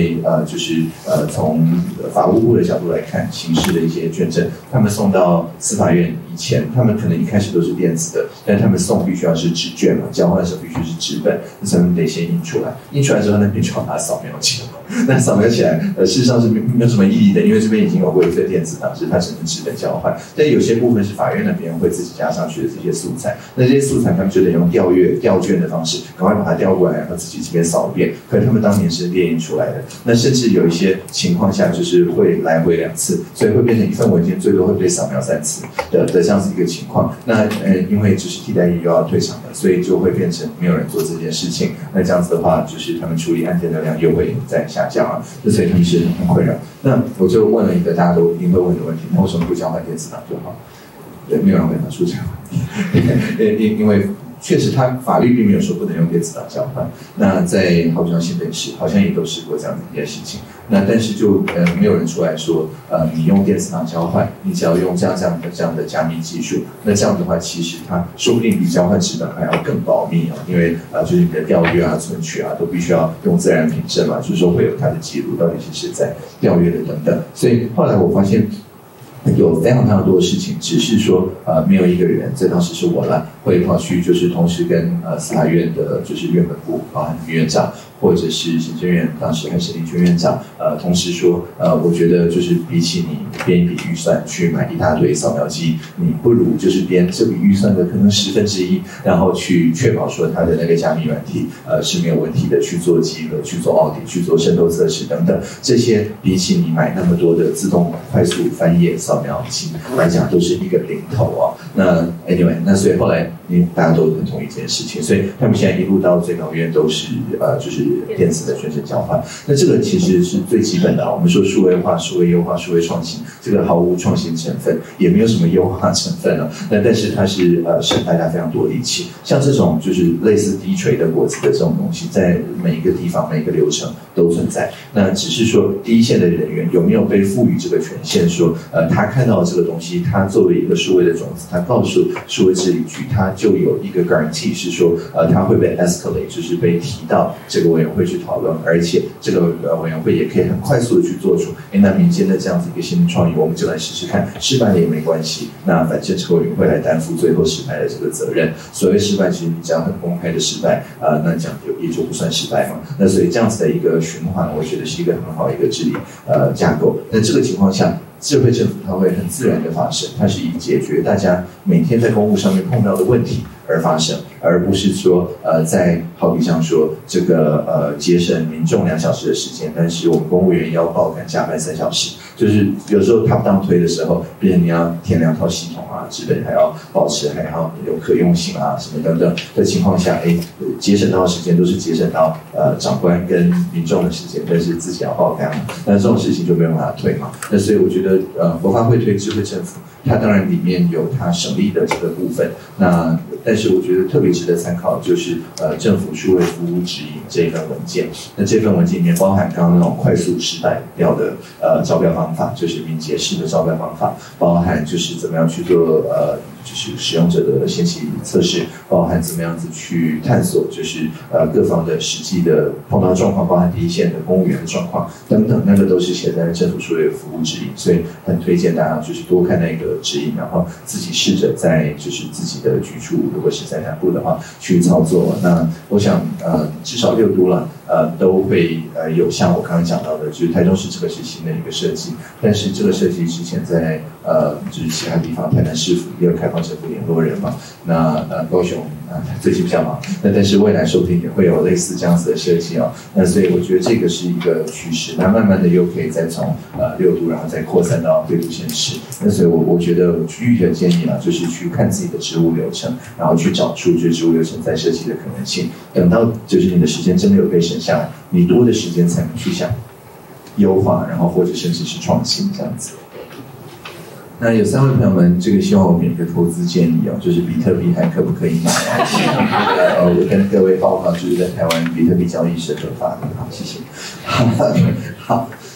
会就是从法务部的角度来看刑事的一些卷证，他们送到司法院以前，他们可能一开始都是电子的，但他们送必须要是纸卷嘛，交换的时候必须是纸本，那他们得先印出来，印出来之后那边就要把它扫描起来。那扫描起来，事实上是没有什么意义的，因为这边已经有过一个电子档，只是它只能纸本交换。但有些部分是法院那边会自己加上去的这些素材，那这些素材他们就得用调卷的方式，赶快把它调过来，然后自己这边扫一遍。可是他们当年是列印出来的，那甚至有一些情况下就是会来回2次，所以会变成一份文件最多会被扫描3次的这样子一个情况。那因为就是替代役又要退场了，所以就会变成没有人做这件事情。那这样子的话，就是他们处理案件的量又会再下降啊，所以他们是很困扰。那我就问了一个大家都一定会问的问题：那为什么不交换电子档就好？对，没有人回答出这个问题，因为确实他法律并没有说不能用电子档交换。那在好比像新北市好像也都试过这样的一件事情。那但是就没有人出来说你用电子档交换，你只要用这样的加密技术，那这样的话其实它说不定比交换纸本还要更保密啊，因为就是你的调阅啊、存取啊都必须要用自然凭证嘛，就是说会有它的记录到底是谁在调阅的等等。所以后来我发现有非常非常多的事情，只是说没有一个人，这当时是我啦，会跑去就是同时跟司法院的就是院本部包含院长或者是行政院当时还是林权院长同时说我觉得就是比起你编一笔预算去买一大堆扫描机，你不如就是编这笔预算的可能1/10，然后去确保说它的那个加密软体是没有问题的，去做集合、去做奥迪、去做渗透测试等等，这些比起你买那么多的自动快速翻页扫描机来讲都是一个零头啊。那 anyway， 那所以后来大家都很同意这件事情，所以他们现在一路到最高院都是就是电子的卷证交换。那这个其实是最基本的啊。我们说数位化、数位优化、数位创新，这个毫无创新成分，也没有什么优化成分啊。但是它是省大家非常多力气。像这种就是类似低垂的果子的这种东西，在每一个地方、每一个流程都存在。那只是说第一线的人员有没有被赋予这个权限，说他看到这个东西，他作为一个数位的种子，他告诉数位治理局，他就有一个 guarantee 是说他会被 escalate， 就是被提到这个委员会去讨论，而且这个委员会也可以很快速的去做出，那民间的这样子一个新的创意，我们就来试试看，失败了也没关系，那反正这个委员会来担负最后失败的这个责任。所谓失败，其实你只要很公开的失败，那这样也就不算失败嘛。那所以这样子的一个循环，我觉得是一个很好的一个治理架构。那这个情况下，智慧政府它会很自然的发生，它是以解决大家每天在公务上面碰到的问题而发生，而不是说在好比像说这个节省民众2小时的时间，但是我们公务员要爆肝加班3小时，就是有时候他不当推的时候，别人你要填2套系统啊，纸本还要保持，还要有可用性啊什么等等的情况下，节省到的时间都是节省到长官跟民众的时间，但是自己要爆肝，那这种事情就没有办法推嘛。那所以我觉得国发会推智慧政府，它当然里面有它省力的这个部分，那但是我觉得特别值得参考就是政府数位服务指引这份文件。那这份文件里面包含刚刚那种快速失败掉的招标方法，就是敏捷式的招标方法，包含就是怎么样去做就是使用者的先期测试，包含怎么样子去探索就是各方的实际的碰到状况，包含第一线的公务员的状况等等，那个都是写在政府数位服务指引，所以很推荐大家就是多看那个指引，然后自己试着在就是自己的局处，如果是在南部的话去操作。那我想至少6都了都会有像我刚刚讲到的，就是台中市这个是新的一个设计，但是这个设计之前在就是其他地方，台南市府也有开放政府联络人嘛，那高雄最近比较忙，那但是未来说不定也会有类似这样子的设计啊。那所以我觉得这个是一个趋势，那慢慢的又可以再从6都然后再扩散到对都县市。那所以我觉得具体的建议就是去看自己的职务流程，然后去找出这职务流程再设计的可能性。等到就是你的时间真的有被省下来，你多的时间才能去想优化，然后或者甚至是创新这样子。那有3位朋友们，这个希望我给一个投资建议就是比特币还可不可以买？我跟各位报告，就是在台湾比特币交易是合法的。好，谢谢。好，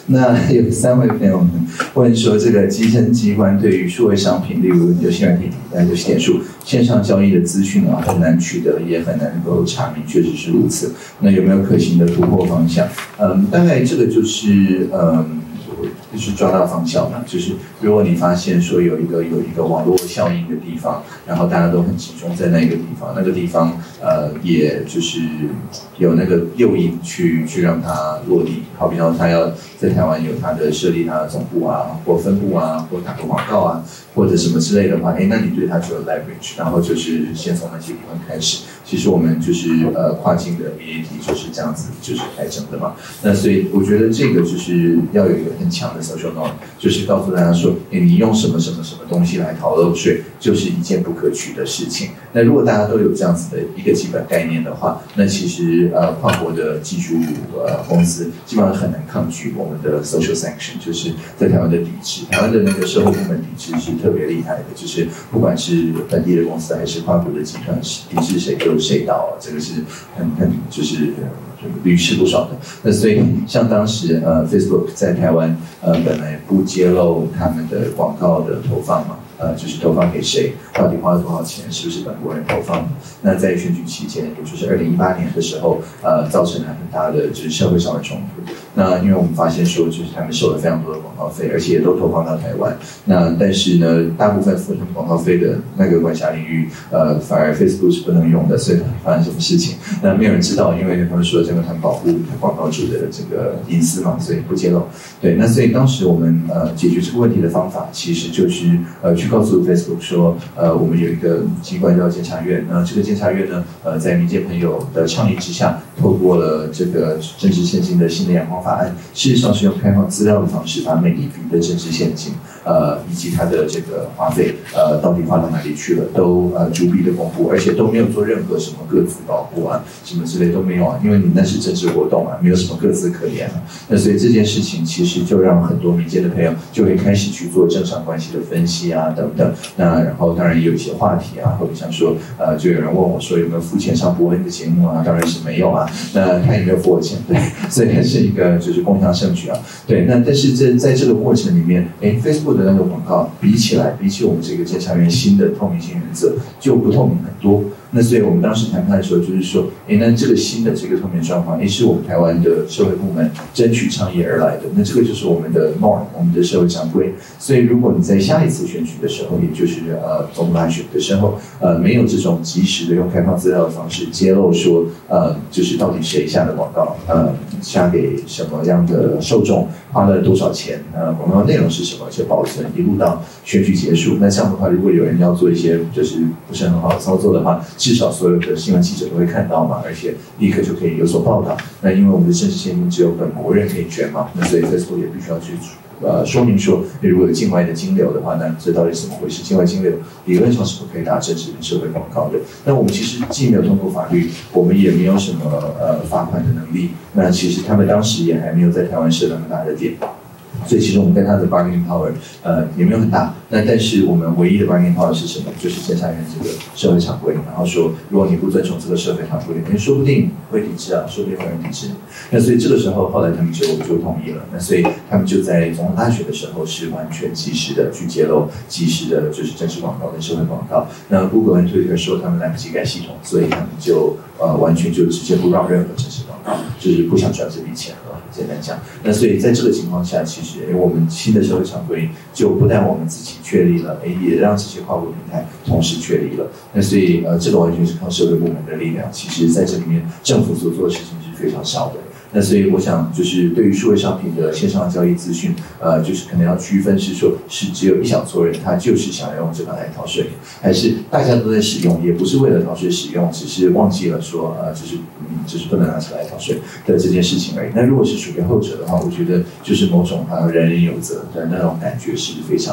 那有3位朋友们问说，这个稽征机关对于数位商品，例如游戏软体、游戏点数、线上交易的资讯啊，很难取得，也很难够查明，确实是如此。那有没有可行的突破方向？大概这个就是就是抓到方向嘛，就是如果你发现说有一个网络效应的地方，然后大家都很集中在那个地方，那个地方也就是有那个诱因去让它落地。好比说他要在台湾有他的设立他的总部啊，或分部啊，或打个广告啊，或者什么之类的话，那你对他就有 leverage， 然后就是先从那些地方开始。其实我们就是跨境的 BAT 就是这样子就是开征的嘛。那所以我觉得这个就是要有一个很强的 social norm， 就是告诉大家说，你用什么东西来逃漏税，就是一件不可取的事情。那如果大家都有这样子的一个基本概念的话，那其实跨国的技术公司基本上很难抗拒我们的 social sanction， 就是在台湾的抵制。台湾的那个社会部门抵制是特别厉害的，就是不管是本地的公司还是跨国的集团，抵制谁就谁倒，这个是很就是屡试不爽的。那所以像当时Facebook 在台湾本来不揭露他们的广告的投放嘛，就是投放给谁，到底花了多少钱，是不是本国人投放的？那在选举期间，也就是2018年的时候，造成了很大的就是社会上的冲突。那因为我们发现说，就是他们收了非常多的广告费，而且也都投放到台湾。那但是呢，大部分付他们广告费的那个管辖领域，反而 Facebook 是不能用的，所以发生什么事情，那没有人知道，因为他们说这个他们保护广告主的这个隐私嘛，所以不揭露。对，那所以当时我们解决这个问题的方法，其实就是去告诉 Facebook 说，我们有一个机关叫监察院，那这个监察院呢，在民间朋友的倡议之下，透过了这个政治现金的新的阳光法案，事实上是用开放资料的方式，把每一笔的政治现金，以及它的这个花费，到底花到哪里去了，都逐笔的公布，而且都没有做任何什么个资保护啊，什么之类都没有啊，因为你那是政治活动啊，没有什么个资可言啊。那所以这件事情其实就让很多民间的朋友就会开始去做政商关系的分析啊，等等。那然后当然也有一些话题啊，或者像说，就有人问我说有没有付钱上伯恩的节目啊？当然是没有啊。那他也没有付我钱，对，所以它是一个就是共襄盛举啊。对，那但是在这个过程里面，Facebook 的那个广告比起我们这个监察院新的透明性原则就不透明很多。那所以我们当时谈判的时候，就是说，那这个新的这个透明状况，是我们台湾的社会部门争取倡议而来的。那这个就是我们的 norm， 我们的社会常规。所以如果你在下一次选举的时候，也就是总统大选的时候，没有这种及时的用开放资料的方式揭露说，就是到底谁下的广告，下给什么样的受众，花了多少钱，广告内容是什么，而且保存一路到选举结束。那这样的话，如果有人要做一些就是不是很好的操作的话，至少所有的新闻记者都会看到嘛，而且立刻就可以有所报道。那因为我们的政治现金只有本国人可以捐嘛，那所以 Facebook 也必须要去说明说，如果有境外的金流的话，那这到底是怎么回事？境外金流理论上是不可以打政治跟社会广告的。那我们其实既没有通过法律，我们也没有什么罚款的能力。那其实他们当时也还没有在台湾设那么大的点。所以其实我们跟他的 bargaining power 也没有很大，那但是我们唯一的 bargaining power 是什么？就是监察院这个社会常规，然后说如果你不遵从这个社会常规，说不定会抵制啊，说不定会有人抵制。那所以这个时候后来他们就同意了，那所以他们就在总统大选的时候是完全及时的去揭露及时的就是政治广告跟社会广告。那 Google 跟 Twitter 说他们来不及改系统，所以他们就完全就直接不让任何政治广告，就是不想赚这笔钱了。简单讲，那所以在这个情况下，其实我们新的社会常规就不但我们自己确立了，也让这些跨国平台同时确立了。那所以这个完全是靠社会部门的力量，其实在这里面政府所做的事情是非常少的。那所以我想，就是对于数位商品的线上交易资讯，就是可能要区分是说，是只有一小撮人他就是想要用这个来逃税，还是大家都在使用，也不是为了逃税使用，只是忘记了说，就是不能拿起来逃税的这件事情而已。那如果是属于后者的话，我觉得就是某种人人有责的那种感觉是非常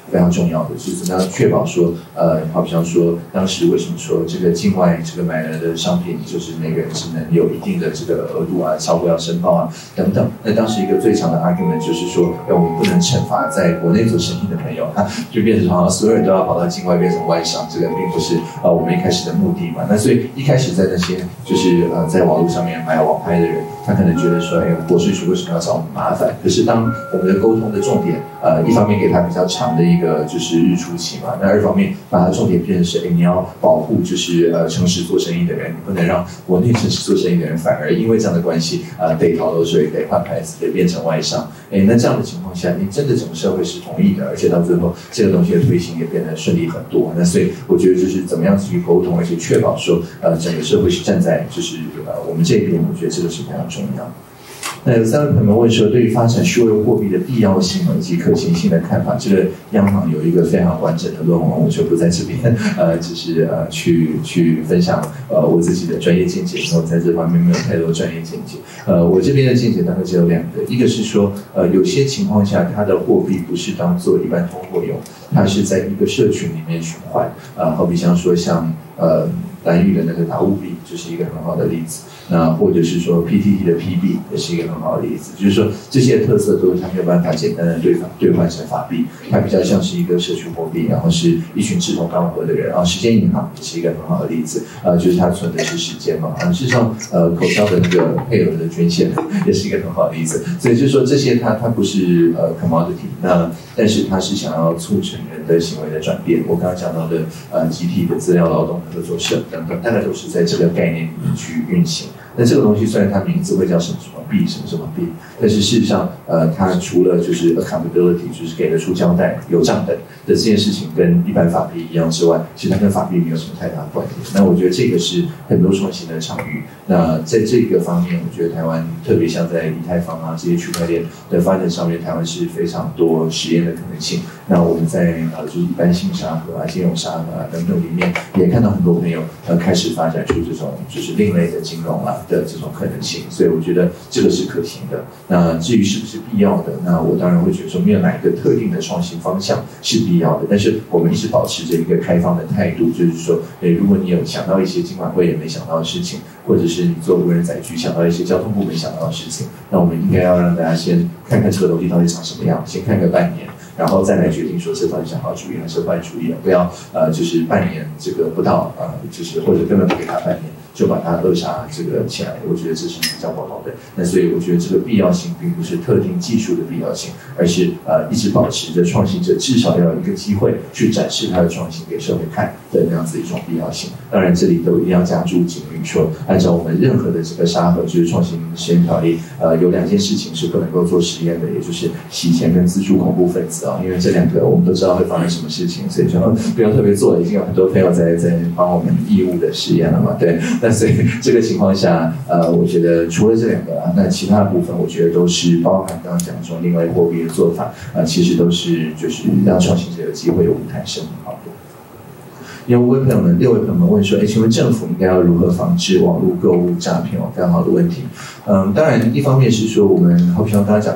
非常重要的，就是怎么样确保说，好比方说当时为什么说这个境外这个买来的商品，就是每个人只能有一定的这个额度啊，超过要申报啊等等。那当时一个最长的 argument 就是说，我们不能惩罚在国内做生意的朋友，就变成好像所有人都要跑到境外变成外商，这个并不是我们一开始的目的嘛。那所以一开始在那些就是在网络上面买网拍的人，他可能觉得说，国税局为什么要找我们麻烦？可是当我们的沟通的重点，一方面给他比较长的一个就是日出期嘛，那二方面把它重点变成是，你要保护就是诚实做生意的人，你不能让国内诚实做生意的人反而因为这样的关系得逃漏税，得换牌子，得变成外商。那这样的情况下，你真的整个社会是同意的，而且到最后这个东西的推行也变得顺利很多。那所以我觉得就是怎么样去沟通，而且确保说整个社会是站在就是我们这边，我觉得这个是非常重要的。那有3位朋友们问说，对于发展数位货币的必要性以及可行性的看法，这个央行有一个非常完整的论文，我就不在这边只是去分享我自己的专业见解，因为我在这方面没有太多专业见解。我这边的见解大概只有2个，一个是说有些情况下它的货币不是当做一般通货用，它是在一个社群里面循环，好比像说像蓝屿的那个达悟币就是一个很好的例子。那或者是说 PTT 的 PB 也是一个很好的例子，就是说这些特色都是它没有办法简单的兑换成法币，它比较像是一个社区货币，然后是一群志同道合的人，然后时间银行也是一个很好的例子，就是它存的是时间嘛，事实上口交的那个配额的捐献也是一个很好的例子，所以就是说这些它不是commodity， 那但是它是想要促成人的行为的转变。我刚刚讲到的集体的资料劳动合作社等等，大概都是在这个概念里面去运行。那这个东西虽然它名字会叫什么什么币什么什么币，但是事实上它除了就是 accountability 就是给得出交代有账本的这件事情跟一般法币一样之外，其实它跟法币没有什么太大的关系。那我觉得这个是很多创新的场域。那在这个方面，我觉得台湾特别像在以太坊啊这些区块链的发展上面，台湾是非常多实验的可能性。那我们在就是一般性沙盒啊、金融沙盒啊等等里面，也看到很多朋友开始发展出这种就是另类的金融啊的这种可能性，所以我觉得这个是可行的。那至于是不是必要的，那我当然会觉得说没有哪一个特定的创新方向是必要的，但是我们一直保持着一个开放的态度，就是说，如果你有想到一些金管会也没想到的事情，或者是你做无人载具想到一些交通部没想到的事情，那我们应该要让大家先看看这个东西到底长什么样，先看个半年。然后再来决定说这到底是好主意还是坏主意，不要就是半年这个不到就是或者根本不给他半年就把它扼杀这个起来，我觉得这是比较不好的。那所以我觉得这个必要性并不是特定技术的必要性，而是一直保持着创新者至少要有一个机会去展示他的创新给社会看的那样子一种必要性。当然这里都一定要加注警语说，按照我们任何的这个沙盒就是创新实验条例，有2件事情是不能够做实验的，也就是洗钱跟资助恐怖分子因为这2个我们都知道会发生什么事情，所以就不用特别做了，已经有很多朋友在帮我们义务的实验了嘛，对。那所以这个情况下，我觉得除了这2个那其他的部分我觉得都是包含刚刚讲说另外货币的做法，其实都是就是让创新者有机会有舞台生好的。有6位朋友们问说，请问政府应该要如何防治网络购物诈骗？非常好的问题。当然一方面是说我们好比像刚刚讲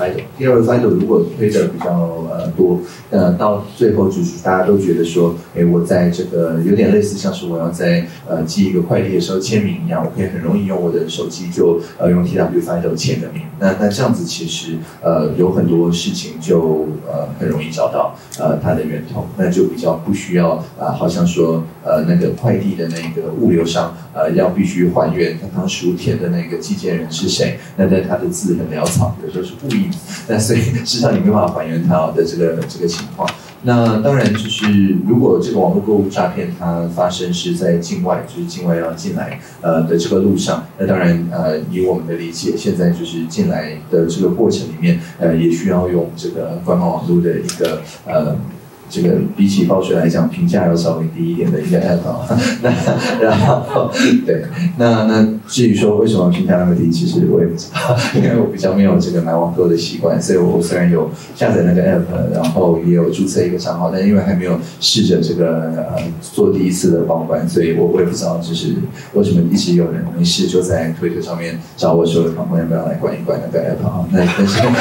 TW FIDO 如果推的比较多，到最后就是大家都觉得说，我在这个有点类似像是我要在寄一个快递的时候签名一样，我可以很容易用我的手机就用 TW FIDO 签个名。那这样子其实有很多事情就很容易找到它的源头，那就比较不需要好像说那个快递的那个物流商要必须还原他当时填的那个寄件人是谁，那但他的字很潦草，有时候是故意的，那所以事实上你没办法还原他的这个情况。那当然就是如果这个网络购物诈骗它发生是在境外，就是境外要进来的这个路上，那当然以我们的理解，现在就是进来的这个过程里面也需要用这个官方网络的一个这个比起暴雪来讲，评价要稍微低一点的一个 app 那然后对，那至于说为什么评价那么低，其实我也不知道，因为我比较没有这个买网购的习惯，所以我虽然有下载那个 app， 然后也有注册一个账号，但因为还没有试着这个做第一次的报关，所以我也不知道就是为什么一直有人没事就在推特上面找我说访问要不要来管一管那个 app 啊？那但是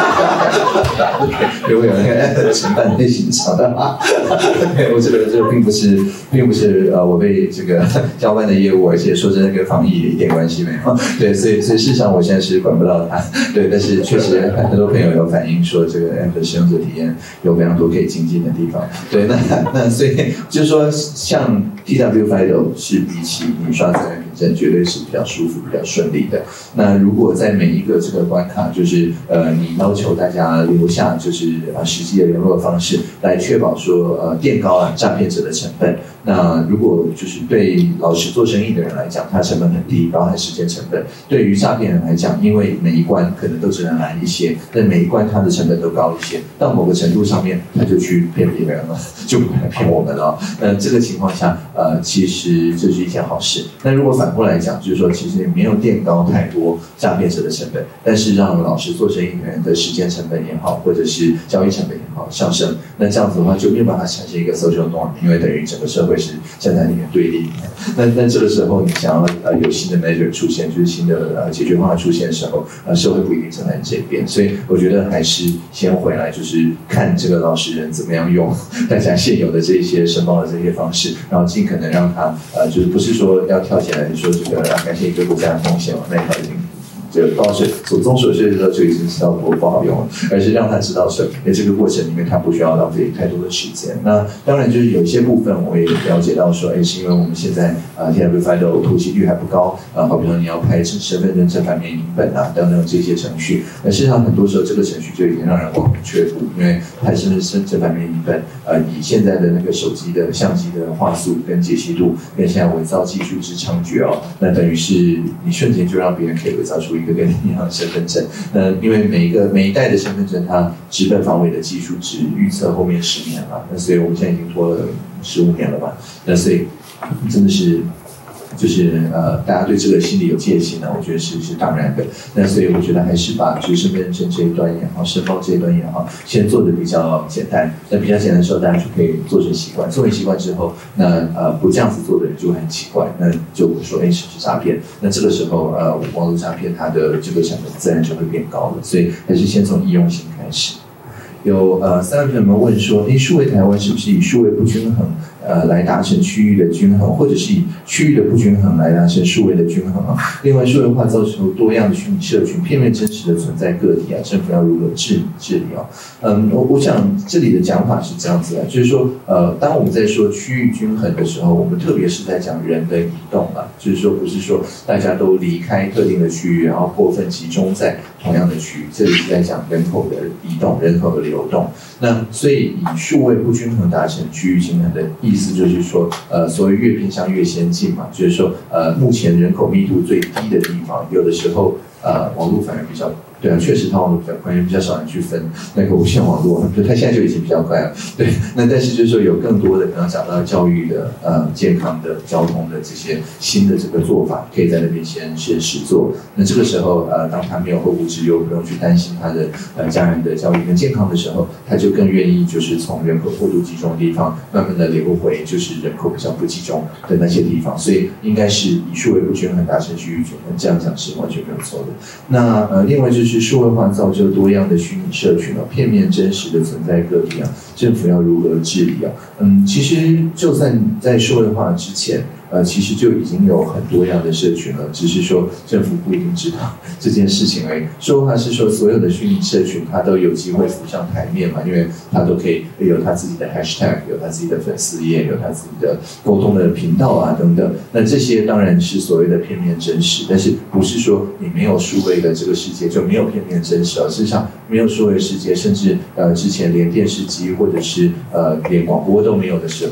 如果有那个 app 的承办类型上的话，我这个并不是我被这个交办的业务，而且说真的跟防疫一点关系没有。对，所以事实上我现在是管不到它。对，但是确实很多朋友有反映说这个 app 的使用者体验有非常多可以精进的地方。对，那所以就是说像 TW Fido 是比起你刷资源凭证绝对是比较舒服、比较顺利的。那如果在每一个这个关卡，就是你要求大家留下就是实际的联络方式，来确保说垫高诈骗者的成本。那如果就是对老实做生意的人来讲，它成本很低，包含时间成本；对于诈骗人来讲，因为每一关可能都只能拦一些，但每一关它的成本都高一些，到某个程度上面，他就去骗别人了，就不来骗我们了。那这个情况下，其实这是一件好事。那如果反过来讲，就是说其实没有垫高太多诈骗者的成本，但是让老实做生意的人的时间成本也好，或者是交易成本也好上升，那这样子的话就没有办法产生一个 social norm， 因为等于整个社会是站在里面对立。那这个时候你想要有新的 measure 出现，就是新的解决方案出现的时候，社会不一定站在这边。所以我觉得还是先回来，就是看这个老实人怎么样用大家现有的这些申报的这些方式，然后尽可能让他就是不是说要跳起来说这个感谢一个国家的风险，那他已经这个报税所综所税的时候就已经知道多不好用了，而是让他知道说，在这个过程里面他不需要浪费太多的时间。那当然就是有一些部分我也了解到说，是因为我们现在TW Fido 突袭率还不高好比说你要拍身份证正反面影本等等这些程序，事实上很多时候这个程序就已经让人望而却步，因为拍身份证正反面影本以现在的那个手机的相机的画素跟解析度，跟现在伪造技术之猖獗那等于是你瞬间就让别人可以伪造出一个跟你一样的身份证。那因为每一代的身份证它直奔防伪的技术只预测后面10年了，那所以我们现在已经拖了15年了吧，那所以真的是就是大家对这个心里有戒心呢，我觉得是当然的。那所以我觉得还是把就是身份证这一端也好，申报这一端也好，先做的比较简单。那比较简单的时候，大家就可以做成习惯。做成习惯之后，那不这样子做的人就会很奇怪，那就会说是不是诈骗？那这个时候网络诈骗它的这个成本自然就会变高了。所以还是先从易用性开始。有3位朋友们问说，数位台湾是不是以数位不均衡来达成区域的均衡，或者是以区域的不均衡来达成数位的均衡另外，数位化造成多样的虚拟社群，片面真实的存在个体政府要如何治理我想这里的讲法是这样子就是说当我们在说区域均衡的时候，我们特别是在讲人的移动就是说不是说大家都离开特定的区域，然后过分集中在同样的区域，这里是在讲人口的移动、人口的流动。那所以以数位不均衡达成区域均衡的意思就是说，所谓越偏向越先进嘛，就是说目前人口密度最低的地方，有的时候网络反而比较。对确实它网络比较快，因为比较少人去分那个无线网络，它现在就已经比较快了。对，那但是就是说有更多的刚刚讲到教育的、健康的、交通的这些新的这个做法，可以在那边先实做。那这个时候当他没有后顾之忧，不用去担心他的家人的教育跟健康的时候，他就更愿意就是从人口过度集中的地方，慢慢的流回就是人口比较不集中的那些地方。所以应该是以数位不均衡达成区域均衡，这样讲是完全没有错的。那另外就是数位化造就多样的虚拟社群片面真实的存在个体政府要如何治理其实就算在数位化之前其实就已经有很多样的社群了，只是说政府不一定知道这件事情而已。数位化是说所有的虚拟社群它都有机会浮上台面嘛，因为它都可以有它自己的 hashtag， 有它自己的粉丝页，有它自己的沟通的频道等等。那这些当然是所谓的片面真实，但是不是说你没有数位的这个世界就没有片面真实事实上没有数位世界，甚至之前连电视机或者是连广播都没有的时候，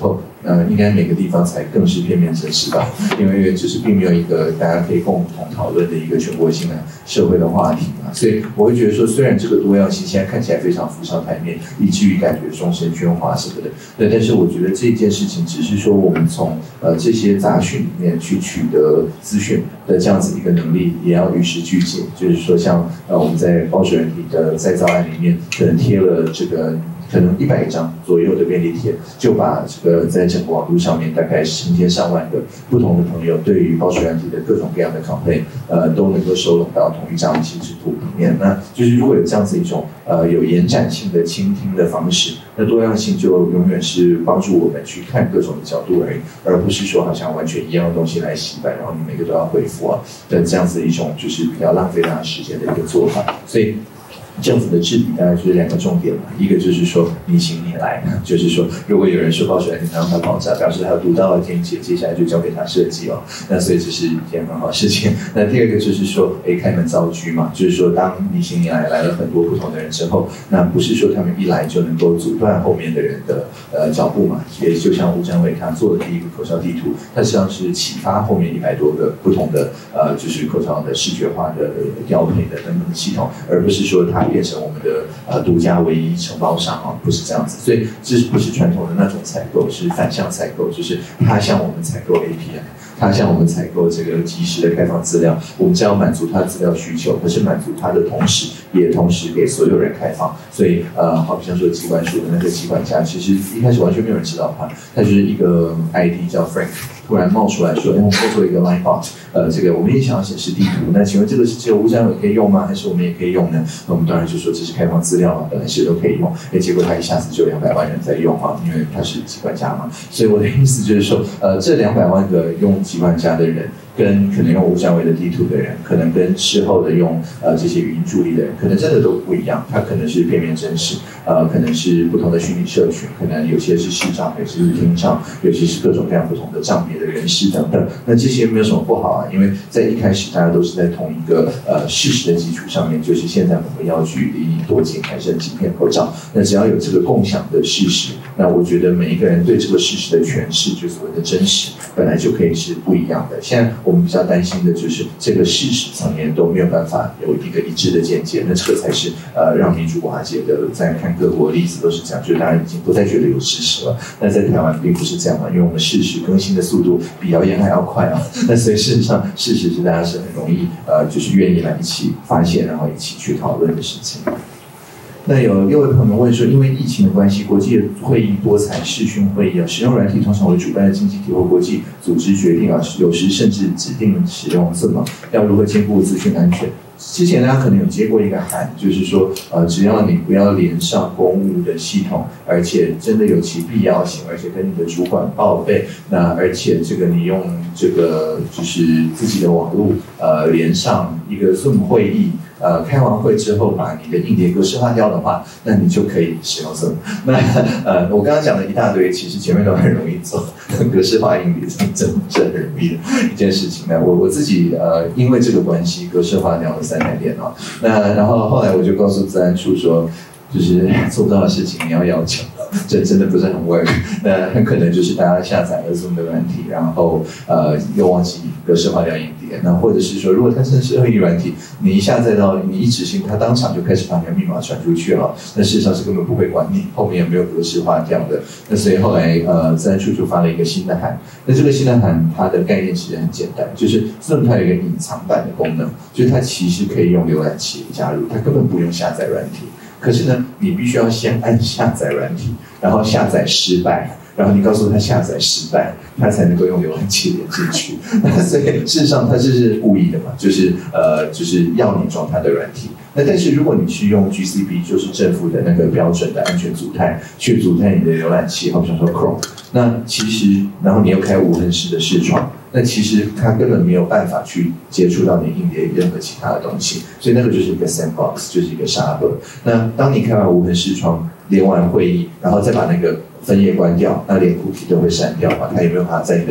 应该每个地方才更是片面真实吧，因为就是并没有一个大家可以共同讨论的一个全国性的社会的话题嘛，所以我会觉得说，虽然这个多样性现在看起来非常浮上台面，以至于感觉终身喧哗什么的，对，但是我觉得这件事情只是说我们从这些杂讯里面去取得资讯的这样子一个能力，也要与时俱进，就是说像我们在包水软体的再造案里面，可能贴了这个。可能100张左右的便利贴，就把这个在整个网络上面大概成千上万个不同的朋友对于包水软体的各种各样的complaint，都能够收拢到同一张心智图里面。那就是如果有这样子一种有延展性的倾听的方式，那多样性就永远是帮助我们去看各种的角度而已，而不是说好像完全一样的东西来洗版，然后你每个都要回复的这样子一种就是比较浪费大家时间的一个做法。所以。政府的治理大概就是2个重点嘛，一个就是说你行你来，就是说如果有人说包水软体让它爆炸，表示他有独到的见解，接下来就交给他设计那所以这是一件很好的事情。那第二个就是说，开门造车嘛，就是说当你行你来了很多不同的人之后，那不是说他们一来就能够阻断后面的人的脚步嘛，也就像吴占伟他做的第一个口罩地图，它实际上是启发后面100多个不同的就是口罩的视觉化的调配的等等的系统，而不是说它变成我们的独家唯一承包商不是这样子，所以这不是传统的那种采购，是反向采购，就是他向我们采购 API， 他向我们采购这个即时的开放资料，我们只要满足他的资料需求，可是满足他的同时，也同时给所有人开放。所以好比像说疾管署的那个疾管家，其实一开始完全没有人知道他就是一个 ID 叫 Frank。突然冒出来说，我们做一个 Line Bot， 这个我们也想要显示地图，那请问这个是只有吴占伟可以用吗？还是我们也可以用呢？那我们当然就说这是开放资料嘛，本来谁都可以用，结果他一下子就200万人在用因为他是疾管家嘛，所以我的意思就是说，这200万个用疾管家的人。跟可能用吴占伟的地图的人，可能跟事后的用这些语音助理的人，可能真的都不一样。他可能是片面真实，可能是不同的虚拟社群，可能有些是视障，有些是听障，有些是各种各样不同的障别的人士等等。那这些没有什么不好因为在一开始大家都是在同一个事实的基础上面，就是现在我们要距离你多近还是几片口罩。那只要有这个共享的事实，那我觉得每一个人对这个事实的诠释，就所谓的真实，本来就可以是不一样的。现在我们比较担心的就是这个事实层面都没有办法有一个一致的见解，那这个才是让民主瓦解的。在看各国的例子都是这样，就是大家已经不再觉得有事实了。但在台湾并不是这样因为我们事实更新的速度比谣言还要快那所以事实上事实是大家是很容易就是愿意来一起发现，然后一起去讨论的事情。那有6位朋友们问说，因为疫情的关系，国际会议多采视讯会议使用软体通常为主办的经济体或国际组织决定有时甚至指定使用Zoom要如何兼顾资讯安全？之前大家可能有接过一个函，就是说只要你不要连上公务的系统，而且真的有其必要性，而且跟你的主管报备，那而且这个你用这个就是自己的网络连上一个Zoom会议。开完会之后把你的硬碟格式化掉的话，那你就可以使用Zoom。那我刚刚讲的一大堆，其实前面都很容易做，格式化硬碟真的是很容易的一件事情。那我自己因为这个关系，格式化掉了3台电脑。那然后后来我就告诉资安处说，就是做不到的事情你要求，这真的不是很 work。那很可能就是大家下载了Zoom的软体，然后又忘记格式化掉硬碟。那或者是说，如果它真的是恶意软体，你一下载到，你一执行，它当场就开始把你的密码传出去了。那事实上是根本不会管你后面有没有格式化掉的。那所以后来资安处就发了一个新的函。那这个新的函它的概念其实很简单，就是 Zoom 它有一个隐藏版的功能，就是它其实可以用浏览器加入，它根本不用下载软体。可是呢，你必须要先按下载软体，然后下载失败，然后你告诉他下载失败，他才能够用浏览器连进去。所以事实上他是故意的嘛，就是要你装他的软体。那但是如果你是用 GCP， 就是政府的那个标准的安全组态去组态你的浏览器，好比说 Chrome， 那其实然后你又开无痕式的视窗。那其实它根本没有办法去接触到你硬碟任何其他的东西，所以那个就是一个 sandbox， 就是一个沙盒。那当你开完无痕视窗，连完会议，然后再把那个分页关掉，那连 cookie 都会删掉嘛，它也没有办法在你的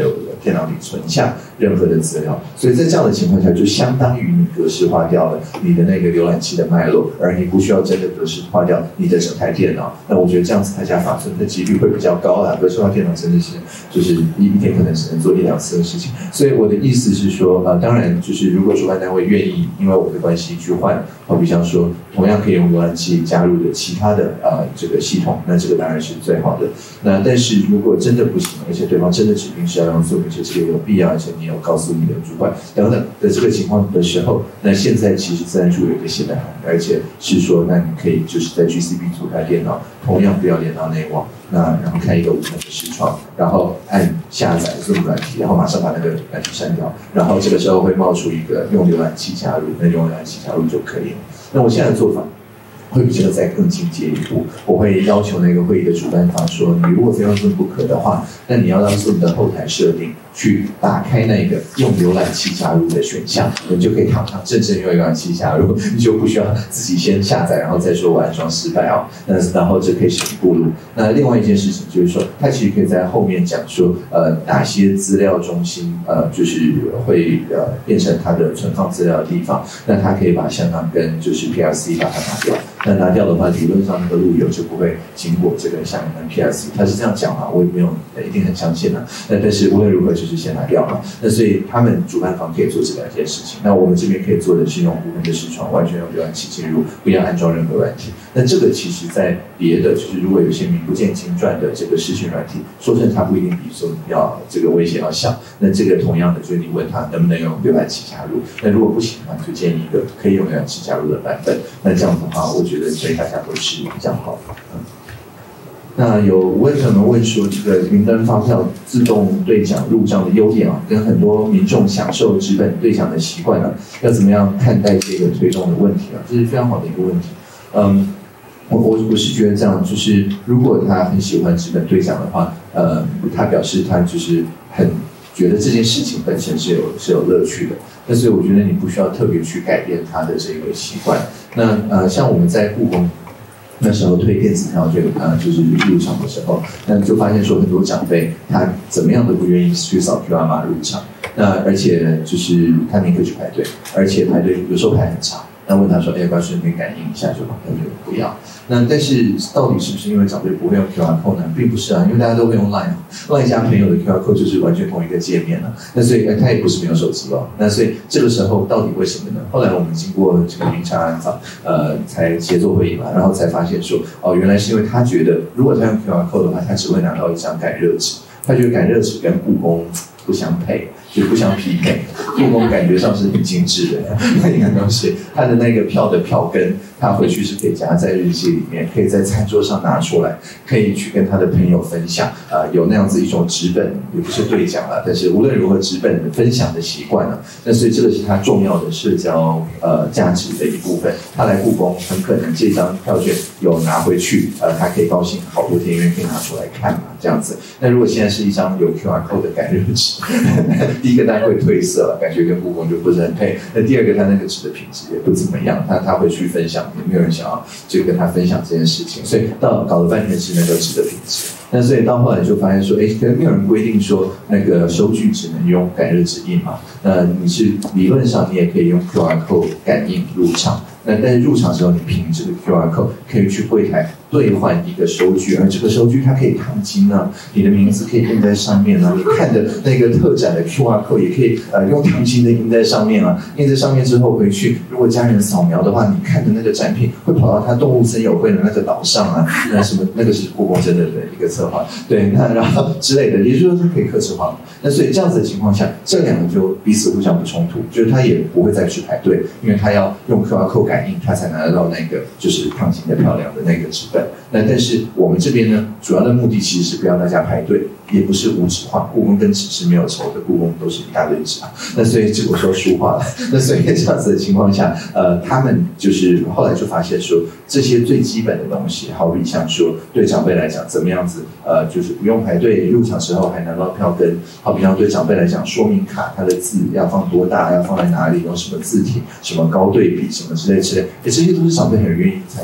电脑里存下任何的资料。所以在这样的情况下，就相当于你格式化掉了你的那个浏览器的脉络，而你不需要真的格式化掉你的整台电脑。那我觉得这样子大家法存的几率会比较高啦。格式化电脑真的是就是一天可能只能做1-2次的事情。所以我的意思是说，当然就是如果主办单位愿意因为我的关系去换，比方说同样可以用浏览器加入的其他的这个系统，那这个当然是最好的。那但是如果真的不行，而且对方真的指定是要用Zoom，而且这个有必要，而且你有告诉你的主管等等的这个情况的时候，那现在其实自然就有一个新的行业，而且是说，那你可以就是在 GCP 组台电脑，同样不要连到内网，那然后开一个无痕的视窗，然后按下载Zoom软体，然后马上把那个软体删掉，然后这个时候会冒出一个用浏览器加入，那用浏览器加入就可以了。那我现在的做法会比这个再更进阶一步，我会要求那个会议的主办方说，你如果非要Zoom不可的话，那你要让Zoom的后台设定去打开那个用浏览器加入的选项，你就可以堂堂正正用浏览器加入，你就不需要自己先下载，然后再说我安装失败哦。然后这可以省步路。那另外一件事情就是说，它其实可以在后面讲说，哪些资料中心就是会变成它的存放资料的地方，那它可以把香港跟就是 PRC 把它拿掉。那拿掉的话，理论上那个路由就不会经过这个香港跟 PRC， 他是这样讲嘛，我也没有一定很相信啊。但是无论如何就是先拿掉嘛。那所以他们主办方可以做这2件事情。那我们这边可以做的是用无痕的视窗，完全用浏览器进入，不要安装任何软体。那这个其实在别的就是如果有些名不见经传的这个视讯软体，说真的它不一定比说要这个危险要小。那这个同样的就是你问他能不能用浏览器加入，那如果不行的话，就建议一个可以用浏览器加入的版本。那这样的话，我觉得对大家都是比较好的。那有问者们问说，这个云端发票自动兑奖入账的优点啊，跟很多民众享受纸本兑奖的习惯啊，要怎么样看待这个推动的问题啊？这是非常好的一个问题。我是觉得这样，就是如果他很喜欢纸本兑奖的话，他表示他就是很觉得这件事情本身是有乐趣的。但是我觉得你不需要特别去改变他的这个习惯。那像我们在故宫那时候推电子票券就是入场的时候，那就发现说很多长辈他怎么样都不愿意去扫 QR 码入场，那而且就是他宁可去排队，而且排队有时候排很长。那问他说，要不要顺便感应一下就好？他就不要。那但是到底是不是因为长辈不会用 QR code 呢？并不是啊，因为大家都会用 Line 加朋友的 QR code 就是完全同一个界面了。那所以他也不是没有手机哦。那所以这个时候到底为什么呢？后来我们经过这个明察暗访，才协作会议嘛，然后才发现说，原来是因为他觉得如果他用 QR code 的话，他只会拿到一张感热纸，他觉得感热纸跟故宫不相配。就不相匹配，故宫感觉上是很精致的那个东西，它的那个票的票根，他回去是可以夹在日记里面，可以在餐桌上拿出来，可以去跟他的朋友分享，有那样子一种纸本，也不是兑奖了，但是无论如何纸本的分享的习惯了，那所以这个是他重要的社交价值的一部分。他来故宫，很可能这张票券有拿回去，他可以高兴好多天，因为可以拿出来看嘛，这样子。那如果现在是一张有 QR code 的感热纸，第一个当然会褪色了，感觉跟故宫就不是很配。那第二个，他那个纸的品质也不怎么样，他会去分享，也没有人想要就跟他分享这件事情，所以搞了半天是那个纸的品质。那所以到后来就发现说，可能没有人规定说那个收据只能用感热纸印嘛。那你是理论上你也可以用 QR code 感应入场。那但是入场之后，你凭这个 QR code 可以去柜台兑换一个收据，而这个收据它可以烫金啊，你的名字可以印在上面啊，你看的那个特展的 QR code 也可以用烫金的印在上面啊，印在上面之后回去，如果家人扫描的话，你看的那个展品会跑到他动物森友会的那个岛上啊，那什么那个是故宫真的一个策划，对，那然后之类的，也就是说它可以客制化。那所以这样子的情况下，这两个就彼此互相不冲突，就是他也不会再去排队，因为他要用 QR code 感应，他才拿得到那个就是烫金的漂亮的那个纸本。那但是我们这边呢，主要的目的其实是不要大家排队，也不是无纸化，故宫跟纸是没有仇的，故宫都是一大堆纸啊。那所以这我说书化了，那所以这样子的情况下，他们就是后来就发现说，这些最基本的东西，好比像说对长辈来讲怎么样子，就是不用排队入场时候还拿到票根，好比像对长辈来讲，说明卡它的字要放多大，要放在哪里，用什么字体，什么高对比，什么之类，这些都是长辈很愿意参加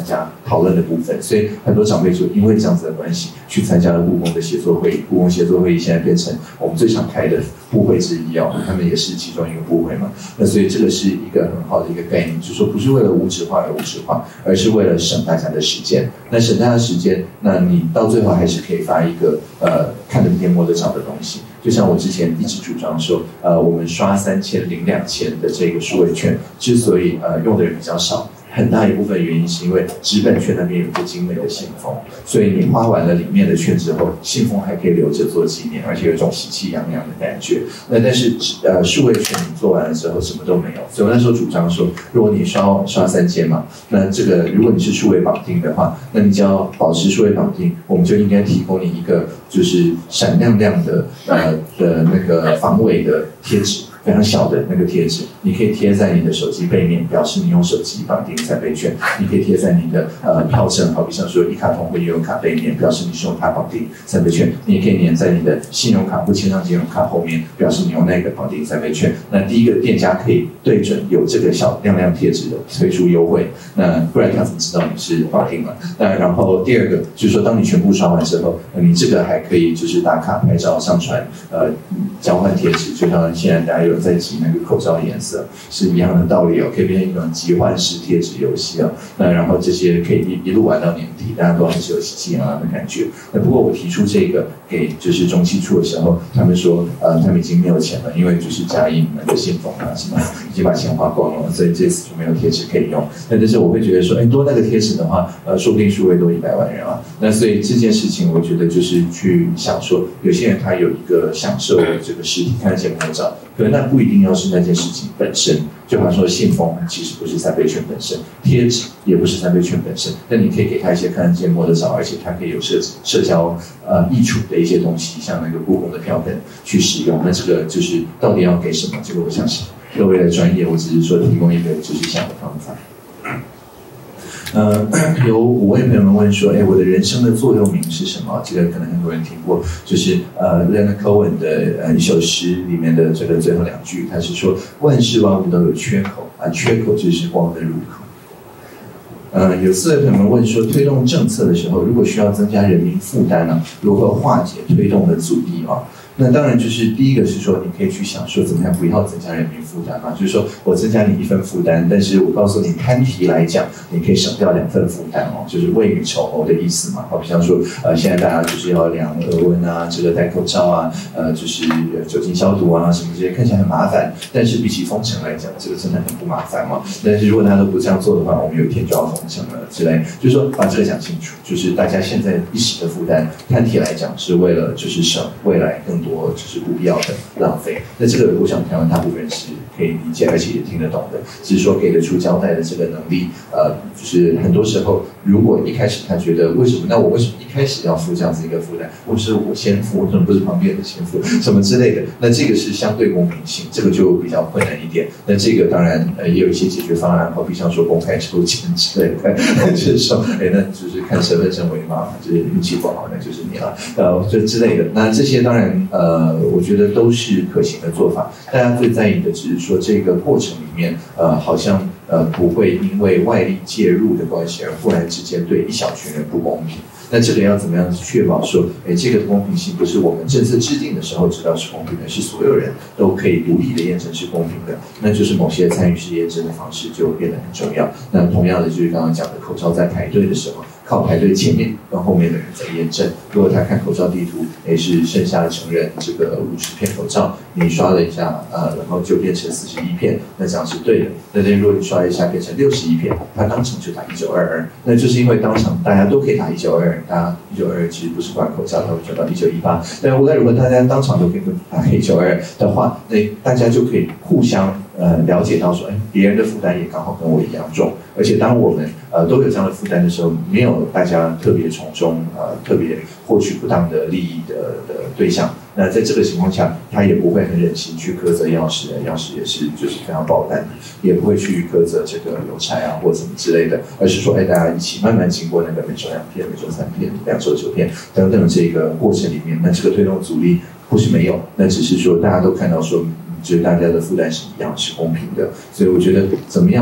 讨论的部分，所以很多长辈就因为这样子的关系去参加了故宫的协作会议。故宫协作会议现在变成我们最常开的部会之一哦，他们也是其中一个部会嘛。那所以这个是一个很好的一个概念，就是说不是为了无纸化而无纸化，而是为了省大家的时间。那省大家的时间，那你到最后还是可以发一个看得见摸得着的东西。就像我之前一直主张说，我们刷3000领2000的这个数位券，之所以用的人比较少，很大一部分原因是因为纸本券那边有一个精美的信封，所以你花完了里面的券之后，信封还可以留着做纪念，而且有一种喜气洋洋的感觉。那但是数位券你做完了之后什么都没有，所以我那时候主张说，如果你刷3000嘛，那这个如果你是数位绑定的话，那你只要保持数位绑定，我们就应该提供你一个就是闪亮亮的那个防伪的贴纸。非常小的那个贴纸，你可以贴在你的手机背面，表示你用手机绑定3倍券；你可以贴在你的票证，好比像说一卡通或悠游卡背面，表示你是用它绑定3倍券；你也可以粘在你的信用卡或签上金融卡后面，表示你用那个绑定3倍券。那第一个店家可以对准有这个小亮亮贴纸的推出优惠，那不然他怎么知道你是绑定了？那然后第二个就是说，当你全部刷完之后，你这个还可以就是打卡、拍照、上传，交换贴纸，就像现在大家有在集那个口罩颜色是一样的道理哦，可以变成一种集换式贴纸游戏哦。那然后这些可以一路玩到年底，大家都还是有喜气洋洋的感觉。那不过我提出这个给就是中企处的时候，他们说他们已经没有钱了，因为就是嘉义那个信封啊什么已经把钱花光了，所以这次就没有贴纸可以用。但是我会觉得说，多那个贴纸的话，说不定数位多100万人啊。那所以这件事情，我觉得就是去想说，有些人他有一个享受这个实体看得见摸得着，可能那不一定要是那件事情本身。就好像说信封其实不是3倍券本身，贴纸也不是3倍券本身，但你可以给他一些看得见摸得着，而且它可以有社交益处的一些东西，像那个故宫的票根去使用。那这个就是到底要给什么？这个我相信各位的专业，我只是说提供一个就是想的方法。有5位朋友们问说，我的人生的座右铭是什么？这个可能很多人听过，就是Leonard Cohen 的一首诗里面的这个最后2句，他是说万事万物都有缺口啊，缺口就是光的入口。有4位朋友们问说，推动政策的时候，如果需要增加人民负担呢，如何化解推动的阻力啊？那当然就是第一个是说，你可以去想说怎么样不要增加人民负担嘛，就是说我增加你1份负担，但是我告诉你摊提来讲，你可以省掉2份负担哦，就是未雨绸缪的意思嘛。好比像说现在大家就是要量额温啊，这个戴口罩啊，就是酒精消毒啊什么这些，看起来很麻烦，但是比起封城来讲，这个真的很不麻烦嘛。但是如果大家都不这样做的话，我们有一天就要封城了之类，就是说把这个讲清楚，就是大家现在一时的负担，摊提来讲是为了就是省未来更多就是不必要的浪费。那这个我想台湾大部分人是可以理解，而且也听得懂的，只是说给得出交代的这个能力，就是很多时候如果一开始他觉得为什么一开始要付这样子一个负担，或者是我先付，为什么不是旁边的先付什么之类的，那这个是相对公平性，这个就比较困难一点。那这个当然也有一些解决方案，好比像说公开抽签之类的，就是说那就是看身份证为嘛，就是运气不好那就是你了，就之类的。那这些当然我觉得都是可行的做法。大家最在意的只是说这个过程里面好像不会因为外力介入的关系而忽然之间对一小群人不公平。那这个要怎么样确保说，这个公平性不是我们政策制定的时候知道是公平的，是所有人都可以独立的验证是公平的，那就是某些参与式验证的方式就变得很重要。那同样的就是刚刚讲的口罩在排队的时候，靠排队前面跟后面的人在验证。如果他看口罩地图，是剩下的成人这个50片口罩，你刷了一下，然后就变成41片，那这样是对的。但是如果你刷一下变成61片，他当场就打1922，那就是因为当场大家都可以打1922，大家1922其实不是管口罩，他会转到1918。但无论如何，大家当场都可以打1922的话，那大家就可以互相了解到说，别人的负担也刚好跟我一样重。而且当我们都有这样的负担的时候，没有大家特别从中特别获取不当的利益的对象，那在这个情况下，他也不会很忍心去苛责药师也是就是非常爆弹的，也不会去苛责这个邮差啊或什么之类的，而是说大家一起慢慢经过那个每周2片、每周3片、2周9片等等这个过程里面，那这个推动阻力不是没有，那只是说大家都看到说，就是大家的负担是一样，是公平的。所以我觉得怎么样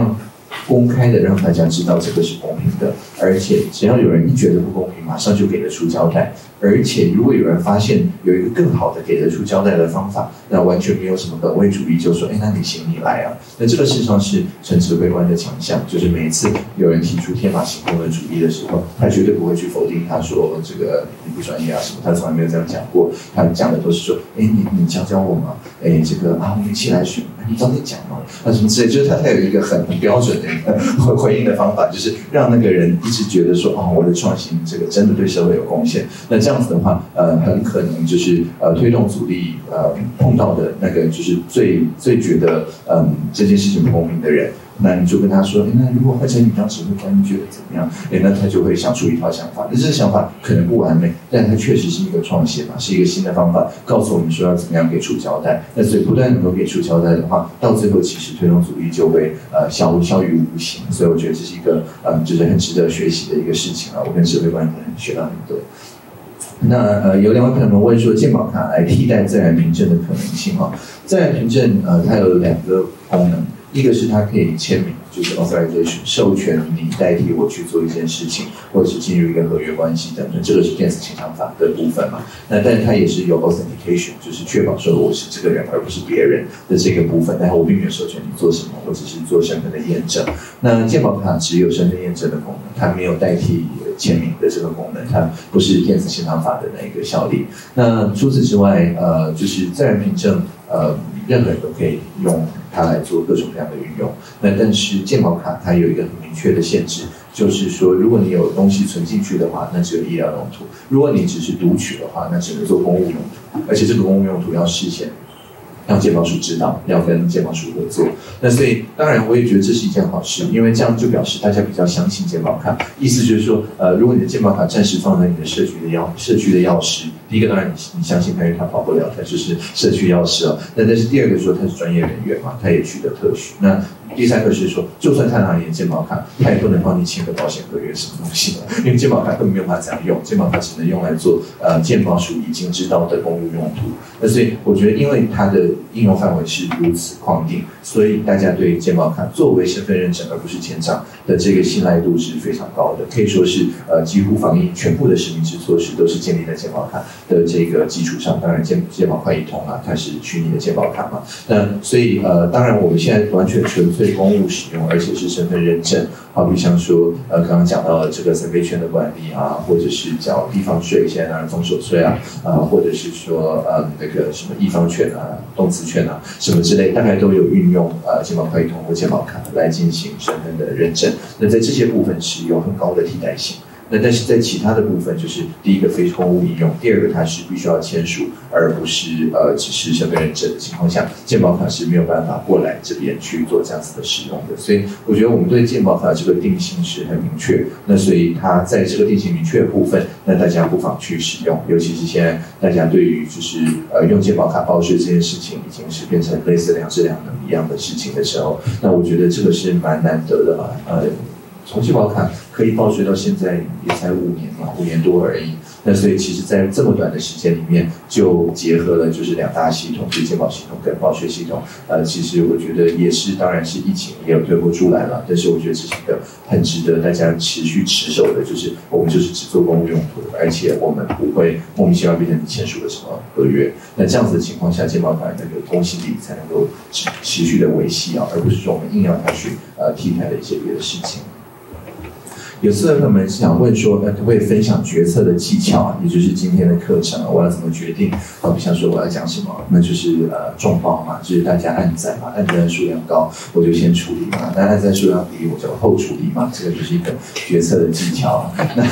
公开的让大家知道这个是公平的，而且只要有人一觉得不公平，马上就给得出交代。而且如果有人发现有一个更好的给得出交代的方法，那完全没有什么本位主义，就说，那你行你来啊。那这个事实上是陈指挥官的强项，就是每一次有人提出天马行空的主义的时候，他绝对不会去否定他说这个你不专业啊什么，他从来没有这样讲过。他讲的都是说，你教教我嘛，这个我们一起来选，你早点讲嘛，什么之类，就是他有一个很标准的一个回应的方法，就是让那个人一直觉得说，我的创新这个真的对社会有贡献。那这样子的话，很可能就是推动阻力碰到的那个就是最觉得这件事情不公平的人。那你就跟他说，那如果换成你当指挥官，你觉得怎么样？那他就会想出一套想法。那这个想法可能不完美，但它确实是一个创新嘛，是一个新的方法，告诉我们说要怎么样给出交代。那所以不断能够给出交代的话，到最后其实推动阻力就会消于无形。所以我觉得这是一个就是很值得学习的一个事情啊。我跟指挥官可能学到很多。那有2位朋友们问说，健保卡来替代自然凭证的可能性啊。自然凭证它有2个功能。一个是它可以签名，就是 authorization， 授权你代替我去做一件事情，或者是进入一个合约关系等等，这个是电子情偿法的部分嘛。那但是它也是有 authentication， 就是确保说我是这个人而不是别人的这个部分，但是我并没有授权你做什么，或者是做身份的验证。那健保卡只有身份验证的功能，它没有代替签名的这个功能，它不是电子情偿法的那个效力。那除此之外，就是自然凭证，任何人都可以用它来做各种各样的运用。那但是健保卡它有一个很明确的限制，就是说如果你有东西存进去的话，那只有医疗用途；如果你只是读取的话，那只能做公务用途，而且这个公务用途要事先让健保署知道，要跟健保署合作。那所以当然我也觉得这是一件好事，因为这样就表示大家比较相信健保卡。意思就是说，如果你的健保卡暂时放在你的社区的钥匙，第一个当然你相信他，因为他跑不了，他就是社区钥匙啊。那但是第二个说他是专业人员嘛，他也取得特许。那第3个是说，就算他拿你的健保卡，他也不能帮你签个保险合约什么东西的，因为健保卡根本没有办法这样用，健保卡只能用来做健保署已经知道的公务用途。那所以我觉得，因为它的应用范围是如此框定，所以大家对健保卡作为身份认证而不是签章的这个信赖度是非常高的，可以说是几乎防疫全部的实名制措施都是建立在健保卡的这个基础上。当然健保快一通啊，它是虚拟的健保卡嘛。那所以当然我们现在完全纯粹公务使用，而且是身份认证，好比像说刚刚讲到了这个3倍券的管理啊，或者是缴地方税，现在当然综所税啊，或者是说那个什么地方券啊、动词券啊什么之类，大概都有运用健保快一通或健保卡来进行身份的认证。那在这些部分是有很高的替代性。那但是在其他的部分，就是第一个非公务应用，第二个它是必须要签署，而不是只是身份认证的情况下，健保卡是没有办法过来这边去做这样子的使用的。所以我觉得我们对健保卡这个定性是很明确。那所以它在这个定性明确的部分，那大家不妨去使用。尤其是现在大家对于就是用健保卡报税这件事情，已经是变成类似2质2能一样的事情的时候，那我觉得这个是蛮难得的嘛。从健保卡可以报税到现在也才5年嘛，5年多而已。那所以其实在这么短的时间里面，就结合了就是2大系统，就是健保系统跟报税系统。其实我觉得也是，当然是疫情也有推波助澜了，但是我觉得这是一个很值得大家持续持守的，就是我们就是只做公务用途，而且我们不会莫名其妙变成你签署了什么合约。那这样子的情况下，健保卡那个公信力才能够持续的维系啊，而不是说我们硬要它去替代的一些别的事情。有4位朋友们想问说，可不可以分享决策的技巧啊？也就是今天的课程我要怎么决定？好比像说我要讲什么，那就是众包嘛，就是大家按赞嘛，按赞数量高我就先处理嘛，那按赞数量低我就后处理嘛，这个就是一个决策的技巧。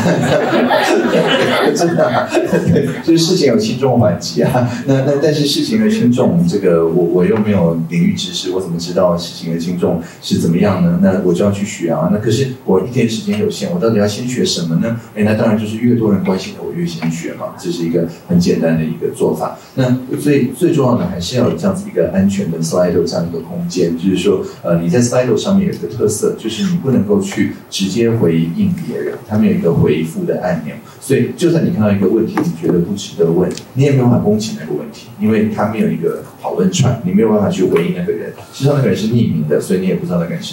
真的、啊，就是事情有轻重缓急啊。但是事情的轻重，这个我又没有领域知识，我怎么知道事情的轻重是怎么样呢？那我就要去学啊。那可是我一天时间有限，我到底要先学什么呢？那当然就是越多人关心的我越先学嘛，这是一个很简单的一个做法。那最重要的还是要有这样子一个安全的 Slido 这样一个空间，就是说你在 Slido 上面有一个特色，就是你不能够去直接回应别人，它没有一个回复的按钮，所以就算你看到一个问题，你觉得不值得问，你也没有办法攻击那个问题，因为它没有一个讨论串，你没有办法去回应那个人。实际上那个人是匿名的，所以你也不知道那个人是谁。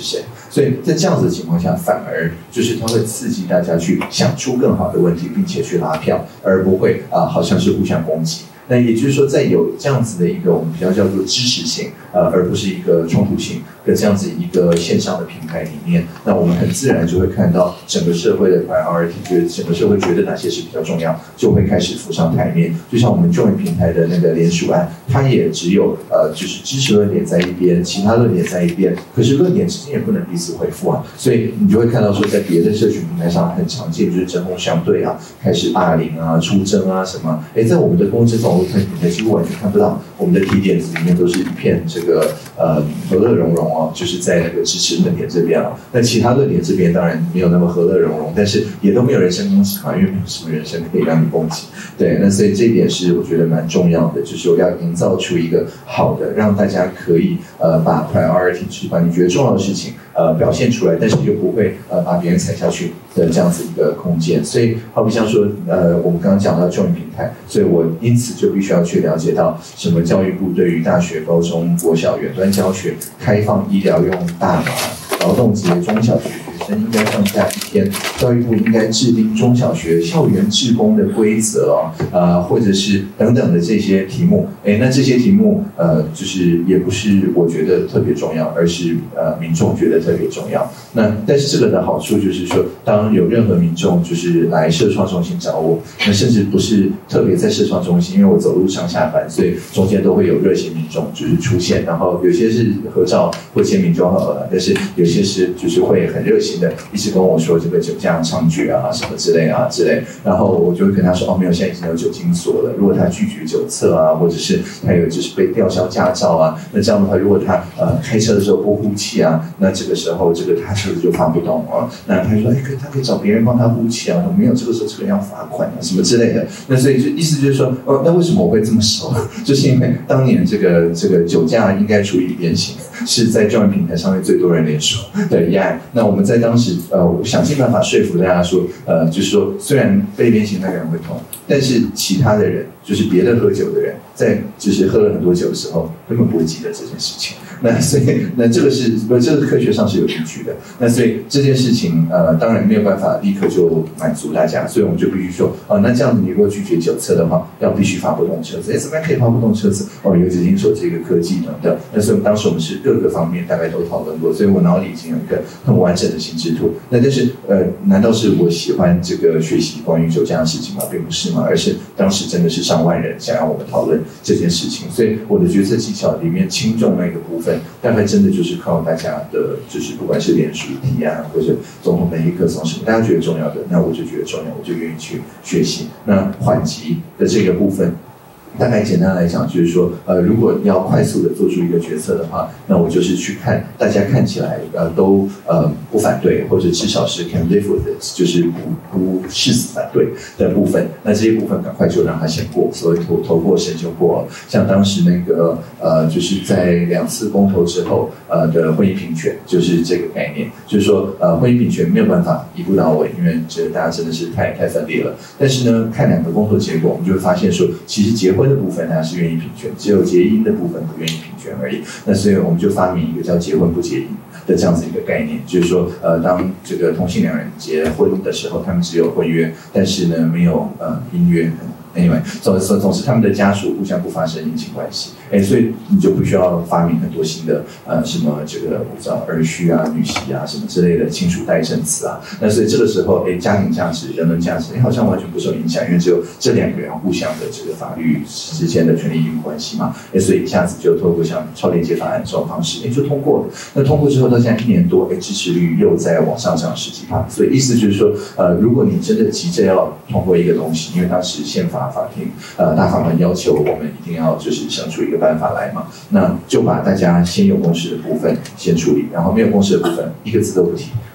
所以在这样子的情况下，反而就是它会刺激大家去想出更好的问题，并且去拉票，而不会好像是互相攻击。那也就是说，在有这样子的一个我们比较叫做支持性，而不是一个冲突性的这样子一个线上的平台里面，那我们很自然就会看到整个社会的 priority， 就是整个社会觉得哪些是比较重要，就会开始浮上台面。就像我们 Join 平台的那个联署案，它也只有就是支持论点在一边，其他论点在一边，可是论点之间也不能彼此回复啊，所以你就会看到说，在别的社群平台上很常见，就是针锋相对啊，开始霸凌啊、出征啊什么。在我们的公知总平台几乎完全看不到，我们的提点子里面都是一片这个和乐融融哦，就是在那个支持论点这边啊。那其他论点这边当然没有那么和乐融融，但是也都没有人身攻击嘛，因为没有什么人身可以让你攻击。对，那所以这一点是我觉得蛮重要的，就是我要营造出一个好的，让大家可以把 priority， 就是把你觉得重要的事情表现出来，但是又不会把别人踩下去的这样子一个空间。所以好比像说我们刚刚讲到Join平台，所以我因此就必须要去了解到什么教育部对于大学、高中、国小远端教学开放医疗用大麻，劳动节中小学学生应该放假1天，教育部应该制定中小学校园志工的规则或者是等等的这些题目。那这些题目就是也不是我觉得特别重要，而是民众觉得特别重要。那但是这个的好处就是说，当有任何民众就是来社创中心找我，那甚至不是特别在社创中心，因为我走路上下班，所以中间都会有热心民众就是出现，然后有些是合照或签名就好了，但是有些是就是会很热心的一直跟我说这个酒驾猖獗啊什么之类，然后我就会跟他说没有，现在已经有酒精锁了，如果他拒绝酒测啊，或者是他有就是被吊销驾照啊，那这样的话如果他开车的时候不呼气啊，那这个时候这个他车子就发不动啊，那他说他可以找别人帮他呼气啊，没有这个时候这个人要罚款啊什么之类的。那所以就意思就是说那为什么我会这么熟？就是因为当年这个酒驾应该处以鞭刑是在Join平台上面最多人联署的一案。那我们在当时想尽办法说服大家说就是说虽然被鞭刑那个人会痛，但是其他的人就是别的喝酒的人在就是喝了很多酒的时候根本不会记得这件事情。那所以这个科学上是有依据的。那所以这件事情当然没有办法立刻就满足大家，所以我们就必须说那这样子你如果拒绝酒测的话，要必须发不动车子。怎么样可以发不动车子？有酒精锁这个科技等等。那所以当时我们是各个方面大概都讨论过，所以我脑里已经有一个很完整的心智图。那但是难道是我喜欢这个学习关于酒驾的事情吗？并不是嘛，而是当时真的是上万人想要我们讨论这件事情，所以我的决策技巧里面轻重那个部分，大概真的就是靠大家的，就是不管是联署提案或者总统每一个从什么大家觉得重要的，那我就觉得重要，我就愿意去学习。那缓急的这个部分。大概简单来讲就是说，如果要快速的做出一个决策的话，那我就是去看大家看起来都不反对，或者至少是 can live with it， 就是不誓死反对的部分，那这些部分赶快就让它先过，所谓头过身就过。像当时那个就是在2次公投之后的婚姻平权，就是这个概念，就是说婚姻平权没有办法一步到位，因为这大家真的是太分裂了。但是呢，看2个公投结果，我们就会发现说，其实结婚的部分大家是愿意平权，只有结姻的部分不愿意平权而已。那所以我们就发明一个叫结婚不结姻的这样子一个概念，就是说当这个同性2人结婚的时候，他们只有婚约，但是呢没有姻约。Anyway， 总之他们的家属互相不发生姻亲关系，所以你就不需要发明很多新的什么这个我不知道儿婿啊、女婿啊什么之类的亲属代证词啊。那所以这个时候，家庭价值、人伦价值，好像完全不受影响，因为只有这2个人互相的这个法律之间的权利义务关系嘛。所以一下子就透过像超连结法案这种方式，就通过了。那通过之后到现在1年多，支持率又在往上涨10几%。所以意思就是说，如果你真的急着要通过一个东西，因为当时宪法法庭大法官要求我们一定要就是想出一个办法来嘛，那就把大家先有共识的部分先处理，然后没有共识的部分一个字都不提，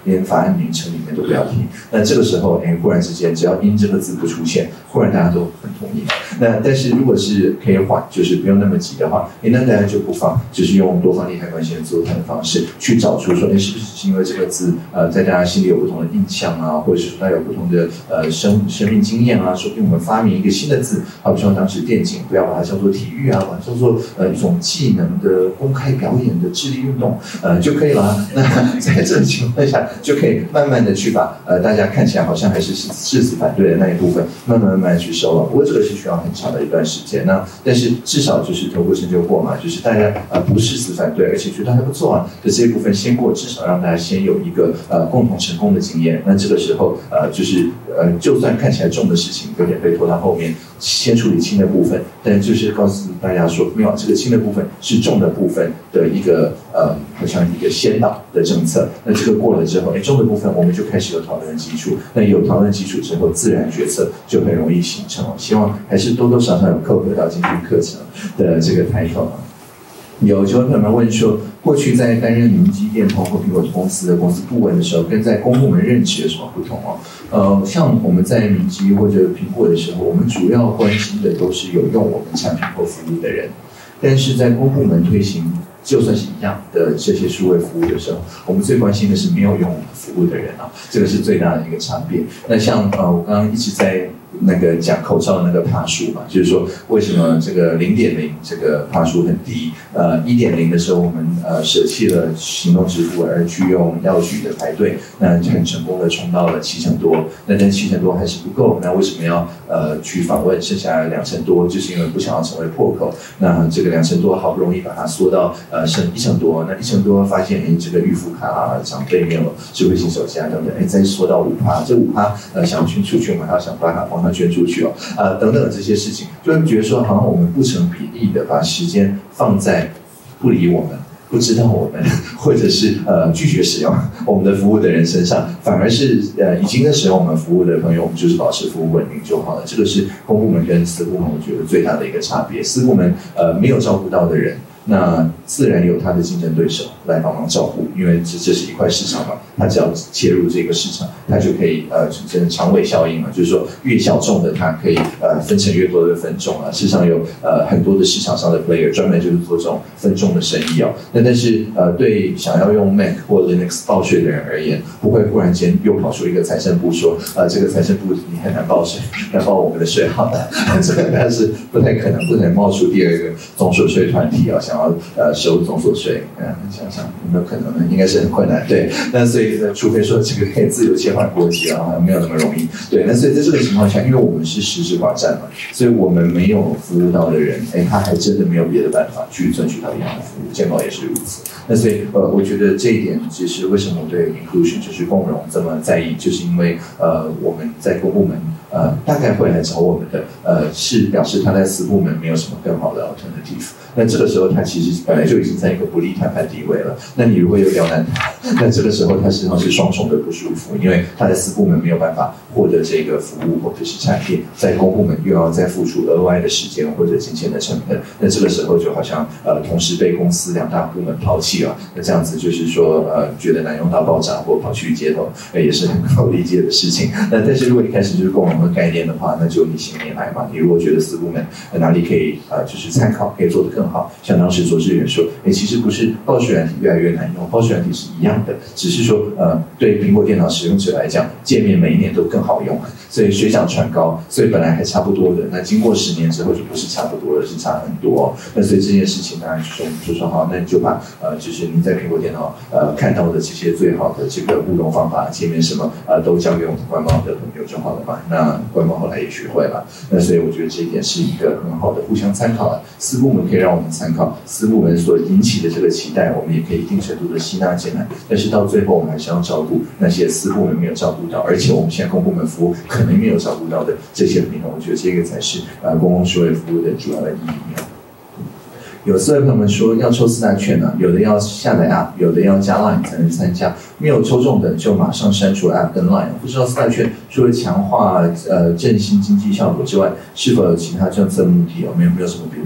连法案名称里面都不要提。那这个时候，忽然之间，只要因这个字不出现，忽然大家都很同意。那但是如果是可以缓，就是不用那么急的话，那大家就不妨就是用多方利害关系人座谈的方式去找出说，是不是因为这个字在大家心里有不同的印象啊，或者是它有不同的生命经验啊，说不定我们发明一个新的字，好比说当时电竞不要把它叫做体育啊，把它叫做一种技能的公开表演的智力运动就可以了。那在这种情况下，就可以慢慢的去把大家看起来好像还是誓死反对的那一部分，慢慢去收了。不过这个是需要很长的一段时间。那但是至少就是头过身就过嘛，就是大家不誓死反对，而且觉得还不错啊的这一部分先过，至少让大家先有一个共同成功的经验。那这个时候就是就算看起来重的事情有点被拖到后面，先处理轻的部分，但就是告诉大家说，没有，这个轻的部分是重的部分的一个好像一个先导的政策。那这个过了之后，重的部分我们就开始有讨论基础。那有讨论基础之后，自然决策就很容易形成了。希望还是多多少少有扣合到今天课程的这个抬头。有就会有人问说，过去在担任明基、电通或苹果公司的公司顾问的时候，跟在公部门任职有什么不同哦？像我们在明基或者苹果的时候，我们主要关心的都是有用我们产品或服务的人，但是在公部门推行就算是一样的这些数位服务的时候，我们最关心的是没有用我们服务的人啊，这个是最大的一个差别。那像我刚刚一直在那个讲口罩的那个趴数嘛，就是说为什么这个0.0这个趴数很低，1.0的时候我们舍弃了行动支付而去用药局的排队，那就很成功的冲到了7000多，那但7000多还是不够，那为什么要去访问剩下2000多？就是因为不想要成为破口。那这个2000多好不容易把它缩到剩1000多，那1000多发现这个预付卡长辈没有智慧型手机等等，再缩到5%，这5%想要捐出去，我们还要想办法帮他捐出去等等这些事情，就会觉得说好像我们不成比例的把时间放在不理我们、不知道我们，或者是拒绝使用我们的服务的人身上，反而是已经使用我们服务的朋友，我们就是保持服务稳定就好了。这个是公部门跟私部门我觉得最大的一个差别。私部门没有照顾到的人，那自然有他的竞争对手来帮忙照顾，因为这是一块市场嘛，他只要切入这个市场，他就可以产生长尾效应嘛，就是说越小众的他可以分成越多的分众啊。事实上有很多的市场上的 player 专门就是做这种分众的生意那但是对想要用 Mac 或 Linux 报税的人而言，不会忽然间又跑出一个财政部说这个财政部你很难报税，来报我们的税好的，这个但是不太可能，不能冒出第二个总所税团体想要收总所税，想想有没有可能呢？应该是很困难，对。那所以除非说这个可以自由切换国籍没有那么容易，对。那所以在这个情况下，因为我们是实质寡占嘛，所以我们没有服务到的人，他还真的没有别的办法去争取到一样的服务，健保也是如此。那所以我觉得这一点就是为什么我对 inclusion 就是共融这么在意，就是因为我们在公部门大概会来找我们的是表示他在私部门没有什么更好的 alternative。那这个时候他其实本来就已经在一个不利谈判地位了。那你如果又刁难他，那这个时候他实际上是双重的不舒服，因为他在私部门没有办法获得这个服务或者是产品，在公部门又要再付出额外的时间或者金钱的成本。那这个时候就好像同时被公司2大部门抛弃了。那这样子就是说觉得难用到爆炸或跑去街头，也是很好理解的事情。那但是如果一开始就是共融的概念的话，那就你信念来嘛。你如果觉得私部门哪里可以就是参考，可以做得更好，像当时卓志远说，其实不是报税软体越来越难用，报税软体是一样的，只是说对苹果电脑使用者来讲，界面每一年都更好用，所以水涨船高，所以本来还差不多的，那经过10年之后就不是差不多了，是差很多那所以这件事情当然就说好，那你就把就是你在苹果电脑看到的这些最好的这个互动方法、界面什么都交给我们官方的朋友就好了嘛。那官方后来也学会了，那所以我觉得这一点是一个很好的互相参考了。私部门可以让我们参考，私部门所引起的这个期待，我们也可以一定程度的吸纳进来。但是到最后，我们还是要照顾那些私部门没有照顾到，而且我们现在公部门服务可能没有照顾到的这些朋友，我觉得这个才是公共社会服务的主要的意义。有4位朋友们说要抽4大券有的要下载 App， 有的要加 Line 才能参加，没有抽中的就马上删除 App 跟 Line。不知道4大券除了强化振兴经济效果之外，是否有其他政策目的没有什么别的目的。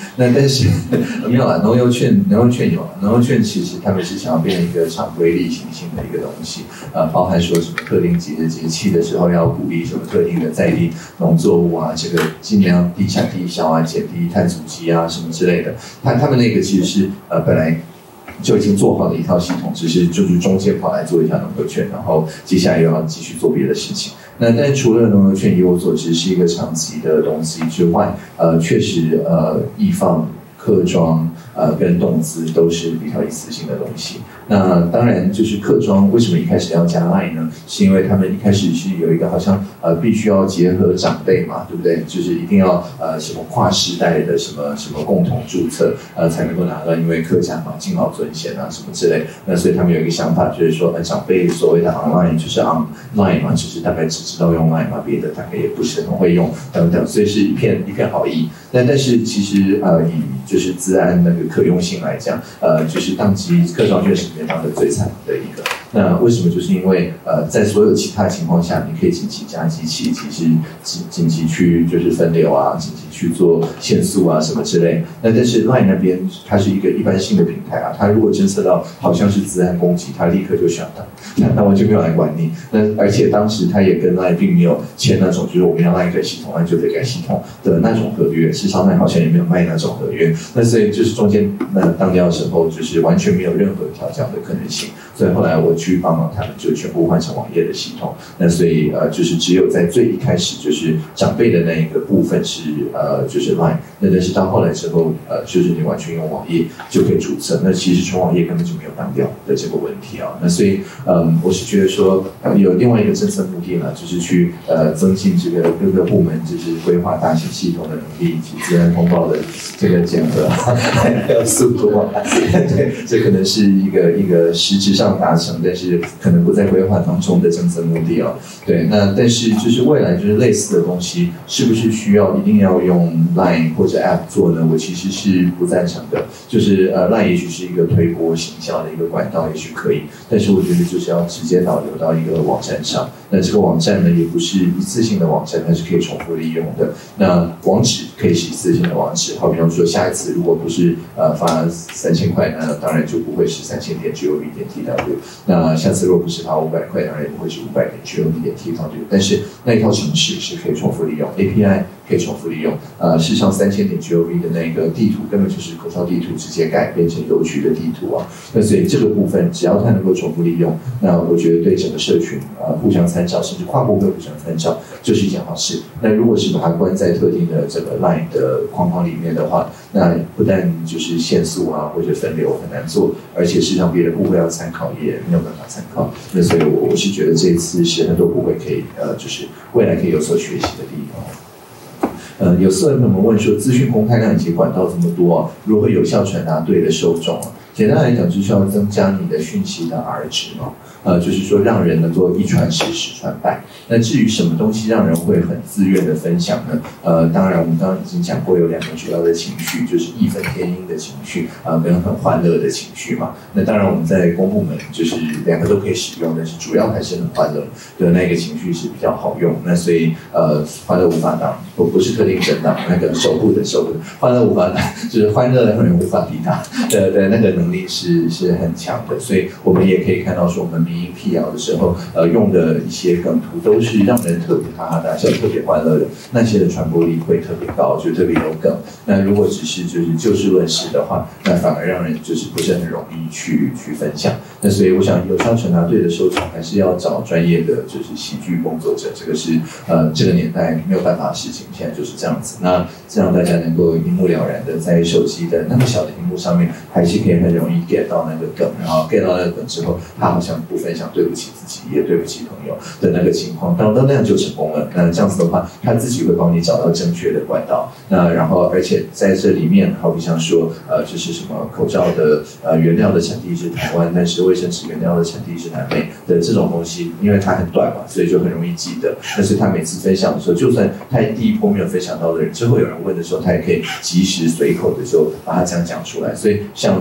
那但是没有啦，农游券有，农游券其实他们是想要变成一个常规例行性的一个东西，包含说什么特定节气的时候要鼓励什么特定的在地农作物啊，这个尽量低产低销啊，减低碳足迹啊什么之类的。他们那个其实是本来就已经做好的一套系统，只是就是中间跑来做一下农游券，然后接下来又要继续做别的事情。那但除了农游券以我所知是一个长期的东西之外，确实易放、客庄跟动资都是比较一次性的东西。那当然就是客庄为什么一开始要加 LINE 呢？是因为他们一开始是有一个好像必须要结合长辈嘛，对不对？就是一定要什么跨世代的什么共同注册才能够拿到，因为客家嘛敬老尊贤啊什么之类。那所以他们有一个想法，就是说长辈所谓的 online 就是 online 嘛，就是大概只知道用 LINE 嘛，别的大概也不是很会用等等，所以是一片好意。但是其实以就是资安那个可用性来讲，就是当期客庄券是里面当的最惨的一个。那为什么？就是因为在所有其他情况下，你可以紧急加机器，其实紧急去就是分流啊，紧急去做限速啊什么之类。那但是 LINE 那边它是一个一般性的平台啊，它如果侦测到好像是资安攻击，它立刻就shut down，那完全没有来管你。那而且当时它也跟 LINE 并没有签那种就是我们要 LINE 改系统，LINE 就得改系统的那种合约，事实上 LINE 好像也没有卖那种合约。那所以就是中间当掉的时候，就是完全没有任何调降的可能性。所以后来我去帮忙他们，就全部换成网页的系统。那所以就是只有在最一开始就是长辈的那一个部分是就是 LINE， 那但是到后来之后就是你完全用网页就可以注册。那其实纯网页根本就没有当掉的这个问题啊。那所以我是觉得说有另外一个政策目的呢，就是去增进这个各个部门就是规划大型系统的能力以及资安通报的这个检核还有速度啊。对，这可能是一个实质上达成，但是可能不在规划当中的政策目的哦。对，那但是就是未来就是类似的东西，是不是需要一定要用 LINE 或者 App 做呢？我其实是不赞成的。就是LINE 也许是一个推播行销的一个管道，也许可以，但是我觉得就是要直接导流到一个网站上。那这个网站呢，也不是一次性的网站，它是可以重复利用的。那网址可以是一次性的网址，好比方说下一次如果不是发3000块，那当然就不会是3000.gov.tw。那下次如果不是发500块，当然也不会是500.gov.tw。但是那一套程式是可以重复利用 ，API 可以重复利用。事实上3000.gov 的那个地图根本就是口罩地图直接改变成邮局的地图啊。那所以这个部分只要它能够重复利用，那我觉得对整个社群互相参照，甚至跨部会互相参照，就是一件好事。那如果是把它关在特定的这个 LINE 的框框里面的话，那不但就是限速啊或者分流很难做，而且事实上别的部会要参考也没有办法参考。那所以我是觉得这一次是很多部会可以就是未来可以有所学习的地方。有色人朋友们问说，资讯公开量以及管道这么多如何有效传达对的受众简单来讲，就是要增加你的讯息的 R 值嘛，就是说让人能够一传十，十传百。那至于什么东西让人会很自愿的分享呢？当然我们刚刚已经讲过，有2个主要的情绪，就是义愤填膺的情绪跟很欢乐的情绪嘛。那当然我们在公部门就是2个都可以使用，但是主要还是很欢乐的那个情绪是比较好用。那所以欢乐无法挡，不是特定政党那个守护的欢乐无法挡，就是欢乐让人无法抵达的那个能力是很强的。所以我们也可以看到说，我们民意辟谣的时候用的一些梗图都是让人特别哈哈大笑、特别欢乐的，那些的传播力会特别高，就特别有梗。那如果只是就是就事论事的话，那反而让人就是不是很容易去分享。那所以我想有效传达对的受众，还是要找专业的就是喜剧工作者，这个是这个年代没有办法的事情，现在就是这样子。那这样大家能够一目了然的在手机的那么小的屏幕上面，还是可以很容易 get 到那个梗，然后 get 到那个梗之后，他好像不分享对不起自己，也对不起朋友的那个情况，当那样就成功了。那这样子的话，他自己会帮你找到正确的管道。那然后而且在这里面，好比像说就是什么口罩的原料的产地是台湾，但是卫生纸原料的产地是南美的这种东西，因为它很短嘛，所以就很容易记得。但是他每次分享的时候，就算他第一波没有分享到的人，之后有人问的时候，他也可以及时随口的就把它这样讲出来。所以像什么内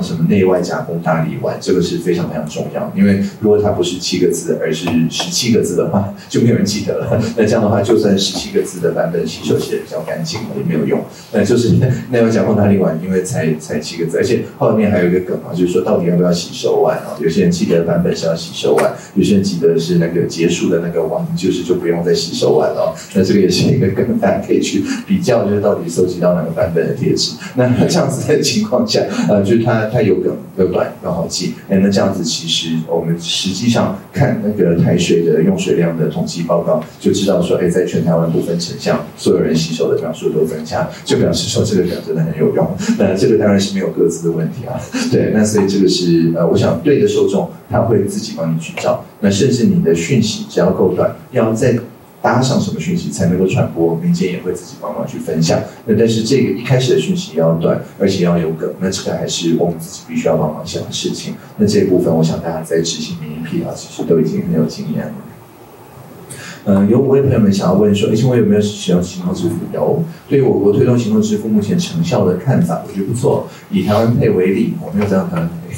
内外夹攻大力丸，这个是非常非常重要。因为如果它不是7个字，而是17个字的话，就没有人记得了。那这样的话，就算17个字的版本洗手写得比较干净也没有用。那就是内外夹攻大力丸，因为才7个字，而且后面还有一个梗啊，就是说到底要不要洗手腕啊？有些人记得版本是要洗手腕，有些人记得是那个结束的那个丸，就不用再洗手腕了。那这个也是一个梗，大家可以去比较，就是到底搜集到哪个版本的贴纸。那这样子的情况下，就是它有梗有短又好记。那这样子其实我们实际上看那个台水的用水量的统计报告，就知道说，在全台湾不分城乡，所有人洗手的秒数都增加，就表示说这个梗真的很有用。那这个当然是没有各自的问题啊。对，那所以这个是我想对的受众他会自己帮你去找。那甚至你的讯息只要够短，要再搭上什么讯息才能够传播，民间也会自己帮忙去分享。那但是这个一开始的讯息要短，而且要有梗，那这个还是我们自己必须要帮忙想的事情。那这一部分，我想大家在执行民意辟谣，其实都已经很有经验了。有5位朋友们想要问说，请问有没有使用行动支付？有。对于我国推动行动支付目前成效的看法，我觉得不错。以台湾配为例，我没有这样台湾配，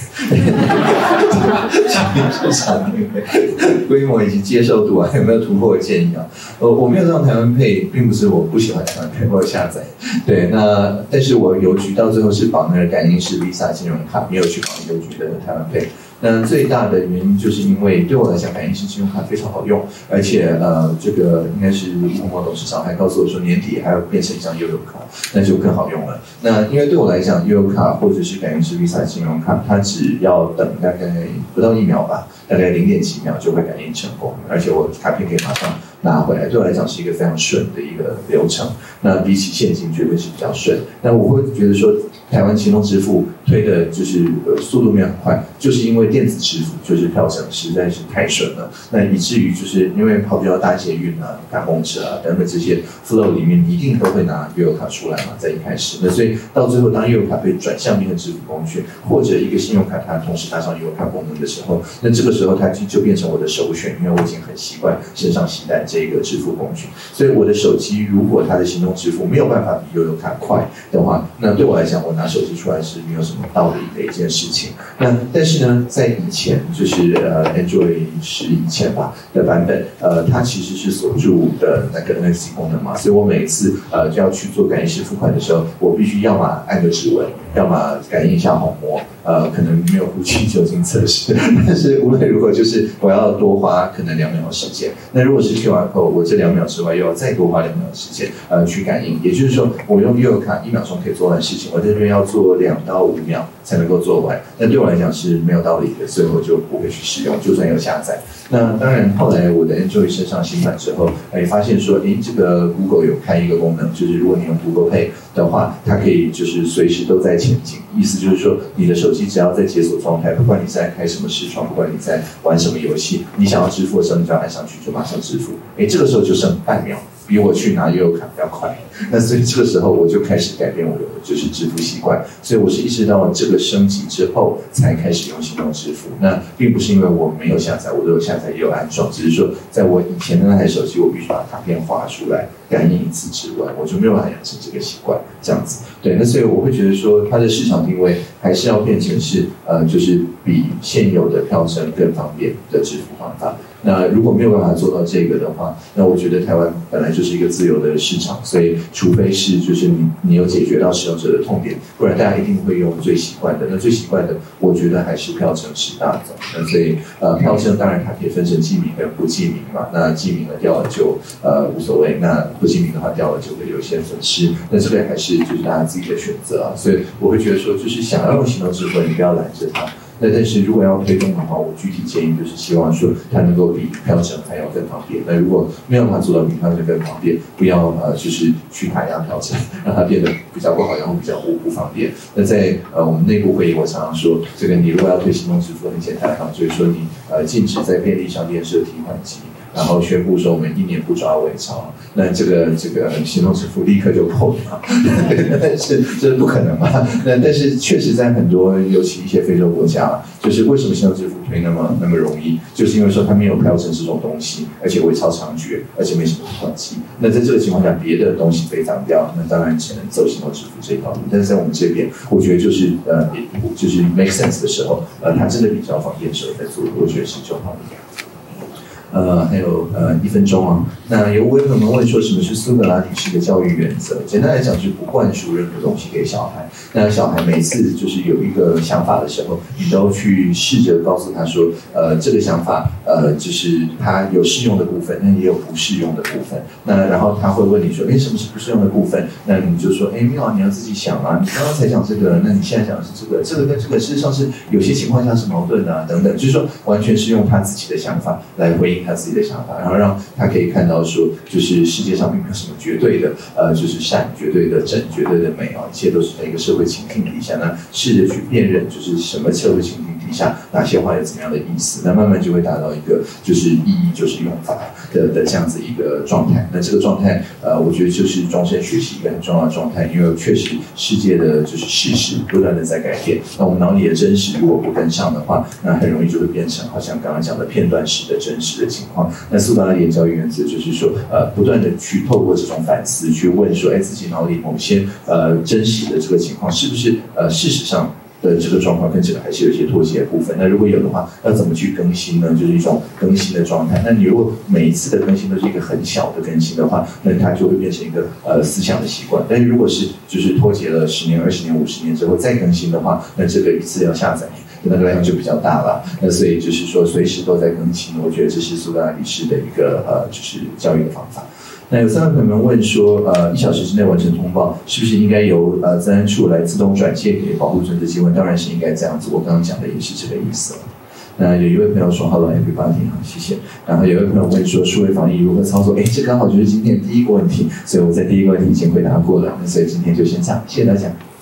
市场规模以及接受度啊，有没有突破的建议啊？我没有让台湾配，并不是我不喜欢台湾配，我有下载。对，那但是我邮局到最后是绑那个感应式 Visa 金融卡，没有去绑邮局的台湾配。那最大的原因就是因为对我来讲，感应式信用卡非常好用，而且这个应该是吴洪模董事长还告诉我说，年底还要变成一张悠游卡，那就更好用了。那因为对我来讲，悠游卡或者是感应式 Visa 信用卡，它只要等大概不到1秒吧，大概0.几秒就会感应成功，而且我卡片可以马上拿回来，对我来讲是一个非常顺的一个流程。那比起现金绝对是比较顺。那我会觉得说，台湾行动支付推的就是速度没有很快，就是因为电子支付就是票证实在是太顺了。那以至于就是因为跑到大捷运啊、赶公车啊等等这些 flow 里面，一定都会拿悠游卡出来嘛，在一开始。那所以到最后，当悠游卡被转向变成支付工具，或者一个信用卡它同时搭上悠游卡功能的时候，那这个时候它就变成我的首选，因为我已经很习惯身上携带这个支付工具。所以我的手机如果它的行动支付没有办法比悠游卡快的话，那对我来讲，我拿手机出来是没有什么道理的一件事情。那但是呢，在以前就是Android 10以前吧的版本，它其实是锁住的那个 NFC 功能嘛，所以我每一次就要去做感应式付款的时候，我必须要么按个指纹，要么感应一下虹膜，可能没有呼气酒精测试，但是无论如何，就是我要多花可能2秒的时间。那如果是 QR code， 我这2秒之外又要再多花2秒的时间去感应，也就是说，我用悠游卡1秒钟可以做完事情，我这边要做2到5秒才能够做完。那对我来讲是没有道理的，所以我就不会去使用，就算有下载。那当然，后来我的 Android 升上新版之后，发现说，这个 Google 有开一个功能，就是如果你用 Google Pay 的话，它可以就是随时都在前进。意思就是说，你的手机只要在解锁状态，不管你在开什么视窗，不管你在玩什么游戏，你想要支付的时候，你只要按上去就马上支付。这个时候就剩半秒。比我去拿悠游卡比较快，那所以这个时候我就开始改变我的就是支付习惯，所以我是一直到这个升级之后才开始用行动支付。那并不是因为我没有下载，我都有下载也有安装，只是说在我以前的那台手机，我必须把卡片划出来感应一次之外，我就没有办法养成这个习惯，这样子。对，那所以我会觉得说，它的市场定位还是要变成是就是比现有的票证更方便的支付方法。那如果没有办法做到这个的话，那我觉得台湾本来就是一个自由的市场，所以除非是就是你有解决到使用者的痛点，不然大家一定会用最习惯的。那最习惯的，我觉得还是票证是大宗。那所以票证当然它可以分成记名跟不记名嘛。那记名的掉了就无所谓，那不记名的话掉了就会有一些损失。那这个还是就是大家自己的选择啊。所以我会觉得说，就是想要用行动支付，你不要拦着它。那但是如果要推动的话，我具体建议就是希望说它能够比票证还要更方便。那如果没有办法做到比票证更方便，不要就是去打压票证，让它变得比较不好用，比较不方便。那在我们内部会议，我常常说，这个你如果要推行动支付，很简单就是说你禁止在便利商店设提款机。 然后宣布说我们1年不抓伪钞，那这个行动支付立刻就破了，但是这是不可能嘛？但是确实在很多，尤其一些非洲国家，就是为什么行动支付推那么容易，就是因为说它没有标准这种东西，而且伪钞猖獗，而且没什么统计。那在这个情况下，别的东西被挡掉，那当然只能走行动支付这条路。但是在我们这边，我觉得就是make sense 的时候，它真的比较方便的时候在做，我觉得是就好的。还有1分钟啊。那有位朋友问说，什么是苏格拉底式的教育原则？简单来讲，就是不灌输任何东西给小孩。那小孩每次就是有一个想法的时候，你都去试着告诉他说，这个想法，就是它有适用的部分，那也有不适用的部分。那然后他会问你说，什么是不适用的部分？那你就说，妙，你要自己想啊，你刚刚才讲这个，那你现在讲的是这个，这个跟这个事实上是有些情况下是矛盾的啊，等等，就是说完全是用他自己的想法来回应他自己的想法，然后让他可以看到说，就是世界上并没有什么绝对的，就是善、绝对的正、绝对的美啊，一切都是在一个社会情境底下，那试着去辨认，就是什么社会情境底下哪些话有怎么样的意思，那慢慢就会达到一个就是意义就是用法的这样子一个状态。那这个状态，我觉得就是终身学习一个很重要的状态，因为确实世界的就是事实不断的在改变，那我们脑里的真实如果不跟上的话，那很容易就会变成好像刚刚讲的片段式的真实的情况。那苏格拉底的教育原则就是说，不断的去透过这种反思，去问说，自己脑里某些真实的这个情况，是不是事实上的这个状况跟这个还是有一些脱节的部分？那如果有的话，要怎么去更新呢？就是一种更新的状态。那你如果每一次的更新都是一个很小的更新的话，那它就会变成一个思想的习惯。但是如果是就是脱节了10年、20年、50年之后再更新的话，那这个一次要下载那个量就比较大了。那所以就是说随时都在更新，我觉得这是苏格拉底式的一个就是教育的方法。那有3位朋友们问说，1小时之内完成通报，是不是应该由资安处来自动转介给保护存折机关？当然是应该这样子，我刚刚讲的也是这个意思了。那有一位朋友说 Hello everybody， 好，谢谢。然后有一位朋友问说，数位防疫如何操作？这刚好就是今天的第一个问题，所以我在第一个问题已经回答过了，那所以今天就先这样，谢谢大家。